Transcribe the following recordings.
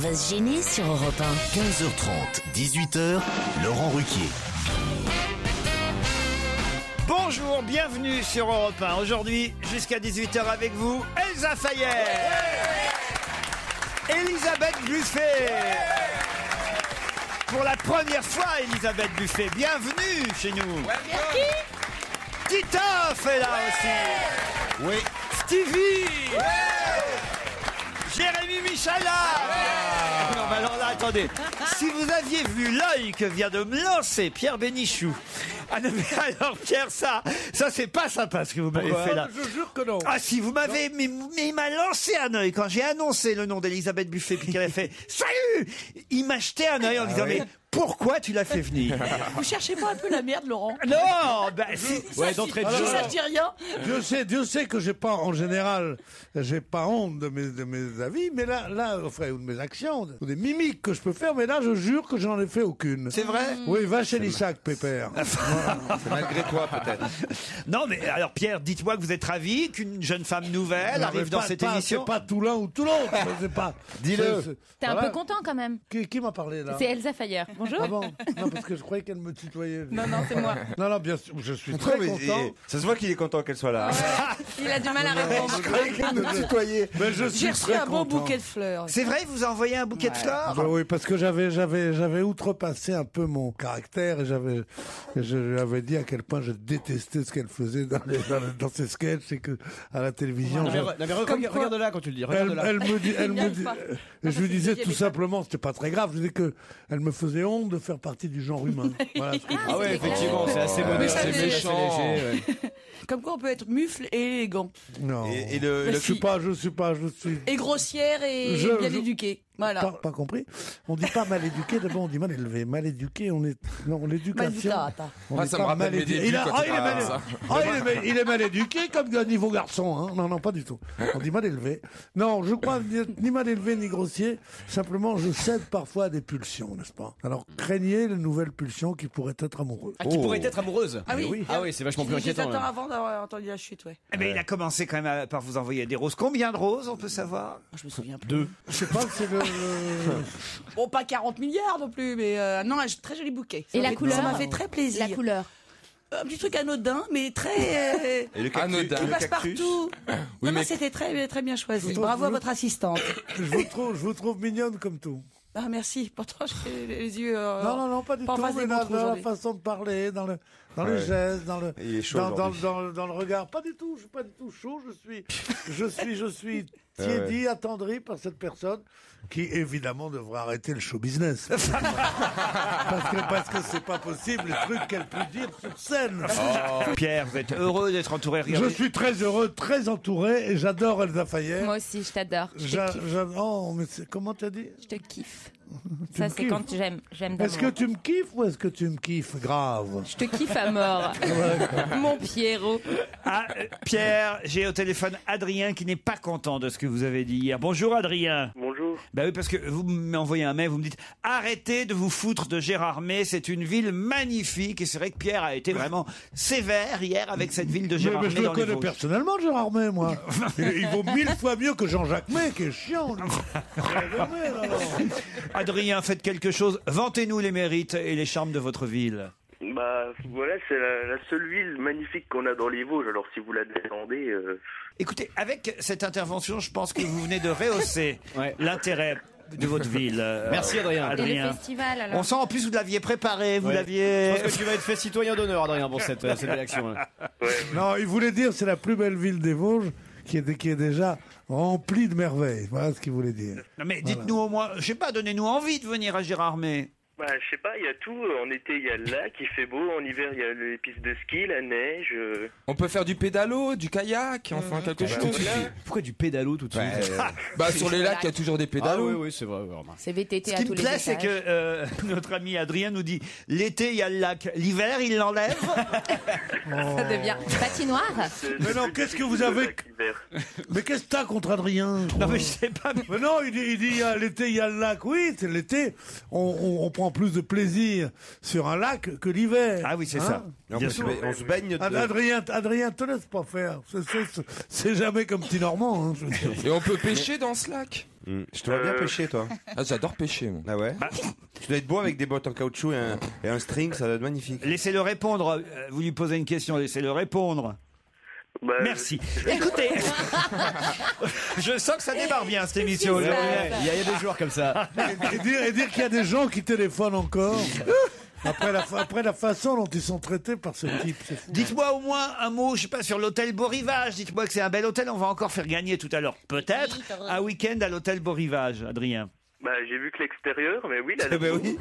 va se gêner sur Europe 1. 15h30, 18h, Laurent Ruquier. Bonjour, bienvenue sur Europe 1. Aujourd'hui, jusqu'à 18h avec vous, Elsa Fayer, Elisabeth Buffet. Pour la première fois, Elisabeth Buffet, bienvenue chez nous. Titoff est là aussi. Oui. Stevie. Jérémy Michalak. Non, mais alors là, attendez. Si vous aviez vu l'œil que vient de me lancer Pierre Bénichou. Ah non, mais alors Pierre, ça c'est pas sympa ce que vous m'avez fait là. Je jure que non. Ah si, vous m'avez... Mais il m'a lancé un œil quand j'ai annoncé le nom d'Elisabeth Buffet puis qu'elle a fait « Salut !» Il m'a jeté un œil en disant « Mais pourquoi tu l'as fait venir ?» Vous cherchez pas un peu la merde, Laurent? Non, bah, d'entrée de jeu. Ça ne dit rien. Dieu sait que j'ai pas, en général, j'ai pas honte de mes avis, mais là, enfin, ou de mes actions, ou des mimiques que je peux faire, mais là, je jure que j'en ai fait aucune. C'est vrai? Oui, va chez Lissac, Pépère. C'est malgré toi, peut-être. Non, mais alors Pierre, dites-moi que vous êtes ravi qu'une jeune femme nouvelle Non, arrive mais dans pas- cette pas- émission. C'est pas tout l'un ou tout l'autre. C'est pas. Dis-le. T'es un Voilà. peu content quand même. Qui m'a parlé là? C'est Elsa Fayer. Bonjour. Ah bon? Non, parce que je croyais qu'elle me tutoyait. Non, c'est moi. Non, bien sûr, je suis très content. Ça se voit qu'il est content qu'elle soit là. Il a du mal à répondre. Mais je suis J'ai reçu très un beau content. bouquet de fleurs. C'est vrai, vous envoyez un bouquet de fleurs? Bah oui, parce que j'avais outrepassé un peu mon caractère et je lui avais dit à quel point je détestais ce qu'elle faisait dans ses sketchs et que à la télévision. Regarde là quand tu le dis. Regarde là. Elle me dit, Il n'y arrive pas. je lui disais tout mais- simplement, c'était pas très grave, je disais que elle me faisait honte de faire partie du genre humain. Voilà ce que je Ah ouais, effectivement, c'est assez Mais modeste, ça, c'est c'est méchant. Comme quoi on peut être mufle et élégant. Non. Et je suis pas, je suis. Et grossière et Je- bien je- éduquée. Voilà. Pas compris. On dit pas mal éduqué, d'abord on dit mal élevé. Mal éduqué, on est. Non, l'éducation. Maldita. On Ah, est ça me pas rappelle mal mes éduqué. débuts quand tu parles de ça. Il est mal éduqué comme un niveau garçon. Hein. Non, pas du tout. On dit mal élevé. Non, je crois ni mal élevé ni grossier. Simplement, je cède parfois à des pulsions, n'est-ce pas? Alors, craignez les nouvelles pulsions qui pourraient être amoureuses. Ah, qui pourrait être amoureuse. Ah oui. Ah oui, c'est vachement plus inquiétant. J'attends là. avant d'avoir entendu la chute, ouais. Eh ben, il a commencé quand même par vous envoyer des roses. Combien de roses, on peut savoir? Je me souviens plus. 2. Je sais pas, c'est le. Bon, pas 40 milliards non plus, mais non, un très joli bouquet. Et la Ça couleur m'a fait très plaisir. La couleur. Un petit truc anodin, mais très. Et le cactus, Anodin. qui le passe cactus. partout. Oui, Non, mais c'était très bien choisi. Je Bravo à trouve- votre assistante. Je vous trouve mignonne comme tout. Ah, merci. Pourtant, j'ai les yeux. Non, pas du pas en tout. face Mais des dans montres la aujourd'hui. façon de parler, dans les Ouais. gestes, Il est chaud aujourd'hui. dans le regard. Pas du tout. Je suis pas du tout chaud. Je suis tiédi, attendri par cette personne qui évidemment devrait arrêter le show business. parce que c'est pas possible les trucs qu'elle peut dire sur scène. Pierre, vous êtes heureux d'être entouré. Je Regardez. suis très heureux, très entouré et j'adore Elsa Fayer. Moi aussi, je t'adore. Je te kiffe. Oh, mais comment t'as dit? Je te kiffe. Tu Ça, me c'est kiffes. quand j'aime Est-ce que d'amour. tu me kiffes ou est-ce que tu me kiffes grave? Je te kiffe à mort. Mon Pierrot. Ah, Pierre, j'ai au téléphone Adrien qui n'est pas content de ce que vous avez dit hier. Bonjour Adrien. Bonjour. Bah oui, parce que vous m'envoyez un mail, vous me dites arrêtez de vous foutre de Gérardmer, c'est une ville magnifique. Et c'est vrai que Pierre a été vraiment sévère hier avec cette ville de Mais Gérardmer je le dans les connais Vosges. personnellement, Gérard May, moi. Il vaut 1000 fois mieux que Jean-Jacques May, qui est chiant. lui. Adrien, faites quelque chose, vantez-nous les mérites et les charmes de votre ville. Bah voilà, c'est la seule ville magnifique qu'on a dans les Vosges. Alors si vous la descendez, Écoutez, avec cette intervention, je pense que vous venez de rehausser Ouais. l'intérêt de votre ville. Merci, Adrien. Et le festival, alors. On sent en plus vous l'aviez préparé, vous Ouais. l'aviez... Je pense que tu vas être fait citoyen d'honneur, Adrien, pour cette belle action. là. Non, il voulait dire c'est la plus belle ville des Vosges qui est déjà remplie de merveilles. Voilà ce qu'il voulait dire. Non mais dites-nous au moins, je sais pas, donnez-nous envie de venir à Gérardmer. bah je sais pas, il y a tout. En été, il y a le lac, il fait beau. En hiver, il y a les pistes de ski, la neige. On peut faire du pédalo, du kayak, enfin quelque chose. Pourquoi du pédalo tout de suite Bah sur les lacs, il y a toujours des Ah pédalos. oui, c'est vrai. vraiment. C'est VTT Ce à qui tous me les plaît, c'est étages. que notre ami Adrien nous dit l'été il y a le lac, l'hiver il l'enlève. Ça devient patinoire. Mais non, qu'est-ce que vous avez Mais qu'est-ce que t'as contre Adrien? Non mais je sais pas. Mais non, il dit il y a l'été, il y a le lac. Oui, c'est l'été. On prend plus de plaisir sur un lac que l'hiver. Ah oui, c'est Hein? ça. Et on, Bien peut- sûr. on se baigne de... Adrien, te laisse pas faire. C'est jamais comme petit Normand. Hein, je veux dire. Et on peut pêcher dans ce lac. Je te vois bien pêcher, toi. Ah, j'adore pêcher, moi. Ah ouais. Tu dois être beau avec des bottes en caoutchouc et un string, ça doit être magnifique. Laissez-le répondre. Vous lui posez une question, laissez-le répondre. Bah, Merci. Écoutez, je sens que ça démarre bien cette émission. Il y a des joueurs comme ça. Et dire qu'il y a des gens qui téléphonent encore. Après la façon dont ils sont traités par ce type, c'est fou. Dites-moi au moins un mot, je sais pas, sur l'hôtel Beau Rivage. Dites-moi que c'est un bel hôtel. On va encore faire gagner tout à l'heure, peut-être, un week-end à l'hôtel Beau Rivage, Adrien. Bah, j'ai vu que l'extérieur, mais oui, là. Oui.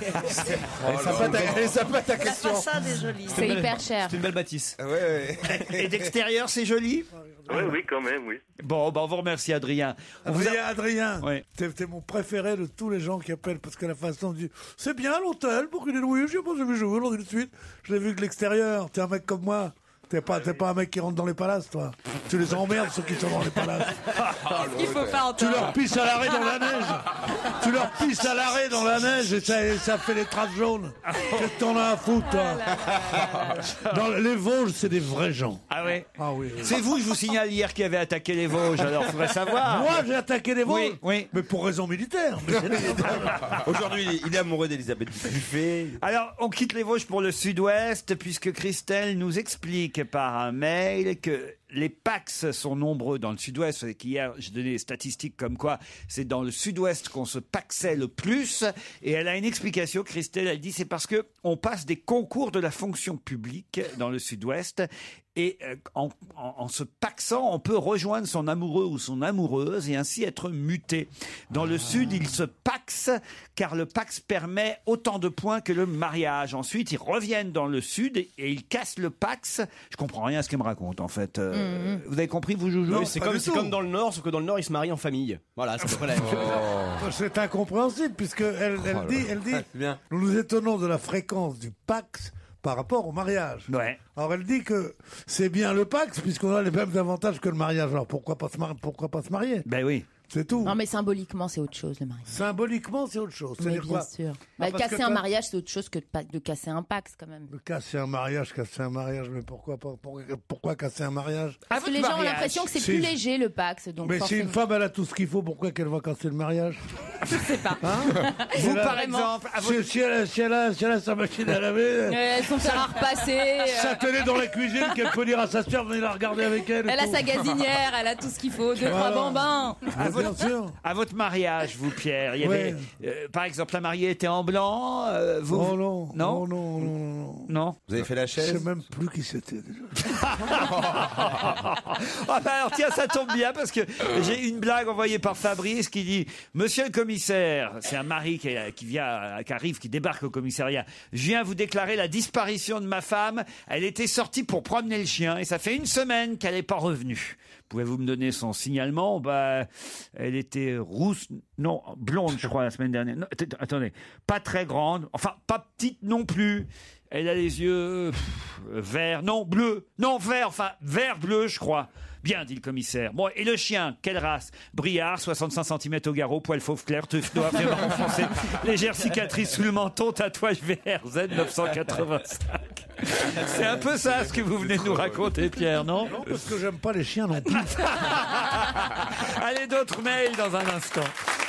Elle est sympa ta question. La façade est jolie. C'est hyper cher. C'est une belle bâtisse. Ouais. Et d'extérieur, c'est joli. Oui, quand même, oui. Bon, on vous remercie, Adrien. Adrien, Oui. t'es mon préféré de tous les gens qui appellent parce que la façon de dire c'est bien l'hôtel pour qu'il est loué, je sais pas, je jour, on dit tout de suite. Je l'ai vu de l'extérieur. T'es un mec comme moi. T'es pas un mec qui rentre dans les palaces, toi. Tu les emmerdes, ceux qui sont dans les palaces. Il faut pas Tu entendre. leur pisses à l'arrêt dans la neige. Tu leur pisses à l'arrêt dans la neige et ça fait les traces jaunes. Qu'est-ce que t'en as à foutre, toi? Dans les Vosges, c'est des vrais gens. Ah ouais. Ah oui. C'est vous, je vous signale, hier qui avez attaqué les Vosges. Alors, faudrait savoir. Moi, j'ai attaqué les Vosges. Oui. Mais pour raison militaire. Aujourd'hui, il est amoureux d'Elisabeth Buffet. Alors, on quitte les Vosges pour le sud-ouest, puisque Christelle nous explique par un mail que les Pax sont nombreux dans le sud-ouest. Et qu'hier, j'ai donné des statistiques comme quoi c'est dans le sud-ouest qu'on se paxait le plus. Et elle a une explication, Christelle, elle dit c'est parce que on passe des concours de la fonction publique dans le sud-ouest. Et en se paxant, on peut rejoindre son amoureux ou son amoureuse et ainsi être muté. Dans le sud, ils se paxent car le pax permet autant de points que le mariage. Ensuite, ils reviennent dans le sud et ils cassent le pax. Je comprends rien à ce qu'elle me raconte en fait. Vous avez compris, vous, Joujou? Oui, c'est comme dans le Nord, sauf que dans le Nord, ils se marient en famille. Voilà, c'est à peu près la même chose. C'est incompréhensible puisque elle dit Bien. nous nous étonnons de la fréquence du Pax par rapport au mariage. Ouais. Alors elle dit que c'est bien le Pax puisqu'on a les mêmes avantages que le mariage. Alors pourquoi pas se marier? Ben oui. C'est tout. Non, mais symboliquement, c'est autre chose, le mariage. Symboliquement, c'est autre chose. Mais C'est-à-dire bien quoi? sûr. parce Casser que un toi- mariage, c'est autre chose que de casser un Pax, quand même. De casser un mariage, mais pourquoi casser un mariage? Parce que les gens ont l'impression que c'est Si- plus léger, le Pax. Donc Mais si forcément... une femme elle a tout ce qu'il faut, pourquoi qu'elle va casser le mariage? Je sais pas. Vous, Là, par vraiment. exemple, à votre- Si elle a sa machine à laver, Son fer à repasser. sa télé dans la cuisine qu'elle peut dire à sa sœur, venez la regarder avec elle. et Elle a tout. sa gazinière, elle a tout ce qu'il faut. 2-3 Voilà. bambins. Bien sûr. à votre mariage, vous, Pierre, il y avait, par exemple, la mariée était en blanc. Vous, Oh non, non, non. non. Vous avez fait la Je sais chaise? même plus qui c'était déjà. Ah bah alors tiens, ça tombe bien parce que j'ai une blague envoyée par Fabrice qui dit Monsieur le commissaire, c'est un mari qui arrive, qui débarque au commissariat. Je viens vous déclarer la disparition de ma femme. Elle était sortie pour promener le chien et ça fait 1 semaine qu'elle n'est pas revenue. Pouvez-vous me donner son signalement? Bah, elle était rousse, non, blonde, je crois, la semaine dernière. Non, attendez, pas très grande, enfin pas petite non plus. Elle a les yeux verts, non, bleus, non, verts, enfin vert-bleu, je crois. Bien, dit le commissaire. Bon, et le chien, quelle race? Briard, 65 cm au garrot, poil fauve clair, teuf noir, bien marron foncé, légère cicatrice sous le menton, tatouage VRZ 985. C'est un peu ça ce que vous venez de nous raconter, Pierre, non? Non, parce que j'aime pas les chiens non plus. Allez, d'autres mails dans un instant.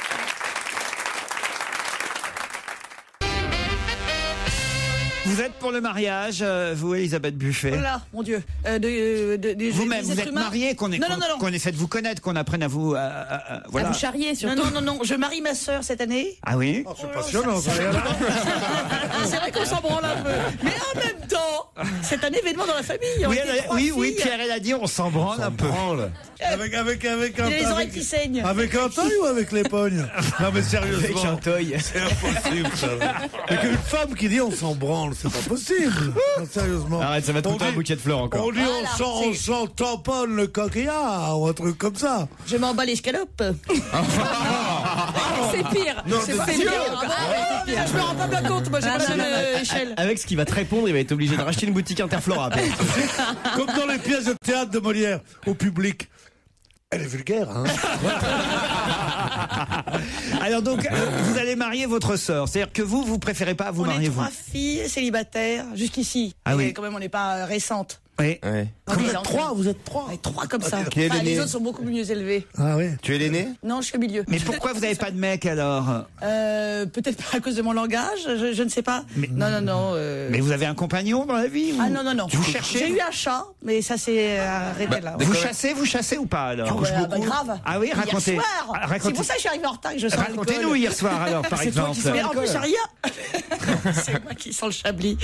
Vous êtes pour le mariage, vous, Elisabeth Buffet? Oh là, mon Dieu. Vous-même, vous êtes mariée, qu'on essaie de vous connaître, qu'on apprenne à vous... À voilà. vous charrier, surtout. Non, je marie ma sœur cette année. Ah oui? Oh, c'est passionnant, ça. C'est vrai qu'on s'en branle un peu. Mais en même temps, c'est un événement dans la famille. Oui, Pierre, elle a dit, on s'en branle un peu. Avec un Il y a les oreilles qui saignent. Avec un toy ou avec les pognes? Non mais sérieusement. Avec un toy. C'est impossible ça. Et qu'une femme qui dit on s'en branle, c'est pas possible. Non, sérieusement. Arrête, ça va te coûter un bouquet de fleurs encore. On dit on s'en tamponne le coquillard ou un truc comme ça. Je m'en bats les scalopes. C'est pire. Non, C'est c'est pire. Ah, je me rends pas bien compte, moi j'ai pas la même échelle. Avec ce qu'il va te répondre, il va être obligé de racheter une boutique Interflora. Comme dans les pièces de théâtre de Molière, au public. Elle est vulgaire, hein. Alors, Alors donc, vous allez marier votre sœur. C'est-à-dire que vous préférez pas vous On est marier, 3 vous. filles célibataires, jusqu'ici. Ah Et oui. quand même, on n'est pas récentes. Oui. Ouais. Vous êtes 3, vous êtes 3. On est 3 comme ça. Qui est l'aîné Les autres sont beaucoup mieux élevés. Ah oui. Tu es l'aîné? Non, je suis au milieu. Mais pourquoi vous n'avez pas de mec alors? Peut-être pas à cause de mon langage, je ne sais pas. Non. Mais vous avez un compagnon dans la vie ou... Ah non. Vous cherchez? J'ai eu un chat, mais ça s'est arrêté là. Vous chassez ou pas alors? Grave. Ah oui, racontez. Hier soir. Ah, racontez. C'est pour ça que je suis arrivé en retard et que je sens Racontez-nous hier soir alors, par exemple. Mais en plus, j'ai rien. C'est moi qui sens le chablis.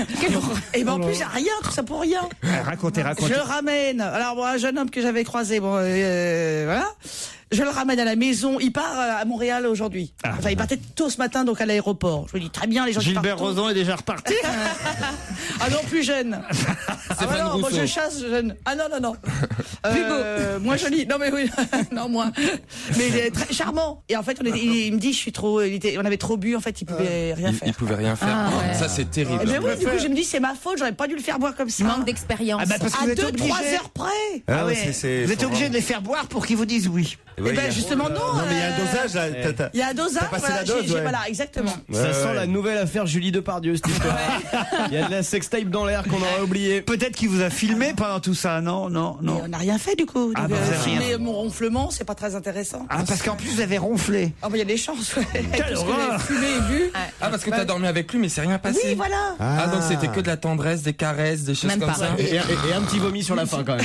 Et ben en plus, j'ai rien, tout ça pour rien. Racontez. Je le ramène. Alors, bon, un jeune homme que j'avais croisé, voilà. Je le ramène à la maison. Il part à Montréal aujourd'hui. Enfin, il partait tôt ce matin, donc à l'aéroport. Je me dis très bien, les gens qui Gilbert partent tôt. Rozon est déjà reparti. Ah non, plus jeune. Non, moi je chasse jeune. Ah non. Plus beau. Moins joli. Non mais oui, non moins. Mais il est très charmant. Et en fait, il me dit, on avait trop bu. En fait, il pouvait rien faire. Il pouvait rien faire. Ça, c'est terrible. Mais oui, du coup, je me dis, c'est ma faute. J'aurais pas dû le faire boire comme ça. Manque d'expérience. Parce que À vous êtes 2-3 obligé. heures près. Ah ouais, Vous êtes obligé de les faire boire pour qu'ils vous disent oui. Eh ben justement non. Non, mais il y a un dosage là. Il y a un dosage. T'as passé Voilà, la dose, ouais. voilà, exactement. Ça sent la nouvelle affaire Julie Depardieu, cette histoire. Il y a de la sextape dans l'air qu'on aurait oublié. Peut-être qu'il vous a filmé pendant tout ça, non. Mais on n'a rien fait du coup. Ah, Donc, bah, vous avez rien filmer fait. mon ronflement, c'est pas très intéressant. Ah, parce qu'en plus vous avez ronflé. Ah bah il y a des chances. Ouais. Quelle Parce que horreur. j'ai fumé et bu. Ah, parce que t'as dormi avec lui, mais c'est rien passé. Oui, voilà. Ah, donc c'était que de la tendresse, des caresses, des choses Même comme pas. ça. Et un petit vomi sur la fin quand même.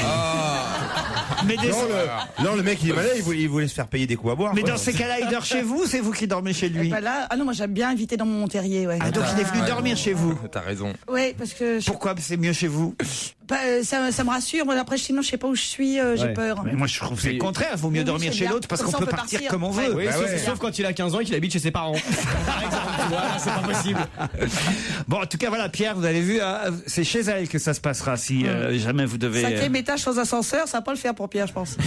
Mais, Non, le mec il est malade, il voulait se faire payer des coups à boire. mais dans ces cas-là, il dort chez vous, c'est vous qui dormez chez lui. Bah là, ah non, moi j'aime bien inviter dans mon terrier, ouais. Ah, donc il est venu dormir chez vous. T'as raison. Ouais, parce que Pourquoi c'est mieux chez vous? ça me rassure. Moi, après, sinon, je sais pas où je suis, j'ai peur. Mais moi je trouve que c'est le contraire, il vaut mieux Oui, dormir c'est chez bien. l'autre parce Comme qu'on ça, peut on peut partir partir. comme on veut. Oui, sauf quand il a 15 ans et qu'il habite chez ses parents. Par exemple, tu vois, là, c'est pas possible. Bon, en tout cas, voilà, Pierre, vous avez vu, c'est chez elle que ça se passera si jamais vous devez. 5e étage sans ascenseur, ça va pas le faire pour Pierre, je pense.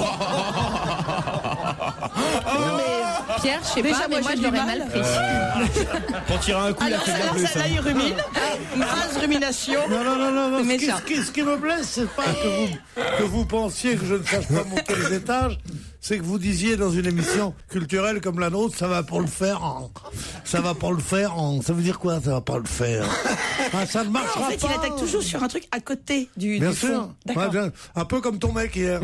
Pierre, je sais Déjà, pas, mais moi, moi j'ai je du l'aurais mal. mal pris. Pour tirer un coup, il a Alors, fait bien alors plus. ça, là, il rumine. Une phrase rumination. Non. C'est méchant. Ce qui me blesse, c'est pas que vous pensiez que je ne sache pas monter les étages, c'est que vous disiez dans une émission culturelle comme la nôtre, ça va pas le faire. Ça va pas le faire. Ça veut dire quoi, ça va pas le faire? Ah, ça ne marchera En fait, pas. il attaque toujours sur un truc à côté du Bien fond. sûr. D'accord. Ouais, un peu comme ton mec hier.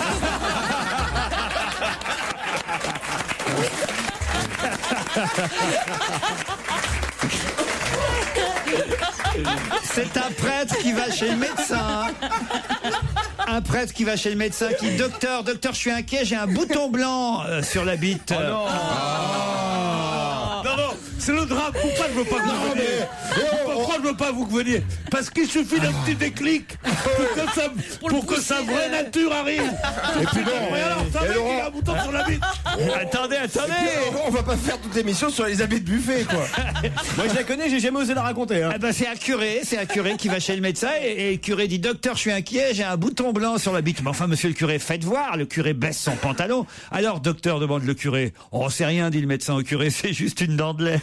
C'est un prêtre qui va chez le médecin. Un prêtre qui va chez le médecin qui dit docteur, je suis inquiet, j'ai un bouton blanc sur la bite. Non, c'est le drame. Pourquoi je veux pas que vous veniez? Pourquoi je veux pas vous veniez? Parce qu'il suffit d'un petit déclic pour que sa vraie nature arrive. Et puis non, alors, ça va, il a un bouton sur la bite. Attendez. On va pas faire toute l'émission sur Elisabeth Buffet, quoi. Moi je la connais, j'ai jamais osé la raconter. Ah ben, c'est un curé qui va chez le médecin et le curé dit docteur, je suis inquiet, j'ai un bouton blanc sur la bite. Mais enfin, monsieur le curé, faites voir. Le curé baisse son pantalon. Alors, docteur, demande le curé. Oh, c'est rien, dit le médecin au curé, c'est juste une dent de lait.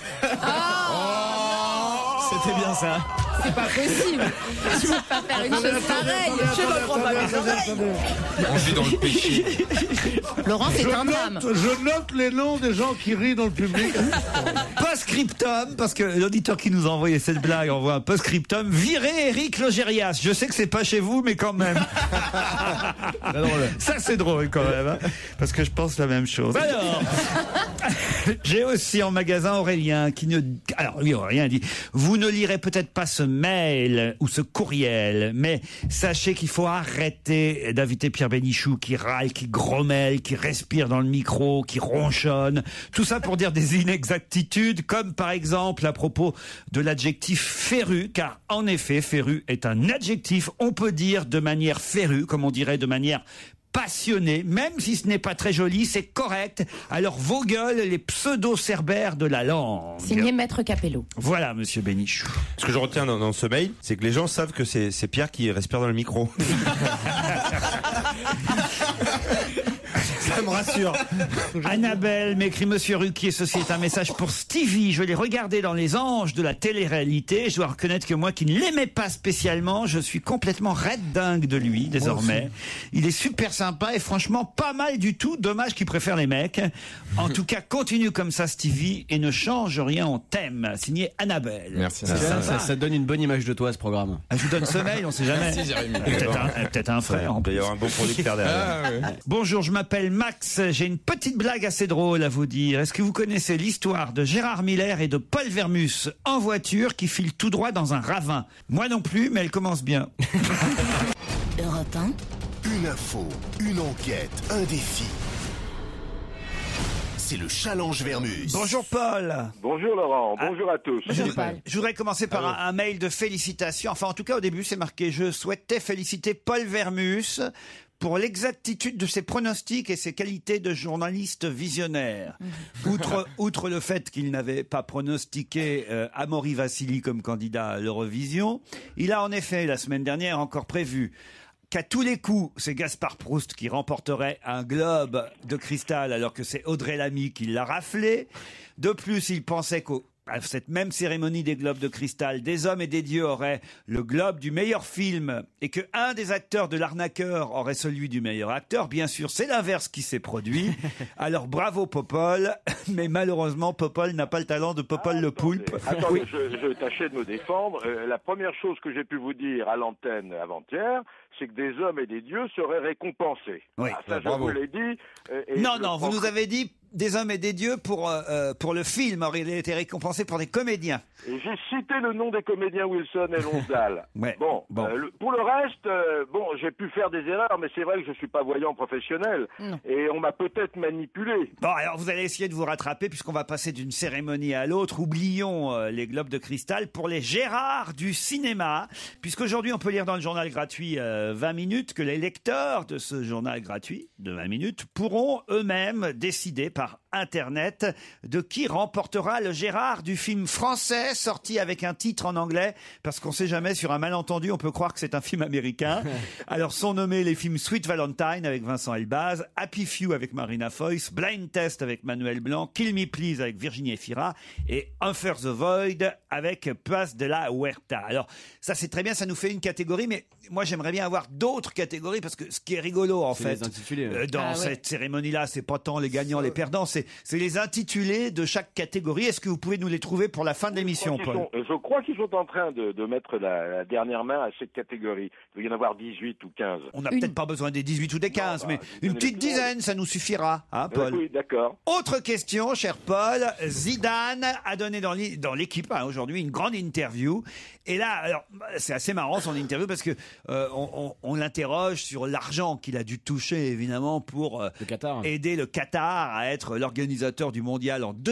C'était bien ça. C'est pas possible. Je peux pas faire une chose pareille. Je ne crois pas mes oreilles. On vit dans le péché. Laurent, c'est un drame. Je note les noms des gens qui rient dans le public. Post-scriptum, parce que l'auditeur qui nous a envoyé cette blague envoie un post-scriptum. Virez Eric Logérias. Je sais que c'est pas chez vous, mais quand même. Ça, c'est drôle quand même, hein, parce que je pense la même chose. Alors, j'ai aussi en magasin Aurélien qui ne... Alors, oui, Aurélien dit, vous ne lirez peut-être pas ce mail ou ce courriel, mais sachez qu'il faut arrêter d'inviter Pierre Bénichou qui râle, qui grommelle, qui respire dans le micro, qui ronchonne. Tout ça pour dire des inexactitudes, comme par exemple à propos de l'adjectif féru, car en effet, féru est un adjectif, on peut dire de manière férue, comme on dirait de manière passionné, même si ce n'est pas très joli, c'est correct. Alors vos gueules, les pseudo-cerbères de la langue. Signé Maître Capello. Voilà, monsieur Bénichou. Ce que je retiens dans ce mail, c'est que les gens savent que c'est Pierre qui respire dans le micro. Ça me rassure. Annabelle m'écrit Monsieur Ruquier, ceci est un message pour Stevie. Je l'ai regardé dans Les Anges de la télé-réalité. Je dois reconnaître que moi qui ne l'aimais pas spécialement, je suis complètement red dingue de lui désormais. Il est super sympa et franchement pas mal du tout. Dommage qu'il préfère les mecs. En tout cas, continue comme ça Stevie et ne change rien, on t'aime. Signé Annabelle. Merci. Ça donne une bonne image de toi, ce programme. Je vous donne ce mail, on sait jamais. Merci, Jérémy. Peut-être un frère. Il peut y avoir un bon producteur derrière. Bonjour, je m'appelle Max. J'ai une petite blague assez drôle à vous dire. Est-ce que vous connaissez l'histoire de Gérard Miller et de Paul Vermus en voiture qui filent tout droit dans un ravin? Moi non plus, mais elle commence bien. Europe 1. Une info, une enquête, un défi. C'est le challenge Vermus. Bonjour Paul. Bonjour Laurent, bonjour à tous. Je voudrais commencer par un mail de félicitations. Enfin, en tout cas, au début, c'est marqué « Je souhaitais féliciter Paul Vermus pour l'exactitude de ses pronostics et ses qualités de journaliste visionnaire. » Outre le fait qu'il n'avait pas pronostiqué Amaury Vassili comme candidat à l'Eurovision, il a en effet, la semaine dernière, encore prévu qu'à tous les coups, c'est Gaspard Proust qui remporterait un globe de cristal alors que c'est Audrey Lamy qui l'a raflé. De plus, il pensait qu'à cette même cérémonie des globes de cristal, Des hommes et des dieux auraient le globe du meilleur film et que un des acteurs de L'Arnaqueur aurait celui du meilleur acteur. Bien sûr, c'est l'inverse qui s'est produit. Alors bravo Popol, mais malheureusement Popol n'a pas le talent de Popol le poulpe. Attendez, Oui. je tâchais de me défendre. La première chose que j'ai pu vous dire à l'antenne avant-hier, c'est que Des hommes et des dieux seraient récompensés. Oui. Ça, je vous l'ai dit. Non, vous nous avez dit Des hommes et des dieux pour le film. Or, il a été récompensé pour des comédiens. Et j'ai cité le nom des comédiens Wilson et Lonsdal. Ouais. Bon. Pour le reste, j'ai pu faire des erreurs, mais c'est vrai que je suis pas voyant professionnel. Et on m'a peut-être manipulé. Bon, alors vous allez essayer de vous rattraper puisqu'on va passer d'une cérémonie à l'autre. Oublions les globes de cristal pour les Gérards du cinéma. Puisqu'aujourd'hui, on peut lire dans le journal gratuit 20 minutes que les lecteurs de ce journal gratuit de 20 minutes pourront eux-mêmes décider par Internet de qui remportera le Gérard du film français sorti avec un titre en anglais, parce qu'on sait jamais, sur un malentendu, on peut croire que c'est un film américain. Alors sont nommés les films Sweet Valentine avec Vincent Elbaz, Happy Few avec Marina Foïs, Blind Test avec Manuel Blanc, Kill Me Please avec Virginie Efira et Enter the Void avec Paz de la Huerta. Alors ça c'est très bien, ça nous fait une catégorie, mais moi j'aimerais bien avoir d'autres catégories, parce que ce qui est rigolo en fait dans cette cérémonie-là, c'est pas tant les gagnants, les perdants, c'est les intitulés de chaque catégorie. Est-ce que vous pouvez nous les trouver pour la fin de l'émission, Paul? Je crois qu'ils sont en train de mettre la dernière main à cette catégorie. Il doit y en avoir 18 ou 15. On n'a peut-être pas besoin des 18 ou des 15, mais une petite dizaine, ça nous suffira, hein, Paul? Oui, d'accord. Autre question, cher Paul. Zidane a donné dans l'équipe aujourd'hui une grande interview. Et là, alors, c'est assez marrant son interview parce que on l'interroge sur l'argent qu'il a dû toucher, évidemment, pour aider le Qatar à être l'organisateur du mondial en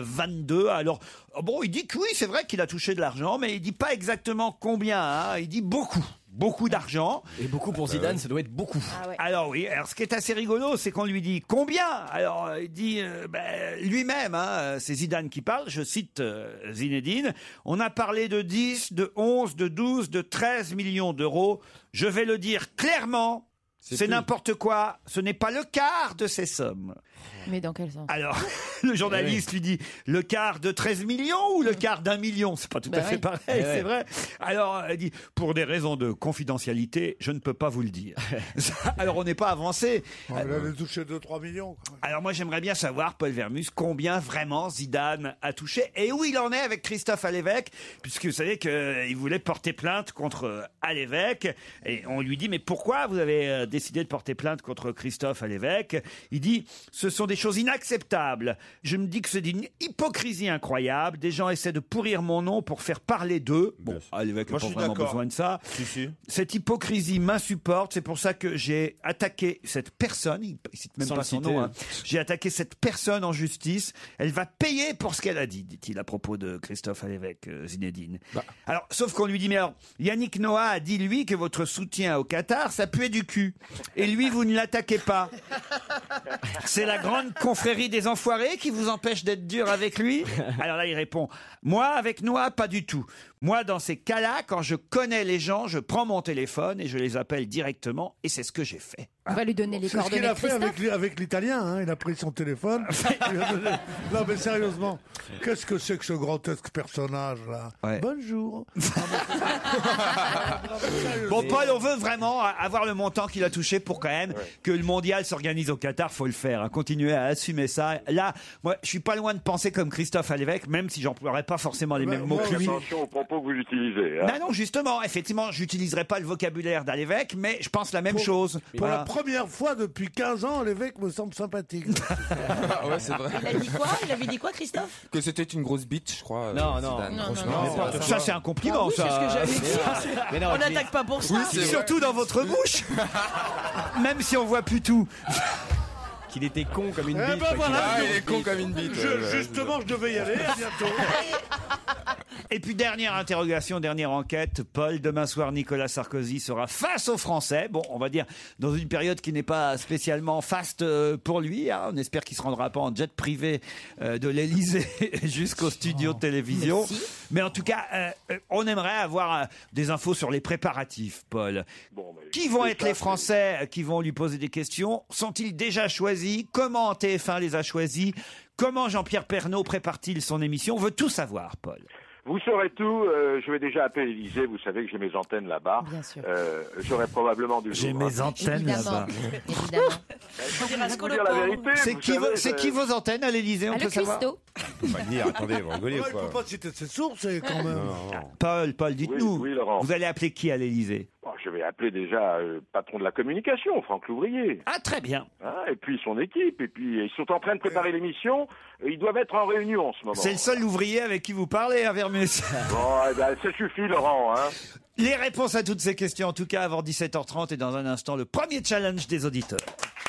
2022. Alors, bon, il dit que oui, c'est vrai qu'il a touché de l'argent, mais il dit pas exactement combien, hein. Il dit beaucoup d'argent. Et beaucoup pour Zidane, ça doit être beaucoup. Ah ouais. Alors oui, alors ce qui est assez rigolo, c'est qu'on lui dit combien. Alors il dit lui-même, hein, c'est Zidane qui parle, je cite Zinedine, on a parlé de 10, de 11, de 12, de 13 millions d'euros. Je vais le dire clairement, c'est n'importe quoi, ce n'est pas le quart de ces sommes. Mais dans quel sens? Alors, le journaliste lui dit, le quart de 13 millions ou le quart d'1 million? C'est pas tout à fait pareil, c'est vrai. Alors, elle dit, pour des raisons de confidentialité, je ne peux pas vous le dire. Alors, on n'est pas avancé. Il avait touché 2-3 millions. Quoi. Alors, moi, j'aimerais bien savoir, Paul Vermus, combien vraiment Zidane a touché et où il en est avec Christophe Alévèque, puisque vous savez qu'il voulait porter plainte contre Alévèque. Et on lui dit, mais pourquoi vous avez décidé de porter plainte contre Christophe Alévèque? Il dit, ce sont des choses inacceptables. Je me dis que c'est d'une hypocrisie incroyable. Des gens essaient de pourrir mon nom pour faire parler d'eux. Bon, Alévèque n'a pas vraiment besoin de ça. Si. Cette hypocrisie m'insupporte. C'est pour ça que j'ai attaqué cette personne. Il cite même pas son nom. Hein. J'ai attaqué cette personne en justice. Elle va payer pour ce qu'elle a dit-il à propos de Christophe Alévèque, Zinedine. Alors, sauf qu'on lui dit, mais alors, Yannick Noah a dit, lui, que votre soutien au Qatar, ça puait du cul. Et lui, vous ne l'attaquez pas. C'est la grande confrérie des enfoirés qui vous empêche d'être dur avec lui? Alors là, il répond, moi, avec Noah, pas du tout. Moi, dans ces cas-là, quand je connais les gens, je prends mon téléphone et je les appelle directement, et c'est ce que j'ai fait. On va lui donner les C'est ce coordonnées qu'il a de fait Christophe. avec l'Italien, hein. Il a pris son téléphone. Il lui a donné- Non mais sérieusement, qu'est-ce que c'est que ce grotesque personnage là? Ouais. Bonjour. Bon, Paul, on veut vraiment avoir le montant qu'il a touché pour quand même que le mondial s'organise au Qatar. Faut le faire, hein. Continuer à assumer ça. Là, moi, je suis pas loin de penser comme Christophe à l'évêque, même si j'emploierais pas forcément les mêmes mots que lui. Attention aux propos que vous utilisez. Hein. Non, justement, effectivement, j'utiliserai pas le vocabulaire d'Alévêque, mais je pense la même chose. Pour la Voilà. première fois depuis 15 ans, l'évêque me semble sympathique. Ah ouais, c'est vrai. Il a dit quoi? Il avait dit quoi, Christophe? Que c'était une grosse bite, je crois. Non, Zidane. non. Franchement, Ça, c'est un compliment, Oui, c'est ça. ce que j'avais dit. Mais non, On n'attaque pas pour ça. Oui, c'est vrai. Surtout dans votre bouche. Même si on voit plus tout. qu'il était con comme une Eh bite. ben voilà. Ah, il est con comme une bite. Justement, je devais y aller. À bientôt. Et puis dernière interrogation, dernière enquête. Paul, demain soir, Nicolas Sarkozy sera face aux Français. Bon, on va dire dans une période qui n'est pas spécialement faste pour lui. Hein. On espère qu'il se rendra pas en jet privé de l'Élysée jusqu'au studio de télévision. Mais en tout cas, on aimerait avoir des infos sur les préparatifs, Paul. Qui vont être les Français qui vont lui poser des questions? Sont-ils déjà choisis? Comment TF1 les a choisis? Comment Jean-Pierre Pernaut prépare-t-il son émission? On veut tout savoir, Paul. Vous saurez tout. Je vais déjà appeler l'Élysée. Vous savez que j'ai mes antennes là-bas. Bien sûr. J'aurai probablement du J'ai jour, mes hein. antennes là-bas. Évidemment. Je vais vous dire la vérité. C'est vous qui, savez, c'est qui vos antennes à l'Élysée? On Ah, peut le savoir. cuistot. On peut pas le dire, attendez, vous rigolez ou Il quoi ne faut pas citer ses sources, c'est quand même. Paul, dites-nous. Oui, Laurent. Vous allez appeler qui à l'Élysée? Bon, je vais appeler déjà patron de la communication, Franck Louvrier. Ah, très bien. Ah, et puis son équipe. Et puis ils sont en train de préparer l'émission. Ils doivent être en réunion en ce moment. C'est le seul ouvrier avec qui vous parlez, hein, Vermus. Bon, eh ben, ça suffit, Laurent. Hein. Les réponses à toutes ces questions, en tout cas, avant 17h30 et dans un instant, le premier challenge des auditeurs.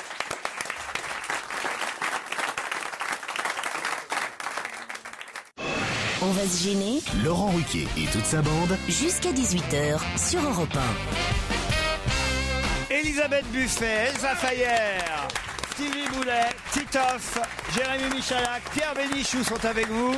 On va se gêner. Laurent Ruquier et toute sa bande. Jusqu'à 18h sur Europe 1. Elisabeth Buffet, Elsa Fayer, Stevie Boulet, Titoff, Jérémy Michalak, Pierre Bénichou sont avec vous.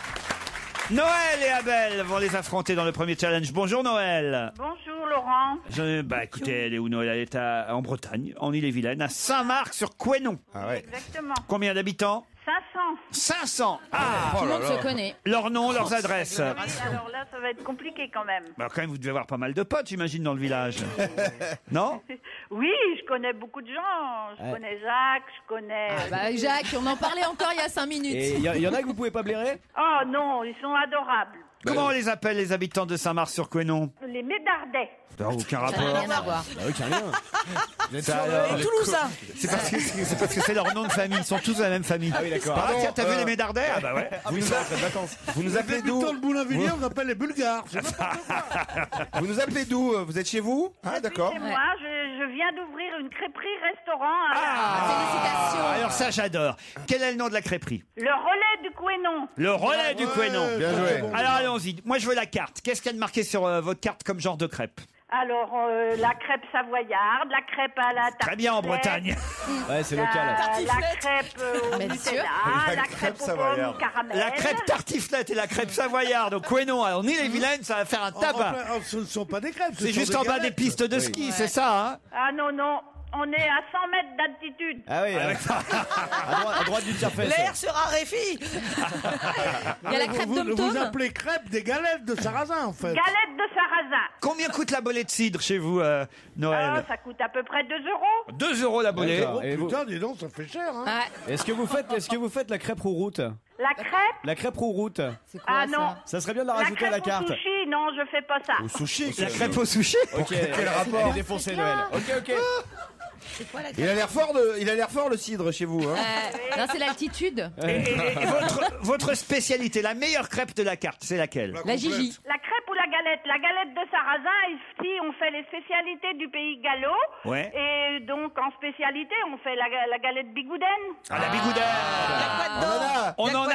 Noël et Abel vont les affronter dans le premier challenge. Bonjour Noël. Bonjour Laurent. Écoutez, elle est où Noël? Elle est en Bretagne, en Ille-et-Vilaine, à Saint-Marc-sur-Couesnon. Ah ouais. Exactement. Combien d'habitants? 500. 500. Ah, Tout le monde se connaît. leurs noms, leurs adresses. Oui, alors là, ça va être compliqué quand même. Bah, quand même, vous devez avoir pas mal de potes, j'imagine, dans le village. Non? Oui, je connais beaucoup de gens. Je connais Jacques, je connais... Bah, Jacques, on en parlait encore il y a 5 minutes. Et il y en a que vous pouvez pas blairer? Oh non, ils sont adorables. Comment on les appelle, les habitants de Saint-Marc-sur-Couesnon? Les Médardais. Ça n'a aucun Ça n'a rapport. rien à voir. Bah oui, carrément. Ça, alors, Toulousain. c'est parce que c'est leur nom de famille. Ils sont tous de la même famille. Ah oui, d'accord. Ah, tiens, t'as vu les Médardais? Ah bah ouais. Vous nous appelez d'où? Dans le Boulainvilliers, on appelle les Bulgares. C'est Vous nous appelez d'où? Vous êtes chez vous? Ah d'accord. C'est moi, je viens d'ouvrir une crêperie-restaurant. Félicitations. Alors ça, j'adore. Quel est le nom de la crêperie? Le relais du Couesnon. Le relais du Couesnon. Bien joué. Alors allons-y. Moi, je veux la carte. Qu'est-ce qu'il y a de marqué sur votre carte comme genre de crêpe? Alors, la crêpe savoyarde, la crêpe à la tartiflette. Très bien en Bretagne. Ouais, c'est La, local. la crêpe au Bien Nutella, sûr. la crêpe aux pommes savoyarde. caramel. La crêpe tartiflette et la crêpe savoyarde au Couesnon. Alors, ni les vilaines, ça va faire un tabac. Ce ne sont pas des crêpes. ce C'est sont juste des en bas des galettes. pistes de ski, c'est ça, hein? Ah non, non, on est à 100 mètres d'altitude. Ah oui, à droite du tire-fesse. L'air se raréfie. Il y a la crêpe Vous Dom-Tom. appelez crêpes des galettes de sarrasin, en fait. Galette de sarrasin. Combien coûte la bolée de cidre chez vous, Ah, Noël? ça coûte à peu près 2 euros. 2 € la bolée. D'accord. Oh, Et vous- putain, dis donc, ça fait cher. Hein. Ouais. Est-ce que vous faites la crêpe rouroute? La crêpe. La crêpe rouroute. C'est quoi Ah non. Ça serait bien de la La rajouter à la crêpe au carte. sushi, non, je fais pas ça. Au sushi. La crêpe au sushi? Ok, quel rapport? Il est défoncé Noël. Ok, ok. C'est quoi la Il a l'air fort le cidre chez vous. Hein. Non, c'est l'altitude. Et votre spécialité, la meilleure crêpe de la carte, c'est laquelle? La Gigi. La crêpe ou la galette? La galette de sarrasin, ici, on fait les spécialités du pays gallo. Ouais. Et donc, en spécialité, on fait la galette bigouden. Ah, la bigoudère. On en a. On en a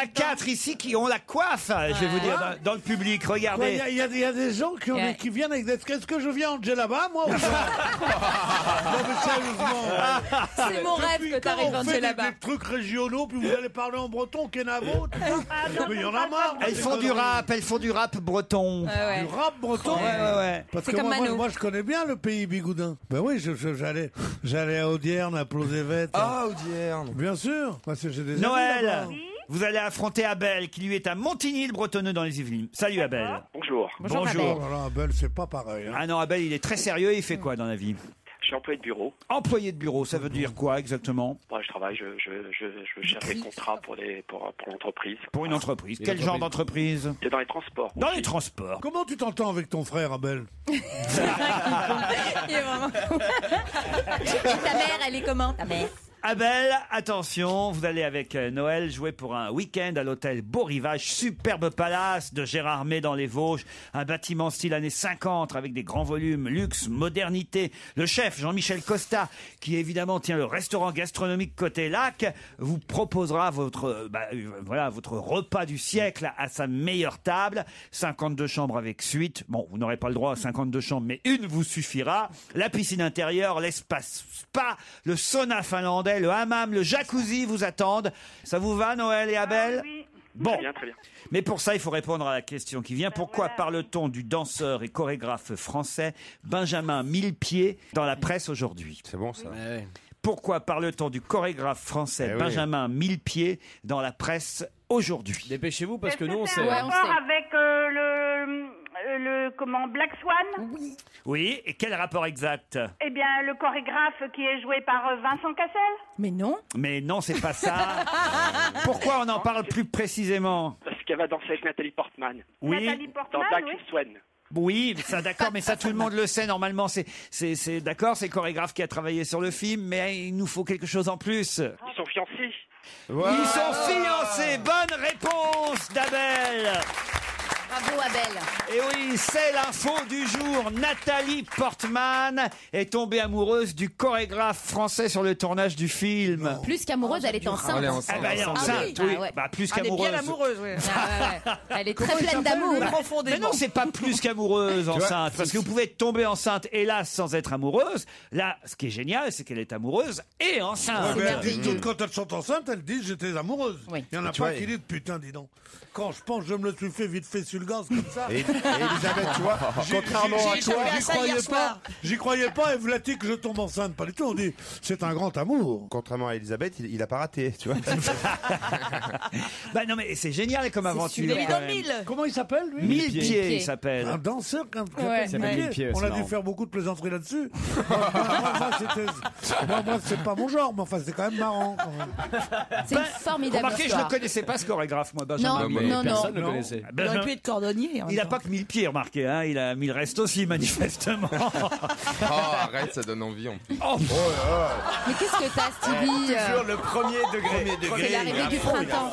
a 4 ici qui ont la coiffe, je vais vous dire, dans le public. Regardez. Il y a des gens qui viennent avec des... Est-ce que je viens en djellaba, moi ou pas? Non, mais sérieusement. C'est mon rêve que t'arrives en djellaba. Des trucs régionaux, puis vous allez parler en breton, Kenavo, tout ça. Mais il y en a marre. Elles font du rap breton. Du rap breton. Ouais. Parce C'est que comme Mano. moi, je connais bien le pays bigoudin. Ben oui, j'allais à Audierne, à Plozévet. Ah, Audierne. Bien sûr. Parce que j'ai des amis Noël, là-bas. vous allez affronter Abel, qui lui est à Montigny-le-Bretonneux dans les Yvelines. Salut Abel. Bonjour. Bonjour, Bonjour. Abel. Oh là là, Abel, c'est pas pareil. Hein. Ah non, Abel, il est très sérieux. Il fait quoi dans la vie? Je suis employé de bureau. Employé de bureau, ça veut dire quoi exactement? Moi, je travaille, je gère des contrats pour l'entreprise. Pour une entreprise. Quel genre d'entreprise? Et dans les transports. Dans les transports. Comment tu t'entends avec ton frère, Abel? Il est vraiment... Et ta mère, elle est comment, ta mère? Abel, attention, vous allez avec Noël jouer pour un week-end à l'hôtel Beau Rivage, superbe palace de Gérardmer dans les Vosges, un bâtiment style années 50 avec des grands volumes, luxe, modernité. Le chef Jean-Michel Costa, qui évidemment tient le restaurant gastronomique côté lac, vous proposera votre repas du siècle à sa meilleure table. 52 chambres avec suite. Bon, vous n'aurez pas le droit à 52 chambres, mais une vous suffira. La piscine intérieure, l'espace spa, le sauna finlandais, le hammam, le jacuzzi vous attendent. Ça vous va, Noël et Abel? Oui. Bon. Très bien, très bien. Mais pour ça, il faut répondre à la question qui vient. Pourquoi parle-t-on du danseur et chorégraphe français Benjamin Millepied dans la presse aujourd'hui? C'est bon, ça. Pourquoi parle-t-on du chorégraphe français Benjamin Millepied dans la presse aujourd'hui? Dépêchez-vous parce que nous, on C'est sait. un rapport avec Black Swan. Oui, et quel rapport exact? Eh bien, le chorégraphe qui est joué par Vincent Cassel. Mais non. Mais non, c'est pas ça. Pourquoi on en parle plus précisément? Parce qu'elle va danser avec Nathalie Portman. Oui. Nathalie Dans Portman, Black oui. Swan. Oui, ça d'accord, mais ça tout le monde le sait normalement. C'est d'accord, c'est le chorégraphe qui a travaillé sur le film, mais il nous faut quelque chose en plus. Ils sont fiancés. Ils sont fiancés. Bonne réponse d'Abel. Bravo, Abel. Et oui, c'est l'info du jour. Nathalie Portman est tombée amoureuse du chorégraphe français sur le tournage du film. Plus qu'amoureuse, elle est enceinte. Elle est enceinte. Ah bah, elle est enceinte, oui. oui. Ah ouais. Bah, plus Elle est qu'amoureuse. bien amoureuse, oui. Elle est très pleine d'amour. Mais non, c'est pas plus qu'amoureuse enceinte, parce que vous pouvez tomber enceinte, hélas, sans être amoureuse. Là, ce qui est génial, c'est qu'elle est amoureuse et enceinte. Ouais, mais elles disent toutes, quand elles sont enceintes, elles disent j'étais amoureuse. Oui. Il y en a Tu pas vois, qui disent putain, dis donc. Quand je pense, je me le suis fait vite fait sur le gaz comme ça. Et Elisabeth, tu vois, contrairement à toi, J'y croyais pas, et Vlati que je tombe enceinte, pas du tout. On dit, c'est un grand amour. contrairement à Elisabeth, il a pas raté, tu vois. Bah non, mais c'est génial comme aventure. Il est quand dans même. 1000. Comment il s'appelle, lui? Millepied, il s'appelle. Un danseur, Ouais. Il s'appelle Millepied, on c'est a dû marrant. faire beaucoup de plaisanteries là-dessus. Moi, c'est pas mon genre, mais enfin, c'est quand même marrant. Quand même. C'est une formidable Remarquez, je ne histoire. le connaissais pas, ce chorégraphe, moi, Benjamin. Non, Millepied. non, non. Personne ne le Non. connaissait. Ah, Il Benjamin- aurait pu être cordonnier. en Il même n'a temps. pas que 1000 pieds, remarquez, hein. Il a mis le reste aussi, manifestement. Oh, arrête, ça donne envie en plus. Oh, Mais qu'est-ce que t'as, Stevie Toujours le premier degré. C'est l'arrivée du printemps.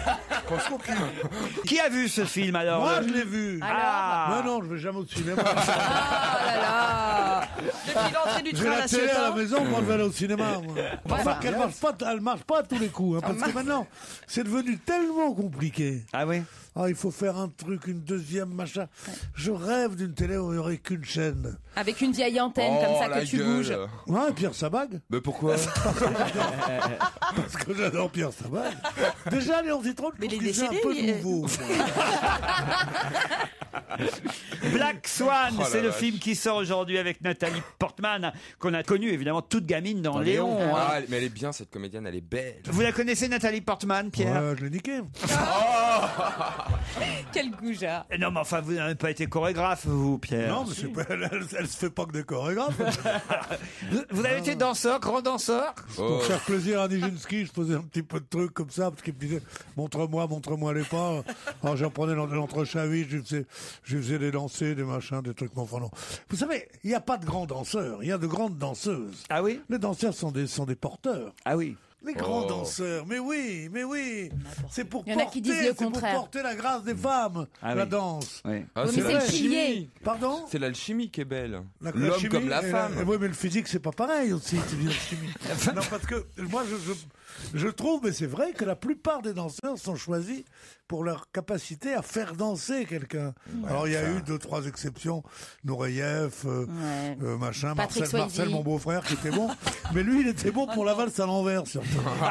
qui a vu ce film alors? Moi, je l'ai vu. Ah. Mais non, je vais jamais au cinéma. Ah là là. Depuis l'entrée du J'ai train à la télé à la Ciotat. maison, moi, je vais aller au cinéma. Moi. Enfin, elle marche pas à tous les coups, hein, parce que maintenant, c'est devenu tellement compliqué. Ah oui? Ah, il faut faire un truc, une deuxième, machin. Je rêve d'une télé où il n'y aurait qu'une chaîne. Avec une vieille antenne comme ça la que tu gueule. bouges. Ouais, Pierre Sabag. Mais pourquoi? Parce que j'adore Pierre Sabag. Déjà, Léon Zitron, je Mais trouve il est qu'il fait un décédé, peu lui. nouveau. Black Swan, Oh la c'est le vache. film qui sort aujourd'hui avec Nathalie Portman, qu'on a connue évidemment toute gamine dans Léon. hein. Ah, mais elle est bien cette comédienne, elle est belle. Vous la connaissez, Nathalie Portman, Pierre? Ouais, je l'ai niqué. Quel goujat. Non, mais enfin, vous n'avez pas été chorégraphe, vous, Pierre. Non, mais c'est pas, elle se fait pas que des chorégraphes. Vous avez été danseur, grand danseur? Pour faire plaisir à Nijinsky, je faisais un petit peu de trucs comme ça, parce qu'il me disait montre-moi les pas. Alors j'en prenais l'entrechavit, je faisais des lancers, des machins, des trucs. Mais enfin non. Vous savez, il n'y a pas de grands danseurs, il y a de grandes danseuses. Ah oui? Les danseurs sont des porteurs. Ah oui. Les grands danseurs, mais oui, c'est pour Il y en a qui disent le c'est pour contraire. porter la grâce des femmes, Ah la oui. danse. Oui. Ah, Oui, mais c'est le l'alchimie. pilier. Pardon? C'est l'alchimie qui est belle. La L'homme chimie comme la et femme. Oui, mais le physique, c'est pas pareil aussi, tu dis la chimie. Non, parce que moi, je trouve, mais c'est vrai que la plupart des danseurs sont choisis pour leur capacité à faire danser quelqu'un. Alors il y a eu 2-3 exceptions, Nureyev, machin, Marcel, mon beau-frère, qui était bon. Mais lui, il était bon pour la valse à l'envers, surtout.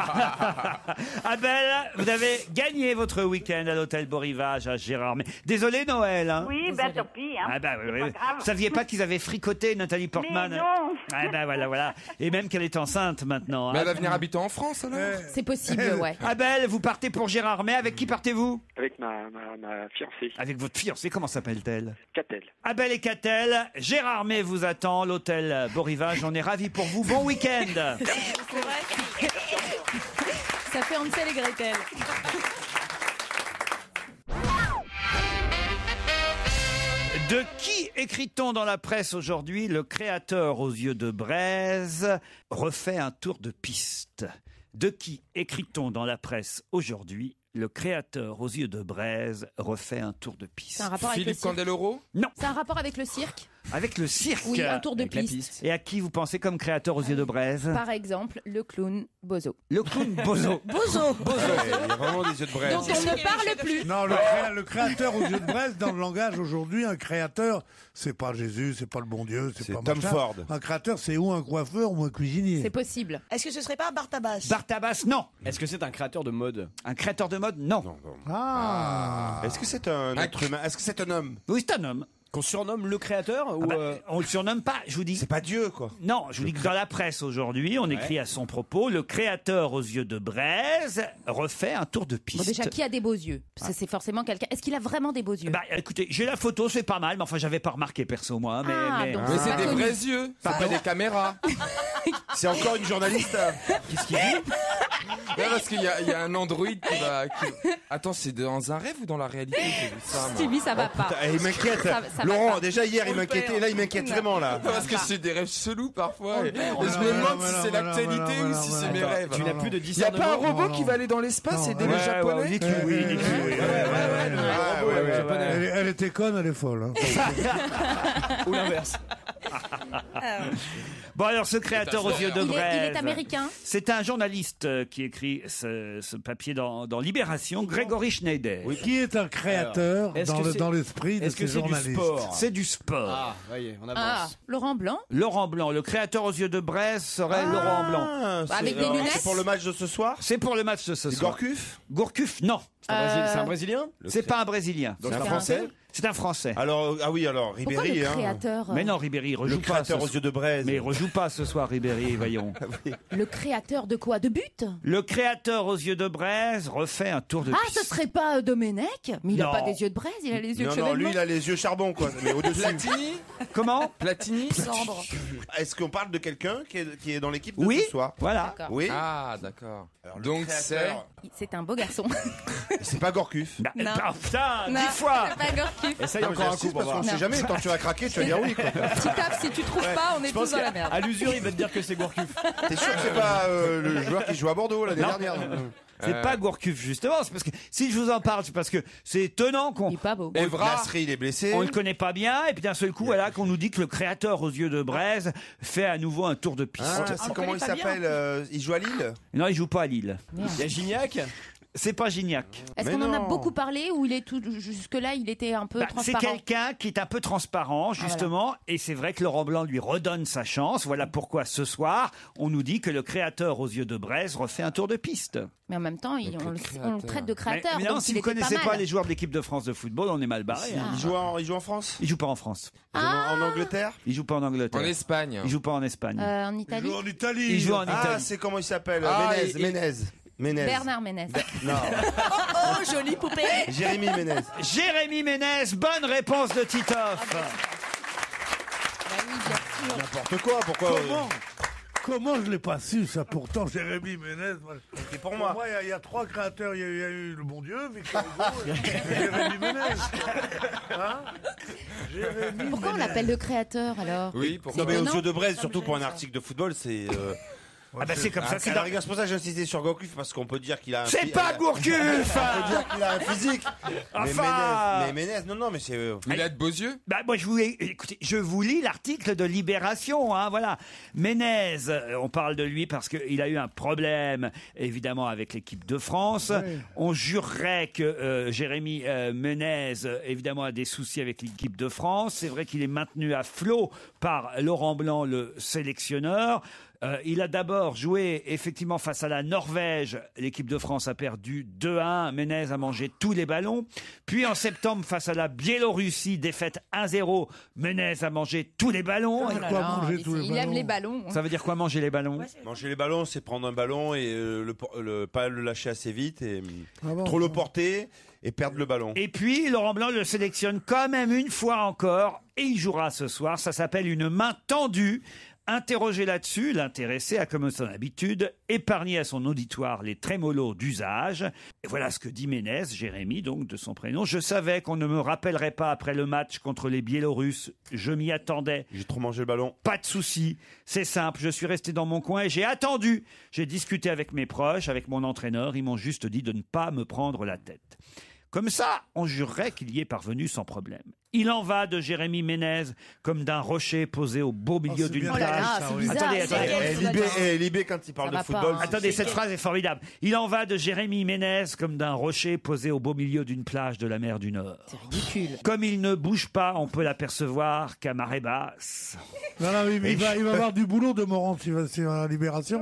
Abel, vous avez gagné votre week-end à l'hôtel Beau Rivage à Gérard. Mais désolé, Noël. Hein. Oui, ben tant pis. Hein. Ah bah, C'est oui. pas grave. Vous saviez pas qu'ils avaient fricoté Nathalie Portman? Mais non. Ah bah voilà. Et même qu'elle est enceinte maintenant. Mais elle va venir habiter en France alors. C'est possible, ouais. Abel, vous partez pour Gérardmer. Avec qui partez-vous? Avec ma fiancée, Avec votre fiancée, comment s'appelle-t-elle? Catel. Abel et Catel, Gérardmer vous attend, l'hôtel Beau Rivage. On est ravis pour vous. Bon week-end. C'est vrai. Ça fait Hansel et Gretel. De qui écrit-on dans la presse aujourd'hui? Le créateur aux yeux de braise refait un tour de piste. De qui écrit-on dans la presse aujourd'hui? Le créateur aux yeux de braise refait un tour de piste. C'est un rapport avec Philippe le cirque. Candeloro? Non. C'est un rapport avec le cirque? Avec le cirque. Oui, un tour de piste. Et à qui vous pensez comme créateur aux yeux de braise? Par exemple, le clown Bozo. Le clown Bozo. Bozo. Il y a vraiment des yeux de braise. Dont on ne parle plus. Non, le créateur aux yeux de braise, dans le langage aujourd'hui, un créateur, c'est pas Jésus, c'est pas le bon Dieu, c'est pas Tom machin. Ford. Un créateur, c'est ou un coiffeur ou un cuisinier. C'est possible. Est-ce que ce serait pas Bartabas? Bartabas, non. Est-ce que c'est un créateur de mode? Un créateur de mode, non. Ah. Est-ce que c'est un être humain? Est-ce que c'est un homme? Oui, c'est un homme. Qu'on surnomme le créateur ou On le surnomme pas, je vous dis. C'est pas Dieu, quoi. Non, je vous dis que dans la presse aujourd'hui, on écrit à son propos, le créateur aux yeux de braise refait un tour de piste. Bon, déjà, qui a des beaux yeux? Parce que c'est forcément quelqu'un. Est-ce qu'il a vraiment des beaux yeux? Bah écoutez, j'ai la photo, c'est pas mal, mais enfin j'avais pas remarqué perso moi. Mais, Ah, donc Mais c'est c'est pas des connu. vrais yeux, c'est pas des caméras. C'est encore une journaliste. Qu'est-ce qu'il dit? Ouais, parce qu'il y a un Android qui va. Attends, c'est dans un rêve ou dans la réalité? J'ai vu ça, moi. Stevie, ça va pas. Il m'inquiète. Ça va Laurent, pas. déjà hier, il m'inquiétait. Là, il m'inquiète vraiment, là. Parce que c'est des rêves chelous parfois. Et je non, me demande non, si non, c'est non, l'actualité non, ou non, si non, c'est non, mes non, rêves. Tu n'as plus de Il n'y a discernement. pas un robot non, qui non. va aller dans l'espace et aider les Ouais, Japonais? dites oui, dites oui. Elle était conne, elle est folle. Hein. Ou l'inverse. Bon alors ce créateur aux yeux de Il braise. est américain. C'est un journaliste qui écrit ce papier dans Libération, Grégory Schneider. Oui. Qui est un créateur Alors, est-ce que c'est- dans l'esprit de Est-ce que ces c'est du journalistes? sport? C'est du sport. Ah, voyez, on Ah, avance. Laurent Blanc. Laurent Blanc, le créateur aux yeux de braise serait Laurent Blanc. Avec des lunettes. C'est pour le match de ce soir? C'est pour le match de ce C'est soir. Gourcuff? Gourcuff, non. C'est un Brésilien? C'est pas un Brésilien. Donc C'est un un Français? C'est un Français. Alors, ah oui, alors, Pourquoi Ribéry, le hein. créateur? Mais non, Ribéry, il Le rejoue pas. créateur aux yeux de braise. Mais il rejoue pas ce soir, Ribéry, voyons. Le créateur de quoi? De but? Le créateur aux yeux de braise refait un tour de Ah, piste. ce serait pas Domenech? Mais il a Non. pas des yeux de braise, il a les yeux de Non, non, lui, chevènement. il a les yeux charbon, quoi. Mais au-dessus. Platini? Comment? Platini? Cendre. Est-ce qu'on parle de quelqu'un qui est dans l'équipe de Oui, ce soir? voilà. D'accord. Oui. Ah, d'accord. Alors, le Donc créateur, C'est un beau garçon. c'est pas Gourcuff. Bah, Non. putain, Non, 10 fois. c'est pas Gourcuff. Essaye Non, mais encore un j'insiste coup pour parce qu'on voir. sait jamais. Tant que tu vas craquer, tu vas dire oui, quoi. Petit taf, si tu trouves pas, on est Je pense tous dans la merde. qu'à l'usure, il va te dire que c'est Gourcuff. T'es sûr que c'est pas le joueur qui joue à Bordeaux l'année Non. dernière? C'est pas Gourcuff, justement. C'est parce que si je vous en parle, c'est parce que c'est étonnant qu'on Il est pas beau. Evra? Nasri, il est blessé. on le connaît pas bien, et puis d'un seul coup, voilà, qu'on nous dit que le créateur aux yeux de braise fait à nouveau un tour de piste. Ah, c'est comment il s'appelle? Il joue à Lille? Non, il joue pas à Lille. Il y a Gignac. C'est pas Gignac. Est-ce Mais qu'on en a non. beaucoup parlé ou il est tout jusque-là, il était un peu Bah, c'est transparent? quelqu'un qui est un peu transparent, justement, et c'est vrai que Laurent Blanc lui redonne sa chance. Voilà pourquoi ce soir, on nous dit que le créateur aux yeux de braise refait un tour de piste. Mais en même temps, on le créateur. traite de créateur. Mais non, donc si il vous était connaissez pas pas mal. les joueurs de l'équipe de France de football, on est mal barré. hein. Il joue en France? Il joue pas en France. Il joue en Angleterre? Il joue pas en Angleterre. En Espagne. Il joue pas en Espagne. En Il Italie? joue en Italie. Il joue en Ah, Italie. c'est comment il s'appelle? Ah, Ménez. Bernard Ménez. Non, Oh, jolie poupée. Jérémy Ménez. Jérémy Ménez, bonne réponse de Titoff. N'importe quoi, pourquoi? Comment je l'ai pas su, ça, pourtant, Jérémy Ménez. C'est pour moi. Il y a 3 créateurs. Il y a eu le bon Dieu, Victor Hugo et Jérémy Ménez. Hein? Jérémy Pourquoi on Ménez. l'appelle le créateur alors? Oui, pour Non, mais aux étonnant. yeux de braise, surtout pour un article de football, c'est. Ah bah c'est comme ça. C'est pour ça que j'ai insisté sur Gourcuff, parce qu'on peut dire qu'il a un C'est pas Gourcuff. On peut dire qu'il a un physique. Enfin. Mais Ménez, non, mais c'est. Il a de beaux yeux. Bah moi écoutez, je vous lis l'article de Libération, hein, voilà. Ménez, on parle de lui parce qu'il a eu un problème, évidemment, avec l'équipe de France. Oui. On jurerait que Jérémy Ménez, évidemment, a des soucis avec l'équipe de France. C'est vrai qu'il est maintenu à flot par Laurent Blanc, le sélectionneur. Il a d'abord joué effectivement face à la Norvège. L'équipe de France a perdu 2-1. Ménez a mangé tous les ballons. Puis en septembre, face à la Biélorussie, défaite 1-0. Ménez a mangé tous les ballons. Il aime les ballons. Ça veut dire quoi, manger les ballons? Manger les ballons, c'est prendre un ballon et pas le lâcher assez vite et trop le porter et perdre le ballon. Et puis, Laurent Blanc le sélectionne quand même une fois encore et il jouera ce soir. Ça s'appelle une main tendue. Interrogé là-dessus, l'intéressé a comme son habitude épargné à son auditoire les trémolos d'usage. Et voilà ce que dit Ménez, Jérémy, donc de son prénom. Je savais qu'on ne me rappellerait pas après le match contre les Biélorusses. Je m'y attendais. J'ai trop mangé le ballon. Pas de souci. C'est simple. Je suis resté dans mon coin et j'ai attendu. J'ai discuté avec mes proches, avec mon entraîneur. Ils m'ont juste dit de ne pas me prendre la tête. Comme ça, on jurerait qu'il y est parvenu sans problème. Il en va de Jérémy Ménez comme d'un rocher posé au beau milieu d'une plage. Attendez. Libé, quand il parle de football. Attendez, cette phrase est formidable. Il en va de Jérémy Ménez comme d'un rocher posé au beau milieu d'une plage de la mer du Nord. C'est ridicule. Comme il ne bouge pas, on peut l'apercevoir qu'à marée basse. Non, il va avoir du boulot de Morand s'il va à la Libération.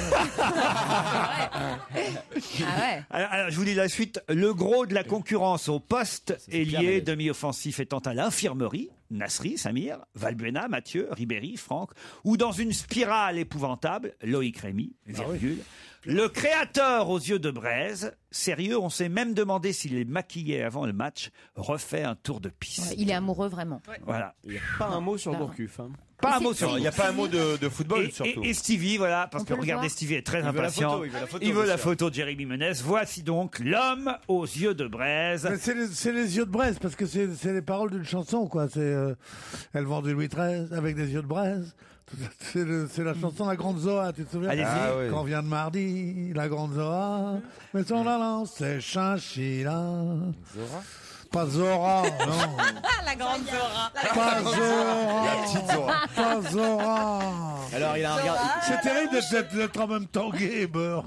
Alors, je vous lis la suite. Le gros de la concurrence au poste ailier, demi-offensif étant à l'infirmerie, Nasri, Samir, Valbuena, Mathieu, Ribéry, Franck, ou dans une spirale épouvantable, Loïc Rémy, virgule. Le créateur aux yeux de braise, sérieux, on s'est même demandé s'il est maquillé avant le match, refait un tour de piste. Ouais, il est amoureux vraiment. Voilà. Il n'y a pas un mot sur Gourcuff. Hein. Pas un mot sur. Il n'y a pas un mot de football surtout. Et Stevie, voilà, parce que regardez, Stevie est très impatient. Il veut la photo de Jérémy Ménez. Voici donc l'homme aux yeux de braise. Mais c'est les yeux de braise parce que c'est les paroles d'une chanson, quoi. C'est elle vend du Louis XIII avec des yeux de braise. C'est la chanson La Grande Zoa, tu te souviens? Allez-y. Quand vient de mardi, la Grande Zoa, mais son allant, c'est Chinchilla. Zora? Pas Zora, non. La grande Zora. Pas Zora. La petite Zora. Pas Zora. Alors il a un regard. C'est terrible d'être en même temps gay et beurre.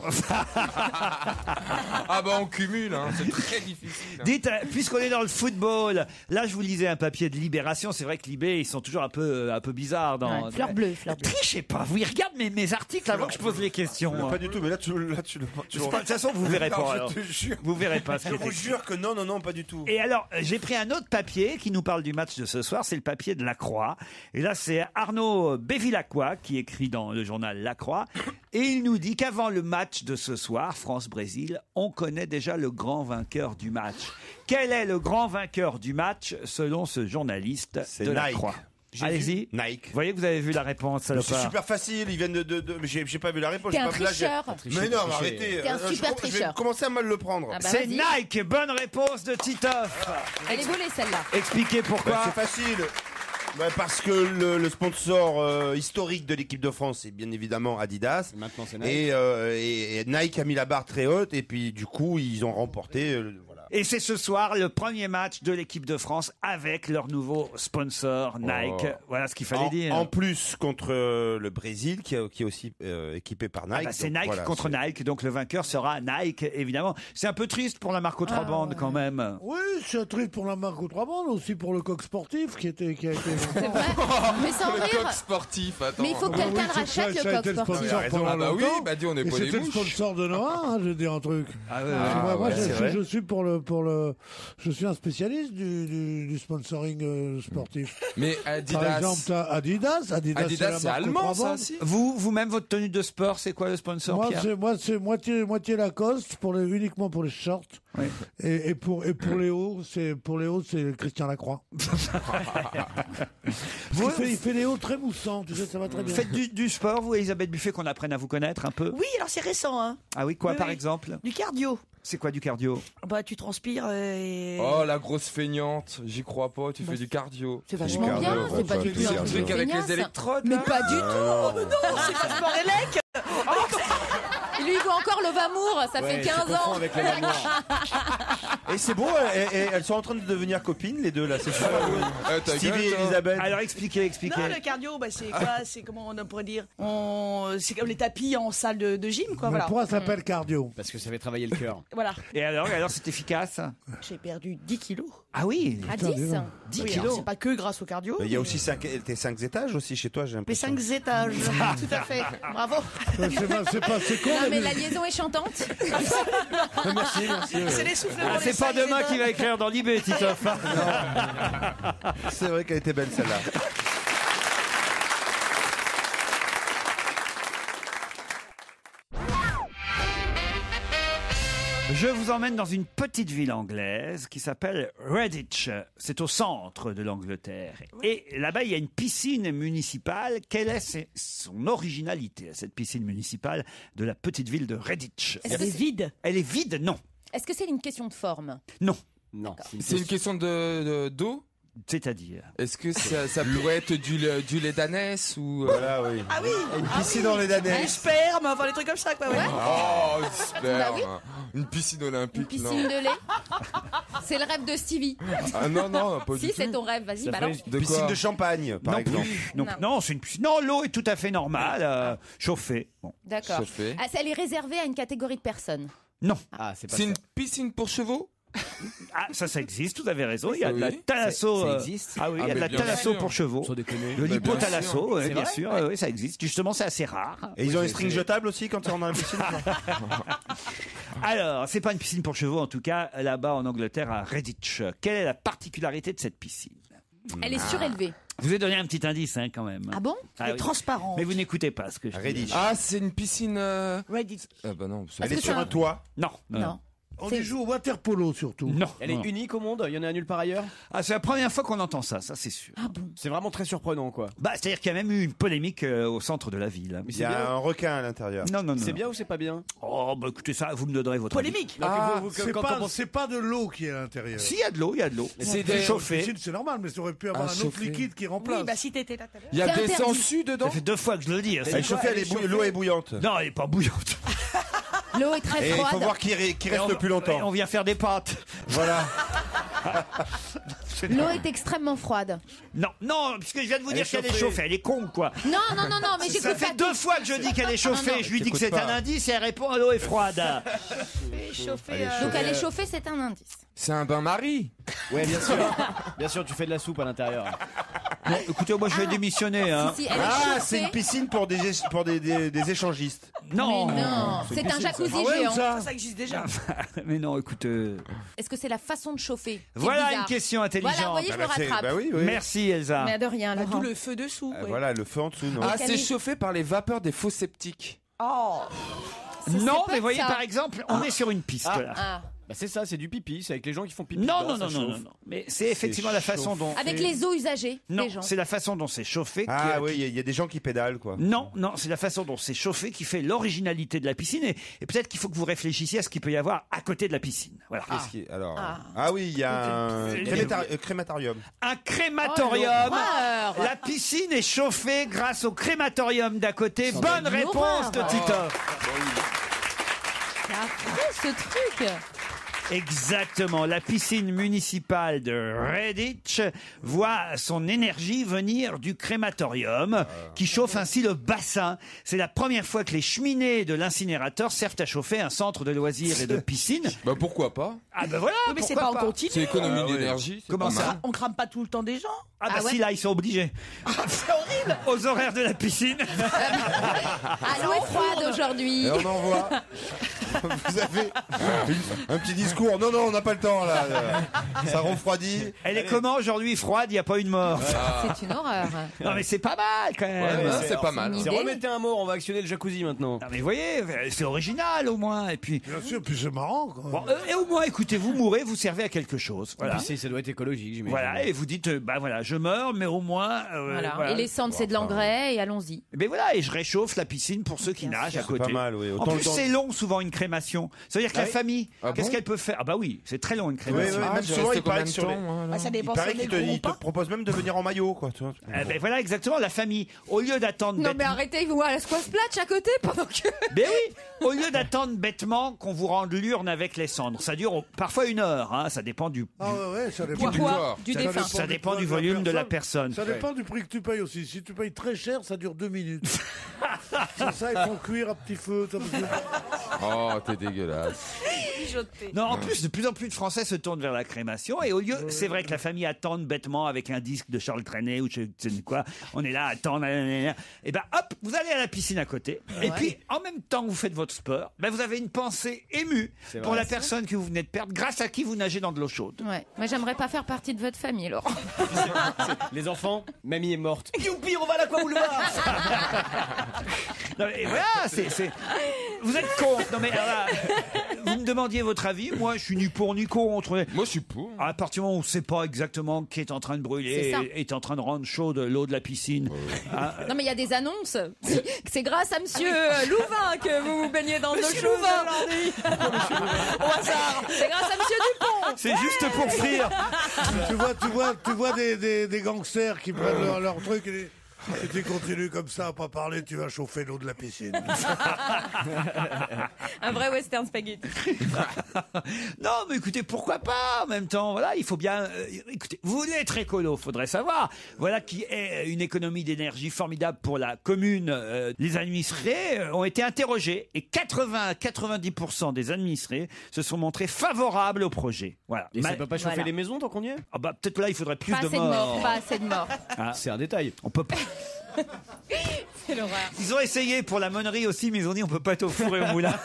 Ah bah on cumule, hein. C'est très difficile. Dites, puisqu'on est dans le football, là je vous lisais un papier de Libération. C'est vrai que Libé, ils sont toujours un peu bizarres dans. Fleur bleue. Trichez pas, vous regardez mes articles avant que je pose les questions. Pas du tout, mais là tu De toute façon, vous verrez pas. Alors. Je te jure. Vous verrez pas ce Je qui est vous écrit. jure que non, pas du tout. Et alors, j'ai pris un autre papier qui nous parle du match de ce soir, c'est le papier de La Croix. Et là, c'est Arnaud Bévilacqua qui écrit dans le journal La Croix. Et il nous dit qu'avant le match de ce soir, France-Brésil, on connaît déjà le grand vainqueur du match. Quel est le grand vainqueur du match selon ce journaliste de La Nike. Croix? Allez-y. Nike. Vous voyez que vous avez vu la réponse, Mais salopard. c'est super facile, ils viennent mais j'ai pas vu la réponse. T'es un j'ai pas vu là, tricheur. Mais non, mais arrêtez. T'es un super Je vais tricheur. commencer à mal le prendre. Ah bah, C'est vas-y. Nike. Bonne réponse de Titoff. Elle est volée celle-là. Expliquez pourquoi. C'est facile. Parce que le sponsor historique de l'équipe de France, c'est bien évidemment Adidas. Maintenant c'est Nike. Et Nike a mis la barre très haute et puis du coup ils ont remporté. Voilà. Et c'est ce soir le premier match de l'équipe de France avec leur nouveau sponsor Nike. Voilà ce qu'il fallait dire. En plus contre le Brésil qui est aussi équipé par Nike. C'est Donc, Nike voilà, contre Nike, donc le vainqueur sera Nike, évidemment. C'est un peu triste pour la marque aux trois bandes quand même. Oui, c'est triste pour la marque aux trois bandes, aussi pour le coq sportif qui a été. C'est vrai. Mais sans Le rire. coq sportif, attends. Mais il faut que quelqu'un le rachète ça a le été coq sportif. sponsor pendant Ah bah oui, longtemps. bah dis on n'est Et pas des c'était le mouches. sponsor de Noah, hein, je dis un truc. Ah ouais, Moi, c'est vrai. je suis je suis un spécialiste du sponsoring sportif. Mais Par Adidas. exemple, t'as Adidas, la Adidas, c'est marque aux allemand trois ça bandes. aussi. Vous-même, votre tenue de sport, c'est quoi le sponsor, Pierre? Moi, c'est moitié Lacoste uniquement pour les shorts. Oui. Et pour les hauts, c'est Christian Lacroix. Il fait les hauts très moussants, tu sais, ça va très bien. Faites du sport, vous, Elisabeth Buffet, qu'on apprenne à vous connaître un peu. Oui, alors c'est récent, hein. Ah oui, quoi, Oui, par oui. exemple? Du cardio. C'est quoi du cardio? Bah, tu transpires et. Oh la grosse feignante, j'y crois pas, tu fais du cardio. C'est vachement bien, c'est pas du tout un Un truc avec feignasse. les électrodes Mais là. pas du tout. Oh, mais non, c'est pas sport élec. Oh, Lui, il voit encore l'Ovamour, ça fait 15 ans. Et c'est beau, elles sont en train de devenir copines, les deux là, c'est ça. Stevie et Elisabeth. Alors expliquez. Non, le cardio, c'est quoi? C'est comment on pourrait dire? C'est comme les tapis en salle de gym, quoi. Mais Voilà. pourquoi ça s'appelle cardio? Parce que ça fait travailler le cœur. Voilà. Et alors c'est efficace? J'ai perdu 10 kilos. Ah oui. À 10 10 Oui, kilos. alors, c'est pas que grâce au cardio. Il y a aussi 5 étages aussi chez toi, j'ai Mais l'impression. 5 étages. Tout à fait. Bravo. C'est con. Non, mais la liaison est chantante. Merci. C'est l'essoufflement. Ah, c'est pas demain qu'il va écrire dans l'IB, Titoff. C'est vrai qu'elle était belle celle-là. Je vous emmène dans une petite ville anglaise qui s'appelle Redditch. C'est au centre de l'Angleterre. Et là-bas, il y a une piscine municipale. Quelle est son originalité, cette piscine municipale de la petite ville de Redditch? Est-ce que c'est vide? Elle est vide? Non. Est-ce que c'est une question de forme? Non. Non. C'est une question d'eau. C'est-à-dire? Est-ce que ça pourrait être du lait d'ânesse ou Voilà, oui. Ah oui. Une piscine dans les Du d'ânesse. sperme, enfin des trucs comme ça, quoi. Ouais. Oh, sperme. Bah oui. Une piscine olympique. Une piscine de lait? C'est le rêve de Stevie. Ah non, pas du Si, tout. c'est ton rêve, vas-y, Ça balance. ferait- De piscine de champagne, par Non exemple. plus. Non, c'est une piscine. Non, l'eau est tout à fait normale, chauffée. Bon. D'accord. Ça fait. Ah, elle est réservée à une catégorie de personnes. Non. Ah, c'est pas C'est ça. une piscine pour chevaux. Ah, ça existe, vous avez raison. Il y a de la Oui. thalasso. Ça existe. Ah oui, il y a Ah, de la mais bien thalasso sûr. pour chevaux. Sans déconner. Le bien lipothalasso, sûr. ouais, C'est bien vrai sûr, oui, ça existe. Justement, c'est assez rare. Et ils ont Oui, une c'est- string jetable aussi quand on est dans la piscine. Alors, c'est pas une piscine pour chevaux, en tout cas, là-bas en Angleterre, à Redditch. Quelle est la particularité de cette piscine? Elle est surélevée. Je vous ai donné un petit indice, hein, quand même. Ah bon? Ah Elle est oui. transparente. Mais vous n'écoutez pas ce que je dis. Redditch. Ah, c'est une piscine. Reddit. Ah bah non. Elle est que sur c'est un toit. Non. Non. On C'est- y joue au water polo surtout. Non. Elle est unique au monde, il y en a nulle part ailleurs. Ah, c'est la première fois qu'on entend ça, c'est sûr. Ah bon? C'est vraiment très surprenant, quoi. Bah, c'est-à-dire qu'il y a même eu une polémique au centre de la ville. Mais Il c'est y a bien. un requin à l'intérieur. Non. C'est bien ou c'est pas bien? Oh, bah écoutez ça, vous me donnerez votre avis. Polémique. Non, Ah, puis C'est pas de l'eau qui est à l'intérieur. Si, il y a de l'eau, il y a de l'eau. C'est C'est des- chauffé. Piscine, c'est normal, mais ça aurait pu avoir Ah, un autre chauffé. liquide qui remplace. Oui, bah si t'étais là tout à l'heure. Il y a C'est des interdit. sangsues dedans. Ça fait 2 fois que je le dis. Elle est chauffée, l'eau est bouillante. Non, elle est pas bouillante. L'eau est très Et il faut froide. voir qui reste le plus Et on longtemps. vient faire des pâtes. Voilà. L'eau est extrêmement froide. Non, puisque je viens de vous dire qu'elle est chauffée. Elle est con, quoi. Non, mais Ça j'écoute fait pas. 2 fois que je dis qu'elle est chauffée. Non, non. Je lui dis que T'écoutes c'est pas. un indice et elle répond l'eau est froide. Chauffé. Donc elle est chauffée, c'est un indice. C'est un bain-marie. Ouais, bien sûr. Bien sûr, tu fais de la soupe à l'intérieur. Bon, écoutez, moi je vais démissionner. Hein. Si, elle est Ah, chauffée. c'est une piscine pour des échangistes. Non. Mais non, c'est un jacuzzi géant. Ça existe déjà. Mais non, écoute. Est-ce que c'est la façon de chauffer? C'est Voilà bizarre. une question intelligente. Voilà, vous voyez, je me rattrape. Bah oui. Merci Elsa. Mais de rien, Bah, Laurent. d'où le feu dessous. ouais. Voilà, le feu en dessous, non. Ah, quelle c'est est- chauffé par les vapeurs des faux sceptiques. Oh. Non, c'est mais voyez ça. par exemple, on est sur une piste là. Ah. Bah c'est ça, c'est du pipi, c'est avec les gens qui font pipi. Non, dedans, non, ça non, chauffe. non. Mais c'est effectivement la façon dont. Avec les eaux usagées Non, des gens. c'est la façon dont c'est chauffé. Ah oui, il y a des gens qui pédalent, quoi. Non, c'est la façon dont c'est chauffé qui fait l'originalité de la piscine. Et peut-être qu'il faut que vous réfléchissiez à ce qu'il peut y avoir à côté de la piscine. Voilà. Qu'est-ce qui est alors Ah oui, il y a un crématorium. Un crématorium. Oh, l'horreur. La piscine est chauffée grâce au crématorium d'à côté. Sans Bonne doute réponse de l'horreur. Titoff. C'est affreux, ce truc. Exactement. La piscine municipale de Redditch voit son énergie venir du crématorium qui chauffe ainsi le bassin. C'est la première fois que les cheminées de l'incinérateur servent à chauffer un centre de loisirs et de piscine. Bah pourquoi pas? Ah ben voilà. Oui, mais c'est pourquoi pas en continu. C'est économie Ah ouais. d'énergie. c'est Comment pas ça mal. On crame pas tout le temps des gens. Ah bah Ah ouais. si, là ils sont obligés. C'est horrible. Aux horaires de la piscine. Ah, l'eau est froide aujourd'hui. Et on envoie. Vous avez un petit discours. Non, on n'a pas le temps là. Ça refroidit. Elle est comment aujourd'hui? Froide, il n'y a pas eu de mort. C'est une horreur. Non mais c'est pas mal quand même. Ouais, c'est pas mal. une C'est idée. remettez un mort, on va actionner le jacuzzi maintenant. Non mais vous voyez, c'est original au moins. Et puis, Bien sûr, puis c'est marrant. Quoi. bon, et au moins, écoutez, vous mourrez, vous servez à quelque chose. Voilà. Puis ça doit être écologique, j'imagine. Voilà, et vous dites, bah voilà, je meurs, mais au moins. Voilà. voilà. Et les cendres, c'est de l'engrais, et allons-y. Mais voilà, et je réchauffe la piscine pour ceux qui nagent à C'est côté. pas mal, oui. En Autant plus, le temps- c'est long souvent une crémation. Ça veut dire que la famille, qu'est-ce qu'elle peut faire? Ah bah oui, c'est très long une crémation. Oui, même souvent, il paraît que sur les... Ça dépend Il paraît si qu'il on est te, il te propose même de venir en maillot, quoi. Tu vois. Ben voilà, exactement, la famille. Au lieu d'attendre Non mais arrêtez, vous à la squash platch à côté pendant que... Ben oui, au lieu d'attendre bêtement qu'on vous rende l'urne avec les cendres. Ça dure parfois 1 heure, hein, ça dépend du... Ah ouais, ça dépend Du poids du défunt. Ça dépend du volume de la personne. Ça dépend du prix que tu payes aussi. Si tu payes très cher, ça dure 2 minutes. C'est ça, ils font cuire à petit feu. Oh, t'es dégueulasse. Non, en plus, de plus en plus de Français se tournent vers la crémation. Et au lieu, c'est vrai que la famille attend bêtement avec un disque de Charles Trenet ou je sais quoi. On est là à attendre. Et ben hop, vous allez à la piscine à côté. Et puis, en même temps que vous faites votre sport, ben vous avez une pensée émue pour la personne que vous venez de perdre, grâce à qui vous nagez dans de l'eau chaude. Ouais, moi j'aimerais pas faire partie de votre famille, Laurent. Les enfants, mamie est morte. Youpi, on va à l'aquaboulevar. Non, et voilà, vous êtes contre. Non mais alors là, vous me demandiez votre avis. Moi, je suis ni pour ni contre. Moi, je suis pour. À partir du moment où on ne sait pas exactement qui est en train de brûler, est en train de rendre chaude l'eau de la piscine. Non mais il y a des annonces. C'est grâce à Monsieur Louvain que vous vous baignez dans l'eau chaude aujourd'hui. Au hasard. C'est grâce à Monsieur Dupont. C'est juste pour frire. Tu vois des gangsters qui prennent leur truc et si tu continues comme ça à pas parler, tu vas chauffer l'eau de la piscine. Un vrai western spaghetti. Non, mais écoutez, pourquoi pas en même temps. Voilà, il faut bien. Écoutez, vous voulez être écolo, faudrait savoir. Voilà qui est une économie d'énergie formidable pour la commune. Les administrés ont été interrogés et 80-90% des administrés se sont montrés favorables au projet. Voilà. Et ça peut pas chauffer les maisons tant qu'on y est? Ah bah peut-être là, il faudrait plus Pas de assez de morts. Pas assez de morts. Ah, c'est un détail. On peut pas. C'est l'horreur. Ils ont essayé pour la monnerie aussi, mais ils ont dit on peut pas être au four et au moulin.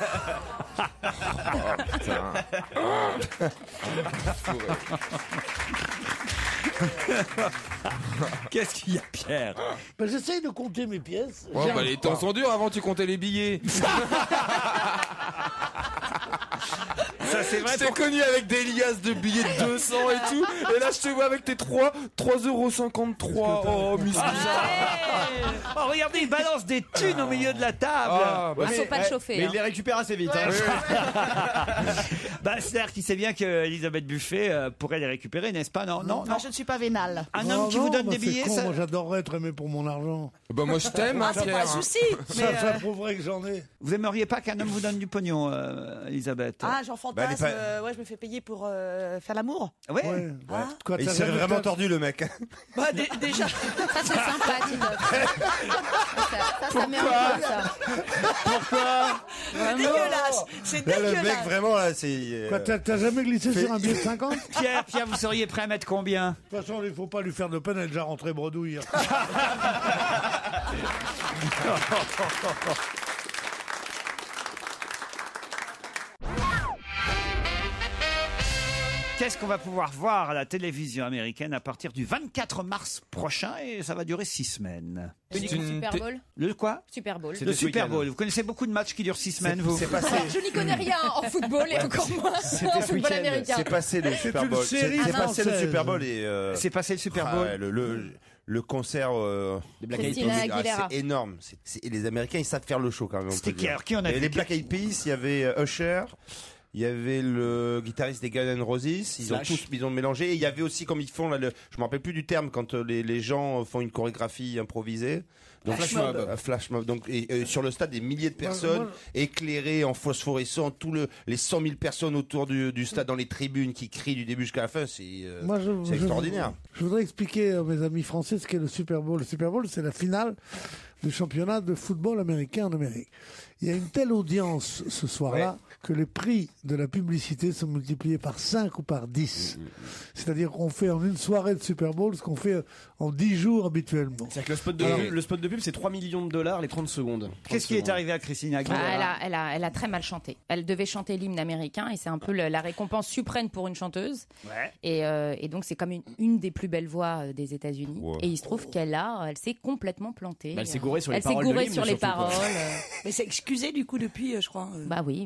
Qu'est-ce qu'il y a, Pierre? Ben, j'essaye de compter mes pièces. Ouais, bah, les temps sont durs, avant tu comptais les billets. Ça, c'est vrai. Je t'ai connu avec des liasses de billets de 200 et tout, et là je te vois avec tes 3,53 €. Oh, Miss Oh, regardez, il balance des thunes au milieu de la table. Il faut pas le chauffer. Mais hein. il les récupère assez vite. Hein. Bah, c'est-à-dire qu'il sait bien que Elisabeth Buffet pourrait les récupérer, n'est-ce pas? Non. Moi, je ne suis pas vénale. Un homme qui vous donne des billets, con, ça... moi j'adorerais être aimé pour mon argent. Bah moi je t'aime, hein, C'est Pierre. pas un souci. Ça prouverait que j'en ai. Vous aimeriez pas qu'un homme vous donne du pognon, Elisabeth? Ah, j'en fantasme. Ouais, je me fais payer pour faire l'amour. Ouais. Quoi, Il s'est vraiment tordu, le mec. Bah, déjà. Ça c'est sympa, Titoff. Ça met en place, ça. Pourquoi? C'est dégueulasse. C'est Là, dégueulasse. le mec, vraiment, là, c'est... Quoi, t'as jamais glissé sur un billet de 50? Pierre, vous seriez prêt à mettre combien? De toute façon, il faut pas lui faire de peine, elle est déjà rentrée bredouille. Qu'est-ce qu'on va pouvoir voir à la télévision américaine à partir du 24 mars prochain et ça va durer 6 semaines. Le Super Bowl. Le quoi? Super Bowl. Le Super Bowl. Vous connaissez beaucoup de matchs qui durent 6 semaines, vous? C'est passé. Je n'y connais rien en football et encore moins en football américain. C'est passé le Super Bowl. C'est passé le Super Bowl et... C'est passé le Super Bowl. Le concert des Black Eyed Peas. Aguilera. c'est énorme. Et les Américains, ils savent faire le show quand même. C'était qui on a vu? Les Black Eyed Peas, il y avait Usher. Il y avait le guitariste des Guns N' Roses, ils ont mélangé. Et il y avait aussi, comme ils font, là, je me rappelle plus du terme, quand les gens font une chorégraphie improvisée. Donc, flash mob. Donc, sur le stade, des milliers de personnes éclairées en phosphorescent, les 100 000 personnes autour du stade dans les tribunes qui crient du début jusqu'à la fin. C'est extraordinaire. Je voudrais expliquer à mes amis français ce qu'est le Super Bowl. Le Super Bowl, c'est la finale du championnat de football américain en Amérique. Il y a une telle audience ce soir-là que les prix de la publicité sont multipliés par 5 ou par 10. C'est-à-dire qu'on fait en une soirée de Super Bowl ce qu'on fait en 10 jours habituellement. C'est-à-dire que le spot de pub, c'est $3 millions les 30 secondes. Qu'est-ce qui est arrivé à Christine Aguilera? Elle a très mal chanté. Elle devait chanter l'hymne américain et c'est un peu la récompense suprême pour une chanteuse. Ouais. Et donc c'est comme une des plus belles voix des États-Unis. Ouais. Et il se trouve elle s'est complètement plantée. Elle s'est gourée sur les paroles. Elle s'est gourée sur les paroles. Mais c'est excusé du coup depuis, je crois. Bah oui, elle s'est excusée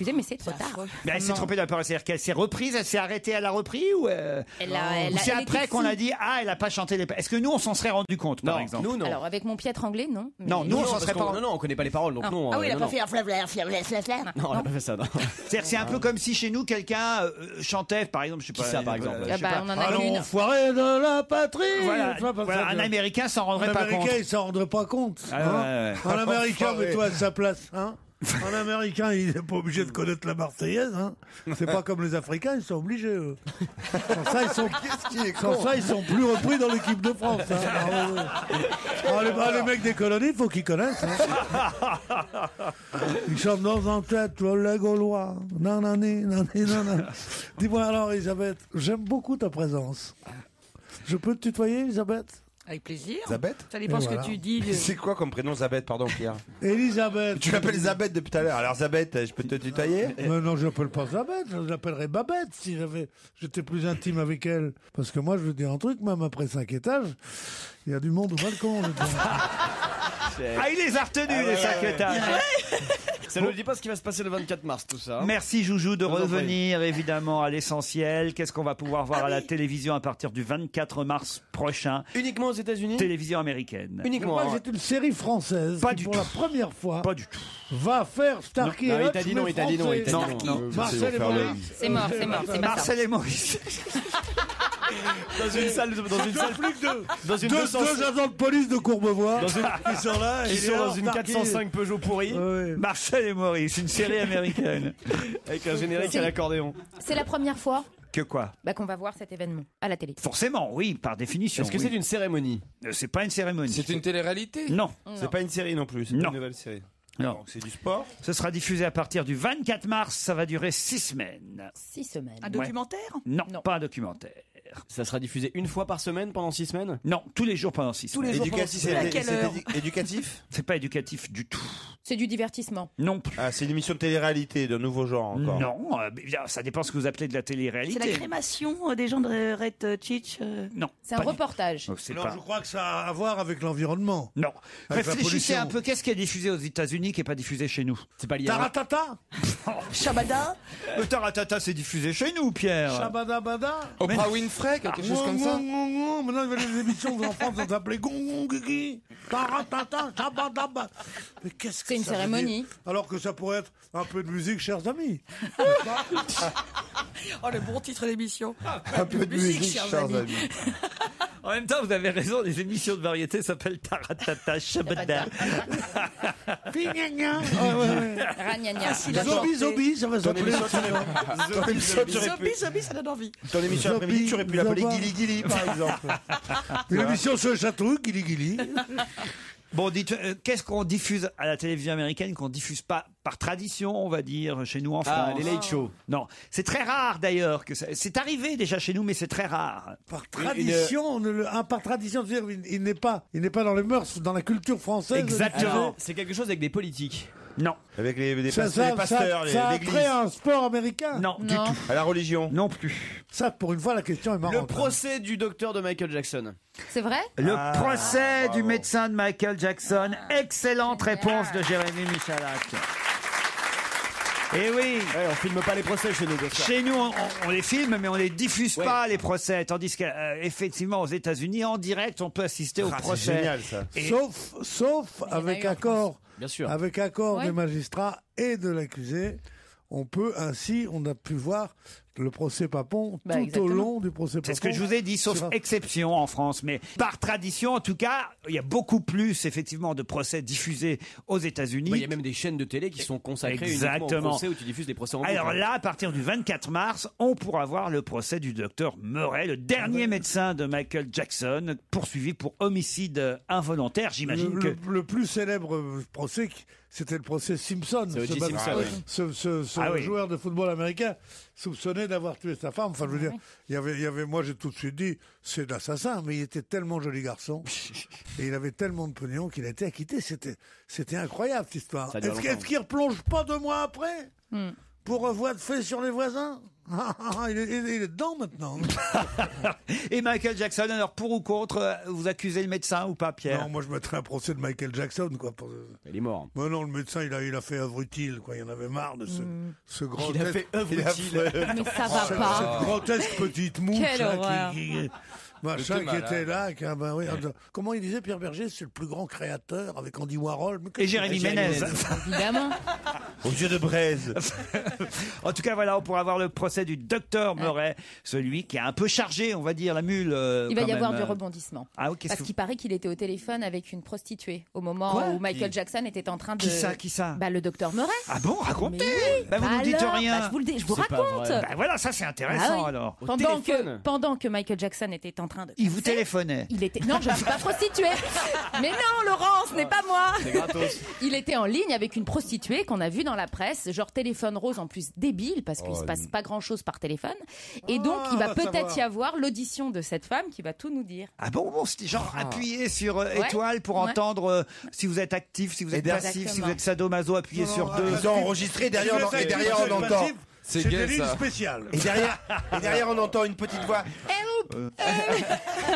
diffusée, mais c'est trop tard. Mais elle s'est trompée d'un c'est-à-dire qu'elle s'est reprise, elle s'est arrêtée à la reprise ou c'est après qu'on a dit elle a pas chanté les. Est-ce que nous on s'en serait rendu compte par exemple? Nous non. Alors avec mon piètre anglais, non. Non, nous on s'en serait pas. Non, on connaît pas les paroles, donc non. Ah oui, il a pas fait un Non, on a pas fait ça. C'est-à-dire c'est un peu comme si chez nous quelqu'un chantait, par exemple, je sais pas. Qui ça, par exemple? On en a Allons, enfoiré de la patrie. Voilà, un Américain s'en rendrait pas compte. Un Américain, il s'en rendrait pas compte. Un Américain, mets-toi à sa place. Un Américain, il n'est pas obligé de connaître la Marseillaise. C'est pas comme les Africains, ils sont obligés. Eux. Sans ça, ils sont plus repris dans l'équipe de France. Les mecs des colonies, il faut qu'ils connaissent. Ils chantent dans un tête, les Gaulois. Nanani. Dis-moi alors, Elisabeth, j'aime beaucoup ta présence. Je peux te tutoyer, Elisabeth? Avec plaisir. Zabeth. Ça dépend ce que tu dis. C'est quoi comme prénom Zabeth, pardon Pierre? Elisabeth. Tu l'appelles Zabeth depuis tout à l'heure. Alors Zabeth, je peux te tutoyer? Mais non, je l'appelle pas Zabeth, je l'appellerais Babette si j'étais plus intime avec elle. Parce que moi, je veux dire un truc, même après 5 étages, il y a du monde au balcon. Il les a retenus, les 5 étages. Ça ne nous dit pas ce qui va se passer le 24 mars, tout ça. Merci Joujou de revenir évidemment à l'essentiel. Qu'est-ce qu'on va pouvoir voir à la télévision à partir du 24 mars prochain? Uniquement aux États-Unis? Télévision américaine. Uniquement. C'est une série française Pas qui, du pour tout. la première fois, Pas du tout. va faire Starkey Non, et il Hutch, t'a dit non, mais il t'a dit non, il t'a dit français. non. Marcel et Maurice. C'est mort, c'est pas ça. Marcel et Maurice. Dans une salle, dans une Deux 200 agents de police de Courbevoie. Ils sont là. Ils sont dans une Starkey. 405 Peugeot pourrie, Marcel et Maurice, une série américaine. avec un générique à l'accordéon. C'est la première fois Que quoi? qu'on va voir cet événement à la télé. Forcément, oui, par définition. Est-ce que c'est une cérémonie? C'est pas une cérémonie. C'est une télé-réalité? Non. C'est pas une série non plus, c'est Non. une nouvelle série. Non. Donc c'est du sport. Ce sera diffusé à partir du 24 mars. Ça va durer 6 semaines. 6 semaines. Un documentaire? Non, pas un documentaire. Ça sera diffusé une fois par semaine pendant 6 semaines? Non, tous les jours pendant 6 semaines. les jours Éducatif, pendant- À quelle heure éducatif? C'est pas éducatif du tout. C'est du divertissement. Non plus. Ah, c'est une émission de télé-réalité de nouveau genre encore. Non, ça dépend ce que vous appelez de la C'est télé-réalité. la crémation des gens de Red Chich. Non. C'est un reportage. Oh, c'est Non, pas. je crois que ça a à voir avec l'environnement. Non. Avec la Réfléchissez pollution. un peu. Qu'est-ce qui est diffusé aux États-Unis qui est pas diffusé chez nous? C'est pas lié. Taratata. Shabada. Le Taratata, c'est diffusé chez nous, Pierre. Shabada-bada. Oprah Winfrey, quelque chose comme ça? Maintenant, il y avait des émissions d'enfants, ça s'appelait Gong Gigi. Taratata, Shabada-bada. Mais qu'est-ce que C'est une ça veut cérémonie. dire? Alors que ça pourrait être un peu de musique, chers amis. Oh, le bon titre d'émission. Un peu de musique, chers amis. En même temps, vous avez raison, les émissions de variété s'appellent Taratata, Shabada. Pignagna. Ragnagna. Zombie, ça va s'appeler. Zombie, ça donne envie. Ton émission après-midi, tu aurais pu l'appeler Zombie. Gili Gili, par exemple. Une émission sur le château, Gili. Bon, dites, qu'est-ce qu'on diffuse à la télévision américaine qu'on diffuse pas par tradition, on va dire, chez nous en France? Les late shows. Non, c'est très rare d'ailleurs que c'est arrivé déjà chez nous, mais c'est très rare. Par tradition, par tradition, c'est-à-dire, il n'est pas dans les mœurs, dans la culture française. Exactement. C'est quelque chose avec des politiques. Non. Avec les Ça pasteurs, a l'église. trait à un sport américain. Non, du tout. À la religion. Non plus. Ça, pour une fois, la question est marrante. Le procès du docteur de Michael Jackson. C'est vrai? Le procès du médecin de Michael Jackson. Excellente réponse de Jérémy Michalak. Eh oui. Ouais, on filme pas les procès chez nous. Chez nous, on les filme, mais on les diffuse pas, les procès. Tandis qu'effectivement, aux États-Unis, en direct, on peut assister au procès. C'est génial, ça. Et- Sauf avec accord. Bien sûr. Avec accord Ouais. des magistrats et de l'accusé, on a pu voir le procès Papon tout exactement. au long du procès Papon. C'est ce que je vous ai dit, sauf Sur un- exception en France. Mais par tradition, en tout cas, il y a beaucoup plus, effectivement, de procès diffusés aux États-Unis. Il y a même des chaînes de télé qui sont consacrées uniquement au Exactement. procès où tu diffuses des procès en boucle. Alors là, à partir du 24 mars, on pourra voir le procès du docteur Murray, le dernier médecin de Michael Jackson, poursuivi pour homicide involontaire, j'imagine que... le plus célèbre procès, c'était le procès Simpson. C'est O.J. Ce Simpson, bâtard- oui. ce joueur de football américain soupçonné d'avoir tué sa femme. Enfin, je veux dire, il y avait, moi j'ai tout de suite dit, c'est l'assassin, mais il était tellement joli garçon et il avait tellement de pognon qu'il a été acquitté. C'était incroyable cette histoire. Ça dure Est-ce longtemps. qu'il replonge pas 2 mois après pour voie de fait sur les voisins? Il est dedans maintenant. Et Michael Jackson, alors pour ou contre, vous accusez le médecin ou pas, Pierre? Non, moi je mettrais un procès de Michael Jackson, quoi. Il est mort. Mais non, le médecin, il a fait œuvre utile, quoi. Il en avait marre de ce grotesque. Il a fait œuvre utile. Mais ça va pas. Cette grotesque petite mouche. Quelle horreur. Machin qui était là. Comment il disait, Pierre Berger, c'est le plus grand créateur avec Andy Warhol. Et Jérémy Ménez. Évidemment. Aux yeux de braise. En tout cas, voilà, on pourra voir le procès du docteur Murray, celui qui a un peu chargé, on va dire, la mule. Il va y avoir du rebondissement. Ah, parce qu'il paraît qu'il était au téléphone avec une prostituée au moment où Michael Jackson était en train de. Qui ça Le docteur Murray. Ah bon, racontez. Oui. Vous ne dites rien. Je vous raconte. Voilà, ça c'est intéressant alors. Pendant que Michael Jackson était en train de. Il vous téléphonait. Non, je ne suis pas prostituée. Mais non, Laurent, ce n'est pas moi. C'est gratos. Il était en ligne avec une prostituée qu'on a vue dans la presse, genre téléphone rose en plus débile, parce qu'il se passe pas grand-chose par téléphone. Et donc, il va peut-être y avoir l'audition de cette femme qui va tout nous dire. Ah bon, c'était genre appuyer sur étoile pour entendre si vous êtes actif, si vous êtes passif, si vous êtes sadomaso, appuyez sur 2. Ils ont enregistré derrière on entend. C'est des gay lignes ça. spéciales. Et derrière on entend une petite voix. I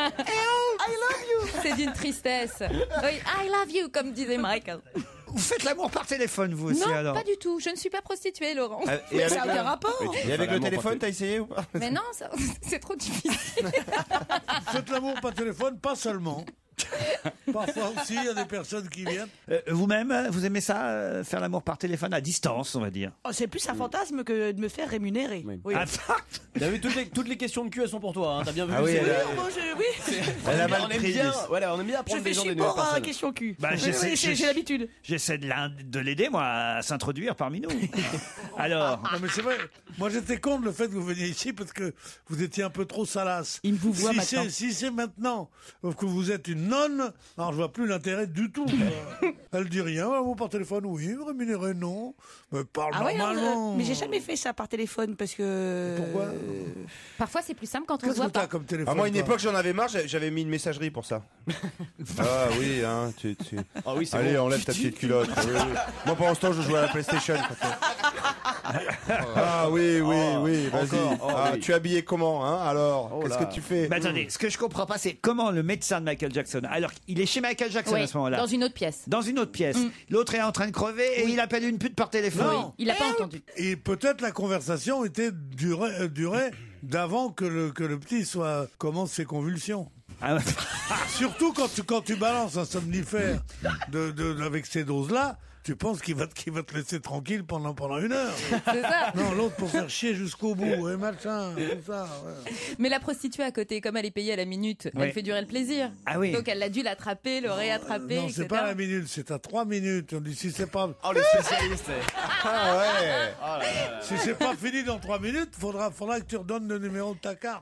love you. C'est d'une tristesse. Oui, I love you, comme disait Michael. Vous faites l'amour par téléphone, vous aussi, non, alors? pas du tout. Je ne suis pas prostituée, Laurent. Et ça n'a aucun rapport. Et avec le téléphone, t'as essayé ou pas? Mais non, c'est trop difficile. Faites l'amour par téléphone, pas seulement. Parfois aussi, il y a des personnes qui viennent. Vous-même, vous aimez ça, faire l'amour par téléphone à distance, on va dire? C'est plus un fantasme que de me faire rémunérer. Oui. T'as vu, toutes les questions de cul, elles sont pour toi. Hein. T'as bien vu. Ah oui, Elle a mal pris. On aime bien apprendre des gens des nouvelles personnes. Question cul. J'ai l'habitude. J'essaie de l'aider, moi, à s'introduire parmi nous. Alors. Non, mais c'est vrai. Moi, j'étais contre le fait que vous veniez ici parce que vous étiez un peu trop salace. Il vous voit maintenant. Si c'est maintenant que vous êtes une nonne, alors je vois plus l'intérêt du tout. Elle dit rien. L'amour par téléphone, oui. Rémunéré, non. Mais parle normalement. Mais j'ai jamais fait ça par téléphone parce que. Pourquoi Parfois, c'est plus simple quand on se Qu'est-ce voit que t'as pas. comme téléphone? Moi, une époque, j'en avais marre, j'avais mis une messagerie pour ça. Ah oui, hein, Ah oui, c'est allez, bon. enlève ta petite culotte. Oui. Moi, pendant ce temps, je jouais à la PlayStation. Ah oui, vas-y. Oui. Tu es habillé comment, hein? Alors, qu'est-ce que tu fais? Mais attendez, ce que je comprends pas, c'est comment le médecin de Michael Jackson, alors il est chez Michael Jackson à ce moment-là. Dans une autre pièce. Dans une autre pièce. L'autre est en train de crever et il appelle une pute par téléphone. Non. Il n'a pas entendu. Et peut-être la conversation durait d'avant que le petit commence ses convulsions. Surtout quand tu balances un somnifère avec ces doses-là, tu penses qu'il va te laisser tranquille pendant 1 heure. C'est ça. Non, l'autre pour faire chier jusqu'au bout, et machin, tout ça. Ouais. Mais la prostituée à côté, comme elle est payée à la minute, elle fait durer le plaisir. Ah oui. Donc elle a dû l'attraper, le réattraper, Non, etc. c'est pas à la minute, c'est à 3 minutes. On dit si c'est pas. Oh, le spécialiste. Ah ouais. Si c'est pas fini dans 3 minutes, faudra que tu redonnes le numéro de ta carte.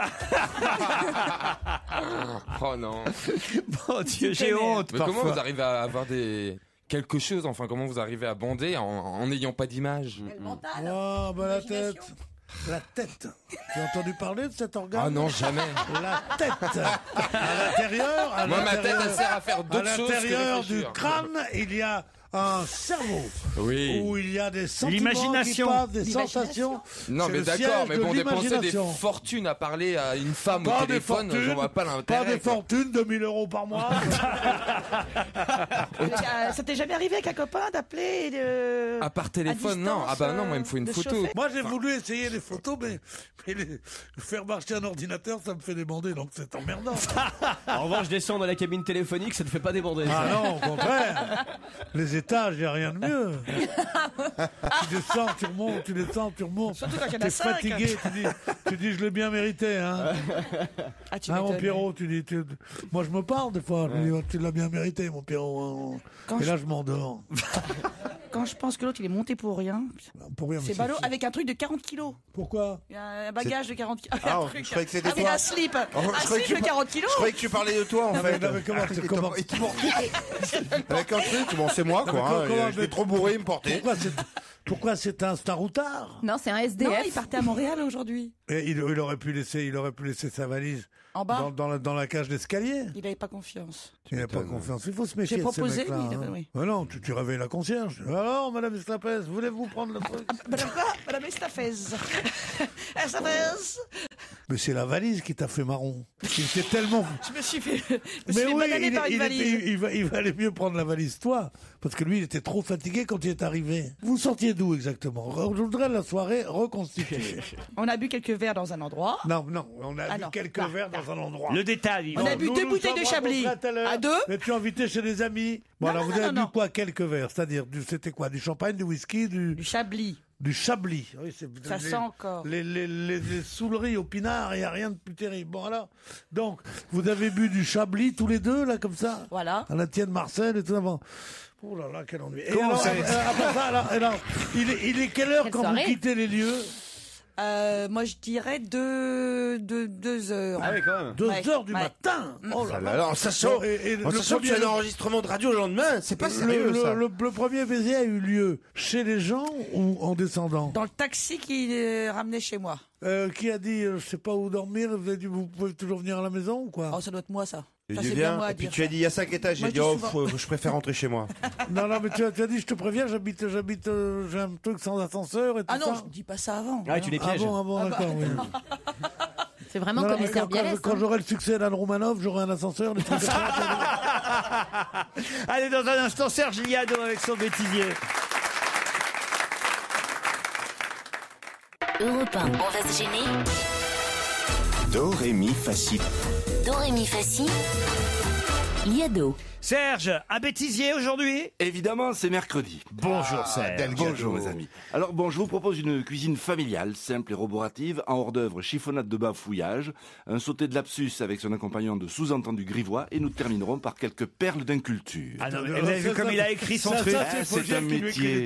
Oh non. Mon Dieu, j'ai honte. Mais parfois. comment vous arrivez à avoir quelque chose, enfin comment vous arrivez à bander en n'ayant pas d'image? Ah, bah la tête. La tête. Tu as entendu parler de cet organe? Ah non, jamais. La tête. À l'intérieur. Moi, ma tête, elle sert à faire d'autres choses que l'intérieur du réfléchir. crâne, il y a un cerveau. Oui. Où il y a des sentiments L'imagination. qui passent, des sensations. Non, C'est mais le d'accord, siège mais de bon, dépenser des l'imagination. fortunes à parler à une femme Pas au des téléphone, fortunes, j'en vois pas l'intérêt. Pas des quoi. fortunes, 2000 € par mois. Ça t'est jamais arrivé avec un copain d'appeler et de. À part téléphone, non. Ah bah non, moi il me faut une de photo. chauffer. Moi, j'ai voulu essayer les photos, mais faire marcher un ordinateur, ça me fait débander, donc c'est emmerdant. En revanche, descendre dans la cabine téléphonique, ça te fait pas déborder. Ah ça. non, au contraire. Les étages, il n'y a rien de mieux. Tu descends, tu remontes, tu descends, tu remontes. Surtout quand il y en a T'es 5. fatigué, tu dis je l'ai bien mérité. Hein. Ah, tu Mon m'étonnes. Pierrot, moi je me parle des fois, je me dis, tu l'as bien mérité mon Pierrot. Quand Et je- là je m'endors. Quand je pense que l'autre il est monté pour rien, Pour rien, mais c'est ballot avec un truc de 40 kilos. Pourquoi? Il y a un bagage de 40 kilos. Ah, Un truc. je croyais que c'était Avec toi. un slip. Oh, je Un croyais slip que de 40 kilos. Je croyais que tu parlais de toi en fait. Non, mais comment Il te portait avec un truc, bon c'est moi Non, mais quoi. comment- J'étais trop bourré, il me portait. Pourquoi c'est un routard? Non, c'est un Non, SDF. il partait à Montréal aujourd'hui. Et il aurait pu laisser sa valise En bas. dans la cage d'escalier. Il n'avait pas confiance. Il n'a pas confiance. Il faut se méfier J'ai de ces proposé, mecs-là. oui, hein. oui. Non, tu réveilles la concierge. Alors, Madame Estrapez, voulez-vous prendre le truc? Madame quoi? Madame Estafez. Estafez. Mais c'est la valise qui t'a fait marron. Il était tellement... Je me suis fait bananer par une valise. il valait mieux prendre la valise, toi. Parce que lui, il était trop fatigué quand il est arrivé. Vous sortiez d'où exactement? Je voudrais la soirée reconstituée. On a bu quelques verres dans un endroit. Non, on a bu quelques verres dans un endroit. Le détail. On a bu 2 bouteilles de Chablis. À 2. Et tu es invité chez des amis. Bon, alors vous avez bu quoi? Quelques verres. C'est-à-dire, c'était quoi? Du champagne, du whisky, du Chablis. Du Chablis. Oui, ça sent encore. Les saouleries au pinard, il n'y a rien de plus terrible. Bon, alors, donc, vous avez bu du Chablis tous les deux, là, comme ça? Voilà. À la tienne Marcel et tout avant. Oh là là, quel ennui. Et Comment alors, après ça, alors, il est quelle heure quand vous quittez les lieux? Moi, je dirais 2 heures. Ah oui, quand même. 2 heures du matin. Oh là là, en sachant que tu as un enregistrement de radio le lendemain, c'est pas sérieux ça. Le premier baiser a eu lieu chez les gens ou en descendant? Dans le taxi qui ramenait chez moi. Qui a dit, je sais pas où dormir, vous avez dit, vous pouvez toujours venir à la maison ou quoi? Oh, ça doit être moi, ça. Et Ça, c'est bien moi à et puis dire tu as ça. dit, il y a 5 étages, j'ai Moi, dit, je dis oh, souvent. je préfère rentrer chez moi. Non, mais tu as dit, je te préviens, j'habite, j'ai un truc sans ascenseur et tout Ah non, ça. je dis pas ça avant. Ah, tu les pièges. Ah bon, d'accord, oui. C'est vraiment Non, mais commissaire Bialès. quand j'aurai le succès d'Anne Romanov, j'aurai un ascenseur, des trucs comme ça. Allez, dans un instant, Serge Liado avec son bêtisier. Europe 1, on va se gêner. Do, ré, mi, fa, si. Do, ré, mi, fa, si. Liado. Serge, un bêtisier aujourd'hui? Évidemment, c'est mercredi. Bonjour Serge. Bonjour mes amis. Alors bon, je vous propose une cuisine familiale, simple et roborative, en hors d'œuvre chiffonnade de bafouillage, un sauté de lapsus avec son accompagnant de sous-entendus grivois, et nous terminerons par quelques perles d'inculture. Ah non, mais vous avez vu comme il a écrit son truc? C'est un métier.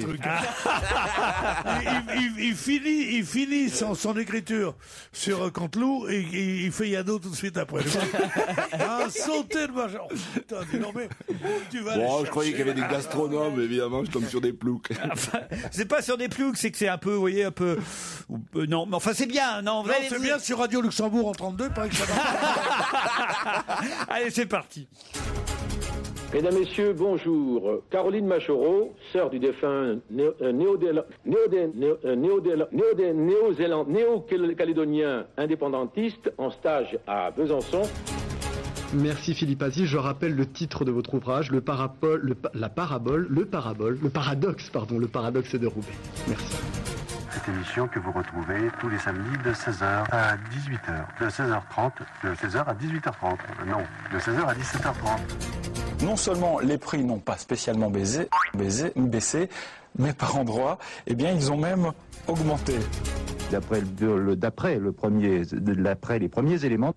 Il finit son écriture sur Canteloup et il fait Yado tout de suite après. Un sauté de machin. Oh, putain, dis non, mais tu vas Bon, je croyais qu'il y avait des gastronomes, évidemment, je tombe sur des ploucs. Enfin, c'est pas sur des ploucs, c'est que c'est un peu, vous voyez, un peu... non, mais enfin c'est bien. Non, c'est bien sur Radio Luxembourg en 32, pareil que ça va. Allez, c'est parti. Mesdames, Messieurs, bonjour. Caroline Machereau, sœur du défunt néo-calédonien indépendantiste en stage à Besançon. Merci Philippe Aziz. Je rappelle le titre de votre ouvrage, le paradoxe de Roubaix. Merci. Cette émission que vous retrouvez tous les samedis de 16h à 18h. De 16h30, de 16h à 18h30. Non, de 16h à 17h30. Non seulement les prix n'ont pas spécialement baissé, mais par endroits, eh bien, ils ont même augmenté. D'après les premiers éléments,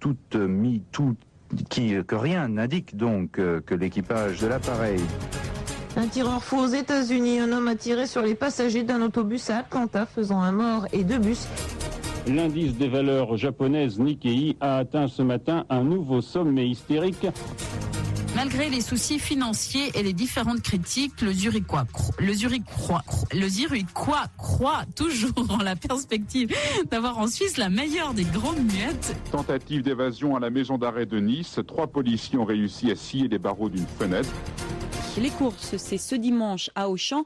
que rien n'indique donc que l'équipage de l'appareil. Un tireur fou aux États-Unis, un homme a tiré sur les passagers d'un autobus à Atlanta, faisant un mort et 2 bus. L'indice des valeurs japonaises Nikkei a atteint ce matin un nouveau sommet hystérique. Malgré les soucis financiers et les différentes critiques, le Zurichois croit toujours en la perspective d'avoir en Suisse la meilleure des grandes muettes. Tentative d'évasion à la maison d'arrêt de Nice. 3 policiers ont réussi à scier les barreaux d'une fenêtre. Les courses, c'est ce dimanche à Auchan.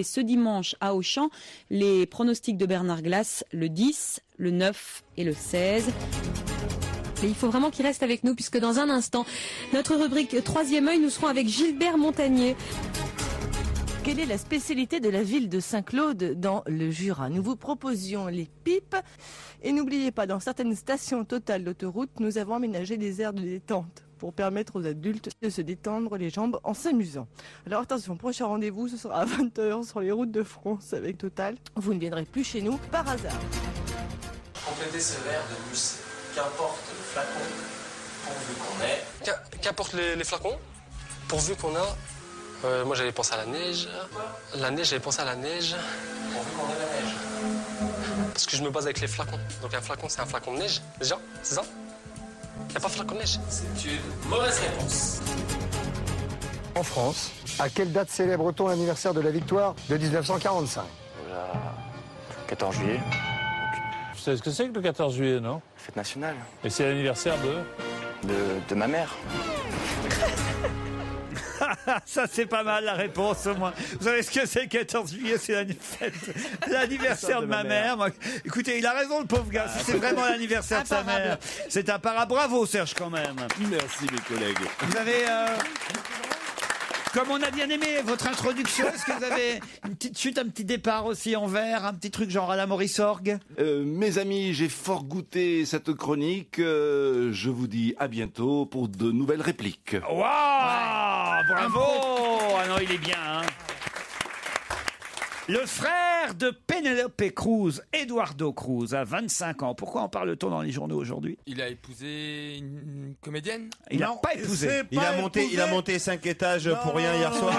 Les pronostics de Bernard Glass, le 10, le 9 et le 16. Et il faut vraiment qu'il reste avec nous puisque dans un instant, notre rubrique Troisième œil, nous serons avec Gilbert Montagnier. Quelle est la spécialité de la ville de Saint-Claude dans le Jura? Nous vous proposions les pipes. Et n'oubliez pas, dans certaines stations Total d'autoroute, nous avons aménagé des aires de détente pour permettre aux adultes de se détendre les jambes en s'amusant. Alors attention, prochain rendez-vous, ce sera à 20h sur les routes de France avec Total. Vous ne viendrez plus chez nous par hasard. Complétez ce verre de musset. Qu'importe le flacon, pourvu qu'on ait. Qu'importe les flacons, pourvu qu'on a. Moi j'avais pensé à la neige. J'avais pensé à la neige. Pourvu qu'on ait la neige. Parce que je me base avec les flacons. Donc un flacon, c'est un flacon de neige, déjà, c'est ça? Il n'y a pas de flacon de neige. C'est une mauvaise réponse. En France, à quelle date célèbre-t-on l'anniversaire de la victoire de 1945? 14 juillet. Tu sais ce que c'est que le 14 juillet, non? Fête nationale. Et c'est l'anniversaire de ma mère. Ça, c'est pas mal la réponse au moins. Vous savez ce que c'est le 14 juillet? C'est l'anniversaire de ma mère. Moi, écoutez, il a raison, le pauvre gars. Si c'est vraiment l'anniversaire de sa mère, c'est un bravo, Serge, quand même. Merci, mes collègues. Vous avez... Comme on a bien aimé votre introduction, est-ce que vous avez une petite chute, un petit départ aussi en vers, un petit truc genre à la Maurice Orgue? Mes amis, j'ai fort goûté cette chronique. Je vous dis à bientôt pour de nouvelles répliques. Waouh, bravo. Ah non, il est bien, hein. Le frère de Penélope Cruz, Eduardo Cruz, a 25 ans. Pourquoi en parle-t-on dans les journaux aujourd'hui? Il a épousé une comédienne? Il n'a pas épousé. Il a monté 5 étages pour rien hier soir.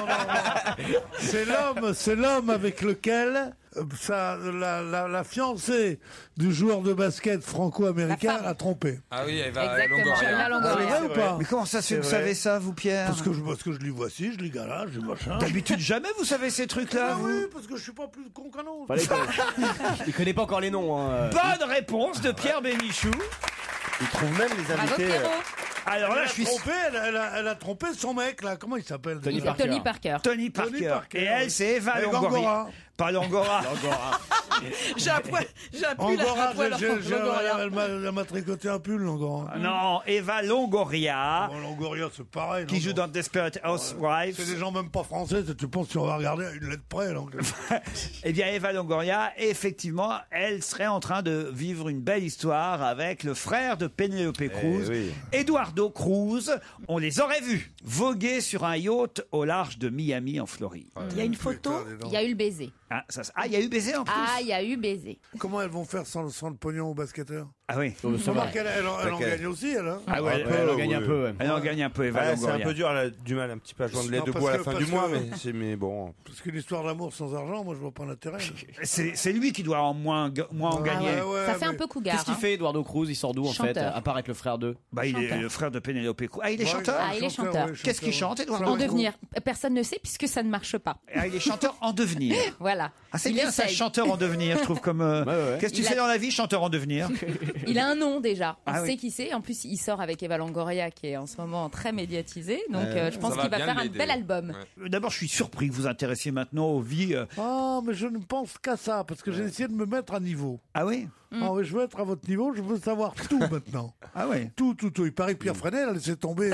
C'est l'homme avec lequel la fiancée du joueur de basket franco-américain a trompé. Ah oui, Exactement, Eva Longoria. C'est vrai ou pas? Mais comment ça se fait que vous savez ça, vous, Pierre? Parce que je lis voici, je lis gala, je machin. D'habitude, jamais vous savez ces trucs-là, Ah vous? oui, parce que je suis pas plus con qu'un autre. Il connaît pas encore les noms. Hein. Bonne réponse de Pierre Bénichou. Il trouve même les invités. Alors là, Elle a trompé son mec, là. Comment il s'appelle? Tony Parker. Tony Parker. Et elle, c'est Eva Longoria. Pas Longoria. J'ai appris Angora, elle m'a tricoté un pull, Angora. Non, Eva Longoria. Longoria, c'est pareil. Qui joue dans Desperate Housewives. C'est des gens même pas français. Tu penses qu'on va regarder à une lettre près, l'anglais. Eh bien, Eva Longoria, effectivement, elle serait en train de vivre une belle histoire avec le frère de Penélope Cruz, Eduardo Cruz. On les aurait vus voguer sur un yacht au large de Miami, en Floride. Il y a une photo. Il y a eu le baiser. Il y a eu baiser en plus. Ah, il y a eu baiser. Comment elles vont faire sans le pognon aux basketteurs? Ah oui. Remarque, elle en gagne aussi, elle. Hein. Ah ouais, elle en gagne un peu. Elle en gagne un peu, Eva C'est Longoria. un peu dur, elle a du mal un petit peu à joindre les deux bouts à la fin du mois, mais bon. Parce qu'une histoire d'amour sans argent, moi je vois pas l'intérêt. C'est lui qui doit en moins en gagner. Ça fait un peu cougar. Qu'est-ce qu'il fait, Eduardo Cruz? Il sort d'où, en fait, Chanteur. à part être le frère d'eux? Il est le frère de Penélope Cruz. Ah, il est chanteur? Ah, il est chanteur. Qu'est-ce qu'il chante, Eduardo En Cruz? devenir. Personne ne sait puisque ça ne marche pas. Ah, il est chanteur en devenir. Voilà. Ah, c'est Il bien ça, essaye. chanteur en devenir, je trouve comme. Qu'est-ce que tu fais dans la vie, chanteur en devenir? Il a un nom déjà. On Ah oui. sait qui c'est. En plus, il sort avec Eva Longoria qui est en ce moment très médiatisée. Donc, je pense Ça va qu'il va bien faire un l'aider. bel album. D'abord, je suis surpris que vous vous intéressiez maintenant aux vies. Ah, mais je ne pense qu'à ça, parce que j'ai essayé de me mettre à niveau. Ah oui? Ah oui, je veux être à votre niveau, je veux savoir tout maintenant. Ah oui? Tout. Il paraît que Pierre Fresnel a laissé tomber.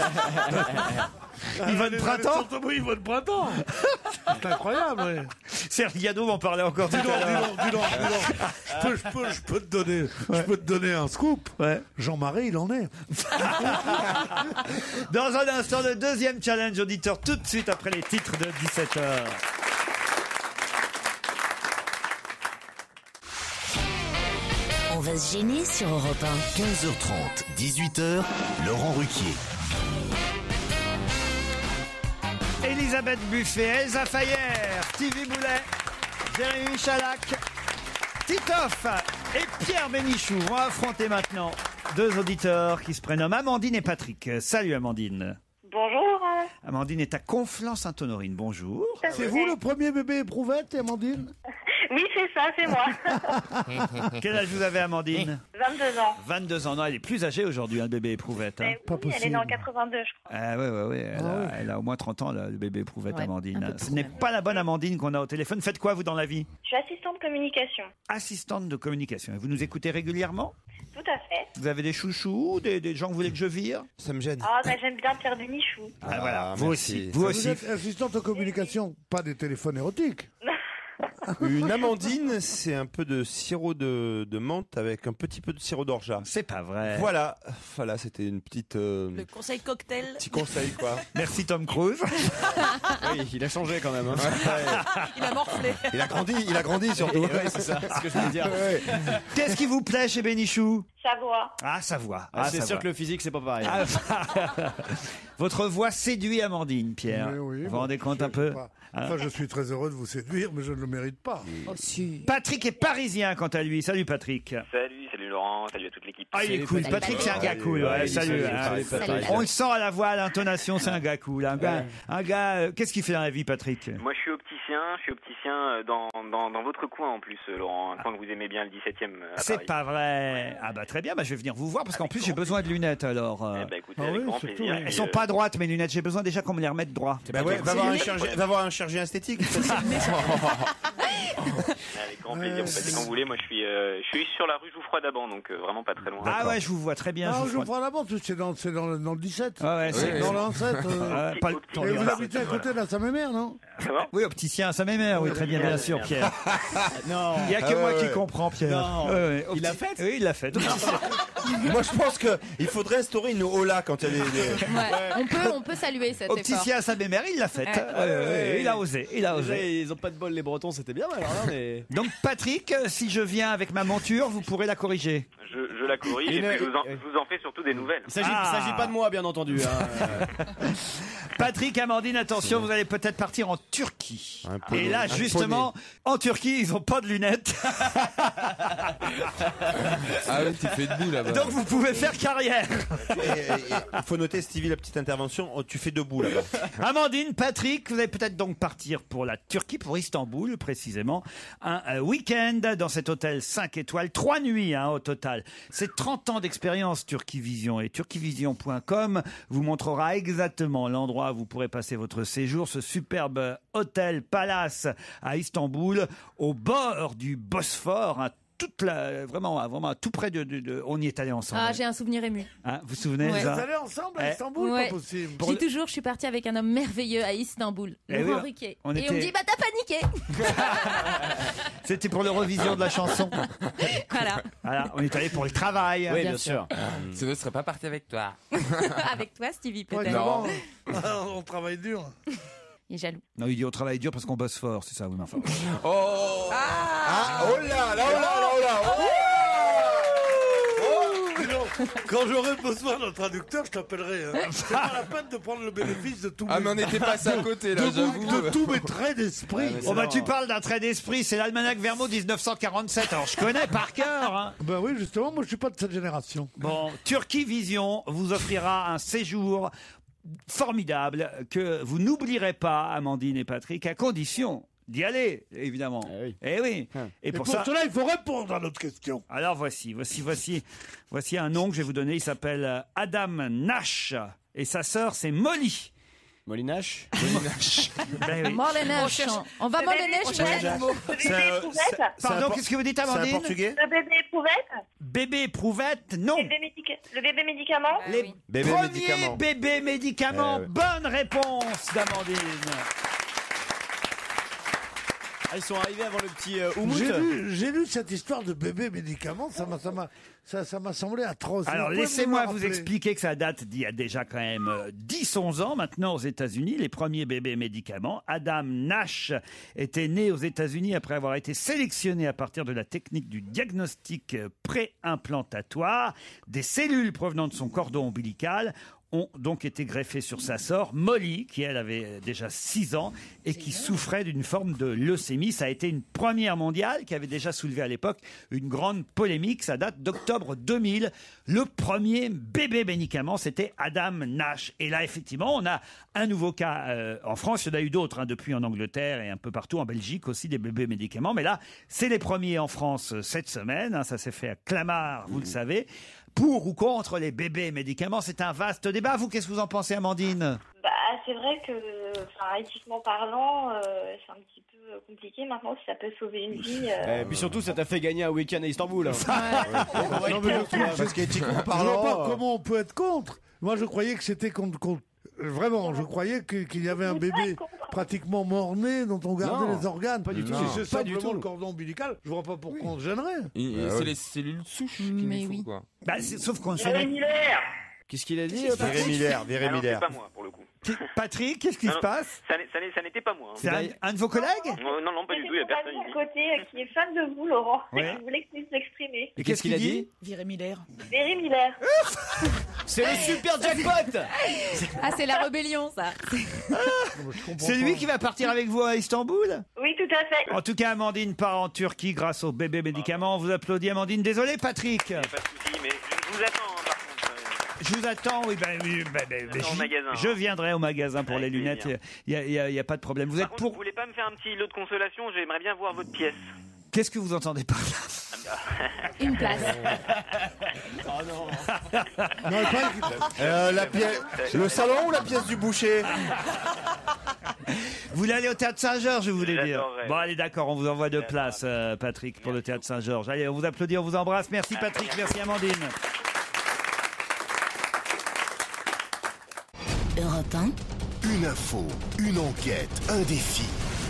Yvonne Printemps? Oui, Yvonne Printemps. C'est incroyable, oui. Serge Gaillaud m'en parlait encore tout à l'heure. Dis donc. Je peux te donner un scoop. Ouais. Jean-Marie, il en est. Dans un instant, le deuxième challenge auditeur, tout de suite après les titres de 17h. On va se gêner sur Europe 1. 15h30, 18h, Laurent Ruquier. Elisabeth Buffet, Elsa Fayer, Stevie Boulet, Jérémy Chalac, Titoff et Pierre Bénichou vont affronter maintenant deux auditeurs qui se prénomment Amandine et Patrick. Salut Amandine. Bonjour. Amandine est à Conflans-Sainte-Honorine. Bonjour. C'est vous le premier bébé éprouvette, Amandine? Oui, c'est ça, c'est moi. Quel âge vous avez, Amandine? 22 ans. 22 ans. Non, elle est plus âgée aujourd'hui, le bébé éprouvette. Hein. Oui, elle est née en 82, je crois. Ah ouais. Elle a au moins 30 ans, le bébé éprouvette, Ouais, Amandine. Ce n'est pas la bonne Amandine qu'on a au téléphone. Faites quoi, vous, dans la vie? Je suis assistante de communication. Assistante de communication. Et vous nous écoutez régulièrement? Tout à fait. Vous avez des chouchous, des gens que vous voulez que je vire? Ça me gêne. Ah, bah, j'aime bien Pierre Bénichou. Ah, voilà, vous merci. aussi. Vous aussi. êtes assistante de communication, pas des téléphones érotiques. Une amandine, c'est un peu de sirop de menthe avec un petit peu de sirop d'orgeat. C'est pas vrai. Voilà, c'était une petite. Le conseil cocktail. Petit conseil, quoi. Merci Tom Cruise. Oui, il a changé quand même. Hein. Il a morflé. Il a grandi surtout. Ouais, c'est ça, c'est ce que je voulais dire. Qu'est-ce qui vous plaît chez Bénichou? Sa voix. Ah, sa voix. C'est sûr que le physique, c'est pas pareil. Votre voix séduit Amandine, Pierre. Oui, vous vous rendez compte un peu? Enfin, je suis très heureux de vous séduire, mais je ne le mérite pas. Oh, si. Patrick est parisien, quant à lui. Salut, Patrick. Salut Laurent, salut à toute l'équipe. Ah, il est cool. Patrick, c'est un gars cool. Ouais, salut. On le sent à la voix, à l'intonation, c'est un gars cool. Un gars. Qu'est-ce qu'il fait dans la vie, Patrick? Moi, je suis opticien dans votre coin en plus, Laurent, un coin que vous aimez bien, le 17e. C'est pas vrai. Ah bah très bien, bah je vais venir vous voir parce qu'en plus j'ai besoin de lunettes alors. Écoutez, avec grand plaisir. Elles sont pas droites mes lunettes, j'ai besoin déjà qu'on me les remette droit. Bah ouais, va voir un chirurgien esthétique. Avec grand plaisir, vous passez quand vous voulez. Moi je suis sur la rue Jouffroy-d'Aban, donc vraiment pas très loin. Ah ouais, je vous vois très bien. Ah, Jouffroy-d'Aban, c'est dans le 17. Ouais, c'est dans l'Ancêtre. pas le temps. Et vous habitez à côté de la Saint-Mémère, non? Oui, opticien à Saint-Mémère, oui, très bien, bien sûr, Pierre. Non. Il n'y a que moi qui comprends, Pierre. Non. Il l'a fait? Oui, il l'a fait. Moi, je pense qu'il faudrait instaurer une Ola quand il y a des... Ouais. On peut saluer cet Opticien à Saint-Mémère, il l'a fait. Il a osé. Ils ont pas de bol, les Bretons, c'était bien. Alors, mais... Donc, Patrick, si je viens avec ma monture, vous pourrez la corriger. Je la corrige et puis je vous en fais surtout des nouvelles. Il s'agit pas de moi, bien entendu. Patrick, Amandine, attention, vous allez peut-être partir en Turquie. Et là, justement, en Turquie, ils n'ont pas de lunettes. Ah oui, tu fais debout là-bas. Donc vous pouvez faire carrière. Il faut noter, Stevie, la petite intervention. Tu fais debout là-bas. Amandine, Patrick, vous allez peut-être donc partir pour la Turquie, pour Istanbul précisément. Un week-end dans cet hôtel 5 étoiles, 3 nuits au total. C'est 30 ans d'expérience Turquie Vision et turquievision.com vous montrera exactement l'endroit où vous pourrez passer votre séjour, ce superbe hôtel Palace à Istanbul, au bord du Bosphore, vraiment tout près on y est allé ensemble. Ah, j'ai un souvenir ému. Vous vous souvenez Ouais. ça Vous allez ensemble à Istanbul? Ouais. Pas possible. Je suis partie avec un homme merveilleux à Istanbul, Laurent Ruquier. on Et on me dit, t'as paniqué. C'était pour l'Eurovision de la chanson. Voilà, on est allé pour le travail. Oui, bien sûr. Sinon, je serais pas parti avec toi. Avec toi, Stevie, peut-être. Ouais, non. On travaille dur. Il est jaloux. Non, il dit on travaille dur parce qu'on bosse fort, c'est ça, oui, mais enfin. Oh là là. Quand j'aurai besoin d'un traducteur, je t'appellerai. C'est pas la peine de prendre le bénéfice de tout. Ah, mais on n'était passé à côté, là, j'avoue. De tous mes traits d'esprit. Tu parles d'un trait d'esprit, c'est l'almanach Vermeau 1947. Alors je connais par cœur. Ben oui, justement, moi je suis pas de cette génération. Bon, Turquie Vision vous offrira un séjour formidable que vous n'oublierez pas, Amandine et Patrick, à condition d'y aller, évidemment. Eh oui. Et pour cela, il faut répondre à notre question. Alors voici un nom que je vais vous donner. Il s'appelle Adam Nash et sa sœur c'est Molly. Molly Nash. Ben oui. Molly Nash. On va Molly Nash. Pardon, qu'est-ce que vous dites, Amandine? C'est un portugais. Le bébé éprouvette. Bébé éprouvette, non. Le bébé médicament. Premier bébé médicament. Bonne réponse d'Amandine. Ils sont arrivés avant le petit Oumout. J'ai lu cette histoire de bébé médicament, ça m'a semblé atroce. Alors laissez-moi vous expliquer que ça date d'il y a déjà quand même 10-11 ans maintenant aux États-Unis, les premiers bébés médicaments. Adam Nash était né aux États-Unis après avoir été sélectionné à partir de la technique du diagnostic pré-implantatoire. Des cellules provenant de son cordon ombilical ont donc été greffés sur sa sœur, Molly, qui elle avait déjà 6 ans et qui souffrait d'une forme de leucémie. Ça a été une première mondiale qui avait déjà soulevé à l'époque une grande polémique. Ça date d'octobre 2000. Le premier bébé médicament, c'était Adam Nash. Et là, effectivement, on a un nouveau cas en France. Il y en a eu d'autres depuis en Angleterre et un peu partout, en Belgique aussi, des bébés médicaments. Mais là, c'est les premiers en France cette semaine. Ça s'est fait à Clamart, vous le savez. Pour ou contre les bébés médicaments, c'est un vaste débat. Vous, qu'est-ce que vous en pensez, Amandine? C'est vrai que, éthiquement parlant, c'est un petit peu compliqué maintenant si ça peut sauver une vie. Et puis surtout, ça t'a fait gagner un week-end à Istanbul. Non, mais parce qu'éthiquement parlant, je vois pas comment on peut être contre. Moi, je croyais que c'était contre. Vraiment, je croyais qu'il y avait un bébé pratiquement mort-né dont on gardait les organes. Pas du tout. Si c'est simplement le cordon ombilical, je vois pas pourquoi on se gênerait. C'est les cellules souches qui nous font, quoi. Sauf qu'on se Qu'est-ce qu'il a dit? Véry Miller. C'est pas moi, pour le coup. Patrick, qu'est-ce qui se passe? Ça n'était pas moi. C'est un de vos collègues? Non, pas du tout, il n'y a personne à côté qui est fan de vous, Laurent, et Ouais. qui voulait que tu s'exprimer. Et qu'est-ce qu'il a dit? Véry Miller. Véry Miller. C'est le super jackpot. Ah, c'est la rébellion, ça. C'est lui qui va partir avec vous à Istanbul? Oui, tout à fait. En tout cas, Amandine part en Turquie grâce au bébé médicament. On vous applaudit, Amandine. Désolé, Patrick. Pas de souci, mais je vous attends, par contre. Je vous attends, oui, Au magasin. je viendrai au magasin pour Avec les lunettes, il n'y a pas de problème. Vous Par êtes contre, pour... vous voulez pas me faire un petit lot de consolation? J'aimerais bien voir votre pièce. Qu'est-ce que vous entendez par là? Une place. Oh non. La pièce, le salon ou la pièce du boucher? Vous voulez aller au théâtre Saint-Georges, je voulais dire. J'adorerais. Bon, allez, d'accord, on vous envoie 2 places, Patrick, pour le théâtre Saint-Georges. Allez, on vous applaudit, on vous embrasse. Merci Patrick, merci Amandine. Europe 1. Une info, une enquête, un défi.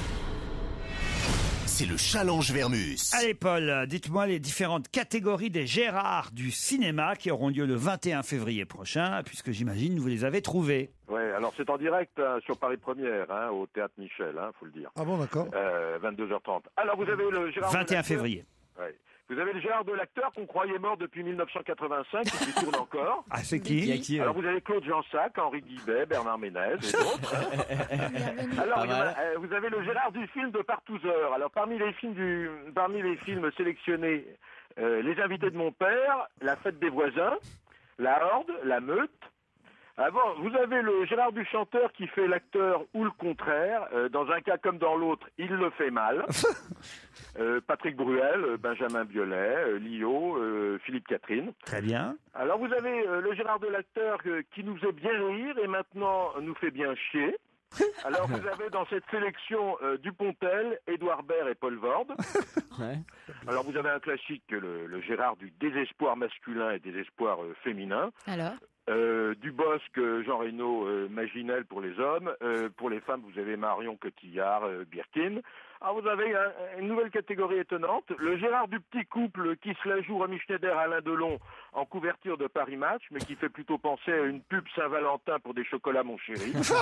C'est le challenge Vermus. Allez Paul, dites-moi les différentes catégories des Gérards du cinéma qui auront lieu le 21 février prochain, puisque j'imagine vous les avez trouvés. Ouais, alors c'est en direct sur Paris Première, au Théâtre Michel, faut le dire. Ah bon, d'accord. 22h30. Alors vous avez le Gérard 21 février. Ouais. Vous avez le Gérard de l'acteur qu'on croyait mort depuis 1985 et qui tourne encore. Ah, c'est qui? Alors vous avez Claude Jansac, Henri Guibet, Bernard Ménez et d'autres. Alors vous avez le Gérard du film de Partouzeur. Alors parmi les films sélectionnés, Les Invités de mon père, La Fête des voisins, La Horde, La Meute. Avant, vous avez le Gérard du chanteur qui fait l'acteur ou le contraire. Dans un cas comme dans l'autre, il le fait mal. Patrick Bruel, Benjamin Biolay, Lio, Philippe Catherine. Très bien. Alors vous avez le Gérard de l'acteur qui nous fait bien rire et maintenant nous fait bien chier. Alors vous avez dans cette sélection Dupontel, Édouard Baird et Paul Vorde. Ouais. Alors vous avez un classique, le Gérard du désespoir masculin et désespoir féminin. Alors Dubosc, Jean Reno, Maginel pour les hommes. Pour les femmes, vous avez Marion Cotillard, Birkin. Alors vous avez une nouvelle catégorie étonnante, le Gérard du petit couple qui se la joue Romy Schneider, Alain Delon en couverture de Paris Match, mais qui fait plutôt penser à une pub Saint-Valentin pour des chocolats mon chéri. Vous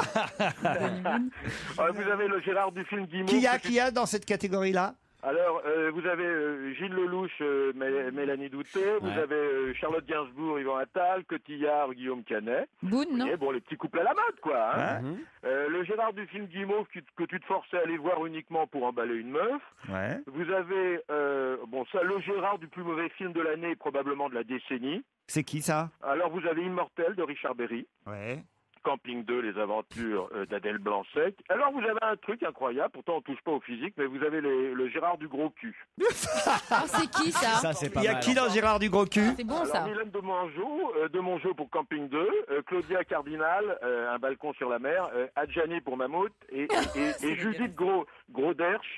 avez le Gérard du film Guimauve. Qui y a dans cette catégorie-là? Alors, vous avez Gilles Lelouch, Mélanie Douté, vous avez Charlotte Gainsbourg, Yvan Attal, Cotillard, Guillaume Canet. Boone, non? Et bon, les petits couples à la mode, quoi. Le Gérard du film Guimauve que tu te forçais à aller voir uniquement pour emballer une meuf. Ouais. Vous avez, le Gérard du plus mauvais film de l'année, probablement de la décennie. C'est qui ça? Alors, vous avez Immortel de Richard Berry. Ouais. Camping 2, les aventures d'Adèle Blanc-Sec. Alors vous avez un truc incroyable, pourtant on touche pas au physique, mais vous avez le Gérard du gros cul. Ah, c'est qui ça? Ça, c'est pas Il y a mal. qui dans Gérard du gros cul? C'est bon Alors, ça. Mylène de Mongeau pour Camping 2, Claudia Cardinal, Un balcon sur la mer, Adjani pour Mammouth, et Judith Groderch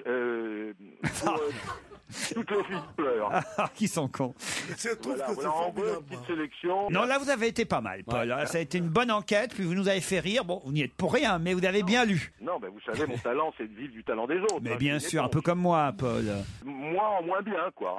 pour Toutes les filles pleurent. Ah, qui sont cons. Je trouve Voilà, que voilà, en gros, une petite sélection. Non, là, vous avez été pas mal, Paul. Ouais. Ça a été une bonne enquête, puis vous nous avez fait rire. Bon, vous n'y êtes pour rien, mais vous avez bien lu. Non, mais vous savez, mon talent, c'est de vivre du talent des autres. Mais hein, bien c'est une sûr, un éponge. peu comme moi, Paul. Moi en moins bien, quoi.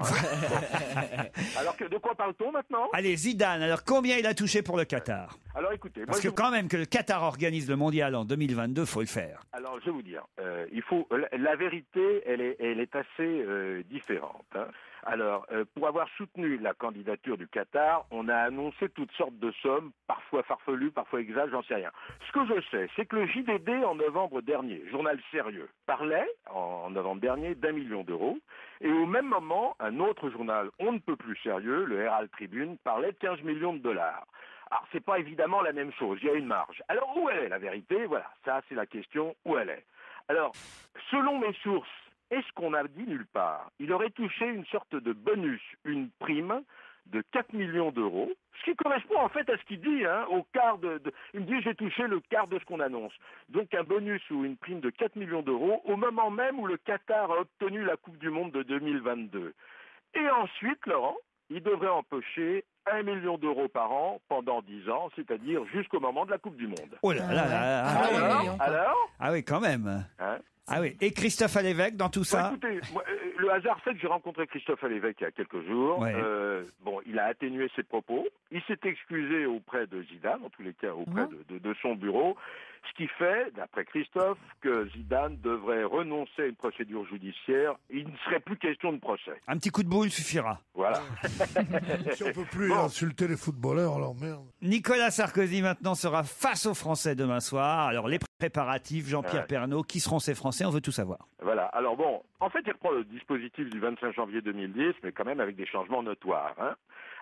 hein. Alors, de quoi parle-t-on maintenant? Allez, Zidane, alors combien il a touché pour le Qatar? Alors, écoutez. Parce que quand même que le Qatar organise le mondial en 2022, faut le faire. Alors, je vais vous dire, il faut la vérité, elle est assez différente. Hein. Alors, pour avoir soutenu la candidature du Qatar, on a annoncé toutes sortes de sommes, parfois farfelues, parfois exactes, j'en sais rien. Ce que je sais, c'est que le JDD, en novembre dernier, journal sérieux, parlait, en novembre dernier, d'1 million d'euros. Et au même moment, un autre journal, on ne peut plus sérieux, le Herald Tribune, parlait de 15 millions de dollars. Alors, c'est pas évidemment la même chose, il y a une marge. Alors, où elle est la vérité? Voilà, ça, c'est la question, où elle est. Alors, selon mes sources, est-ce qu'on a dit nulle part? Il aurait touché une sorte de bonus, une prime de 4 millions d'euros, ce qui correspond en fait à ce qu'il dit, hein, au quart il me dit j'ai touché le quart de ce qu'on annonce. Donc un bonus ou une prime de 4 millions d'euros au moment même où le Qatar a obtenu la Coupe du Monde de 2022. Et ensuite, Laurent, il devrait empocher 1 million d'euros par an pendant 10 ans, c'est-à-dire jusqu'au moment de la Coupe du Monde. Oh là là là. Alors Ah oui, quand même. hein? Ah oui. Et Christophe Alévèque dans tout ça? Écoutez, moi, le hasard fait que j'ai rencontré Christophe Alévèque il y a quelques jours. Ouais. Bon, il a atténué ses propos. Il s'est excusé auprès de Zidane, en tous les cas auprès de son bureau. Ce qui fait, d'après Christophe, que Zidane devrait renoncer à une procédure judiciaire. Il ne serait plus question de procès. Un petit coup de boule suffira. Voilà. Si on peut plus insulter les footballeurs, alors merde. Nicolas Sarkozy maintenant sera face aux Français demain soir. Alors les préparatifs, Jean-Pierre Ouais. Pernaut, qui seront ces Français? On veut tout savoir. Voilà. Alors bon, en fait, il reprend le dispositif du 25 janvier 2010, mais quand même avec des changements notoires. Hein.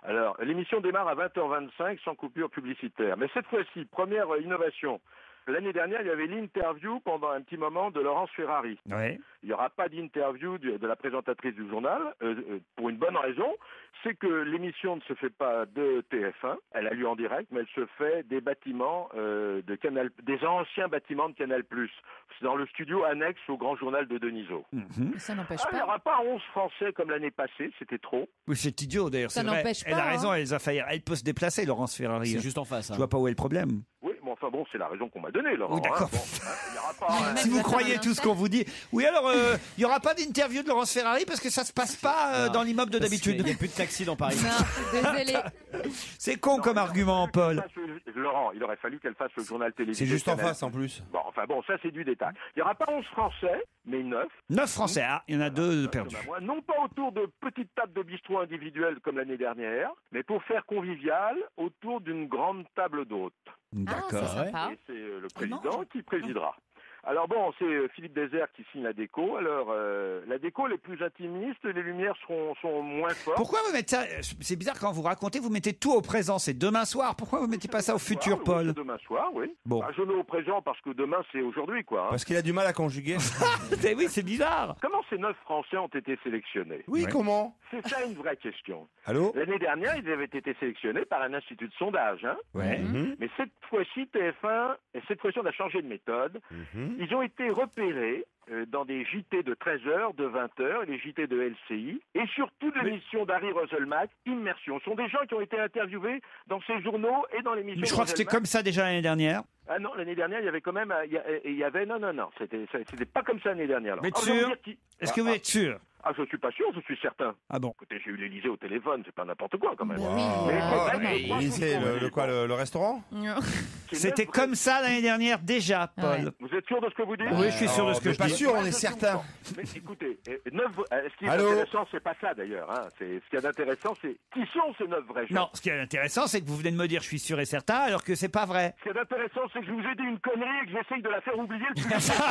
Alors, l'émission démarre à 20h25 sans coupure publicitaire. Mais cette fois-ci, première innovation. L'année dernière, il y avait l'interview pendant un petit moment de Laurence Ferrari. Ouais. Il n'y aura pas d'interview de la présentatrice du journal, pour une bonne raison, c'est que l'émission ne se fait pas de TF1, elle a lieu en direct, mais elle se fait des bâtiments de Canal, des anciens bâtiments de Canal+. C'est dans le studio annexe au Grand Journal de Denisot. Ça n'empêche Il n'y aura pas 11 Français comme l'année passée, c'était trop. Oui, c'est idiot d'ailleurs. Ça c'est vrai. n'empêche Elle pas, a raison, hein. Elsa Fayer. Elle peut se déplacer, Laurence Ferrari. C'est juste en face. Je vois pas où est le problème. Oui, mais enfin bon, c'est la raison qu'on m'a donnée, Laurent. Oui, d'accord. Il n'y aura pas... Si vous croyez tout ce qu'on vous dit. Oui, alors, il n'y aura pas d'interview de Laurence Ferrari parce que ça se passe pas dans l'immeuble de d'habitude. Il n'y a plus de taxi dans Paris. Désolé. C'est con comme argument, Paul. Laurent, il aurait fallu qu'elle fasse le journal télévisé. C'est juste en Canal+. face en plus. Bon, enfin bon, ça c'est du détail. Il n'y aura pas 11 Français, mais 9. 9 Français, ah, il y en a 2 perdus. Non pas autour de petites tables de bistrot individuelles comme l'année dernière, mais pour faire convivial autour d'une grande table d'hôtes. D'accord. c'est sympa. Et c'est le président qui présidera. Alors bon, c'est Philippe Désert qui signe la déco. Alors, la déco, les plus intimistes, les lumières sont moins fortes. Pourquoi vous mettez ça? C'est bizarre quand vous racontez, vous mettez tout au présent. C'est demain soir. Pourquoi vous mettez pas ça au futur, Oui, Paul? c'est demain soir, oui. Bon. Bah, je mets au présent parce que demain, c'est aujourd'hui, quoi. Hein. Parce qu'il a du mal à conjuguer. Oui, c'est bizarre. Comment ces 9 Français ont été sélectionnés? Oui, comment? C'est ça une vraie question. Allô? L'année dernière, ils avaient été sélectionnés par un institut de sondage. Hein. Ouais. Mais cette fois-ci, TF1, et cette fois-ci, on a changé de méthode. Ils ont été repérés dans des JT de 13h, de 20h, les JT de LCI, et surtout de l'émission d'Harry Roselmack, Immersion. Ce sont des gens qui ont été interviewés dans ces journaux et dans l'émission. Mais je crois que c'était comme ça déjà l'année dernière. Ah non, l'année dernière, il y avait quand même, il y avait, non, c'était pas comme ça l'année dernière. Mais sûr? Est-ce que vous êtes sûr? Ah, je suis pas sûr, je suis certain. Ah bon? Écoutez, j'ai eu l'Élysée au téléphone, c'est pas n'importe quoi quand même. L'Élysée, le quoi, le restaurant? C'était comme ça l'année dernière déjà, Paul. Vous êtes sûr de ce que vous dites? Oui, je suis sûr de ce que je Pas dis. sûr, on est certain. Mais écoutez, ce qui est Allô? intéressant, c'est pas ça d'ailleurs. Hein. Ce qui est intéressant, c'est qui sont ces 9 vrais gens. Non, ce qui est intéressant, c'est que vous venez de me dire je suis sûr et certain, alors que c'est pas vrai. Ce qui est intéressant, c'est que je vous ai dit une connerie et que j'essaye de la faire oublier le plus vite.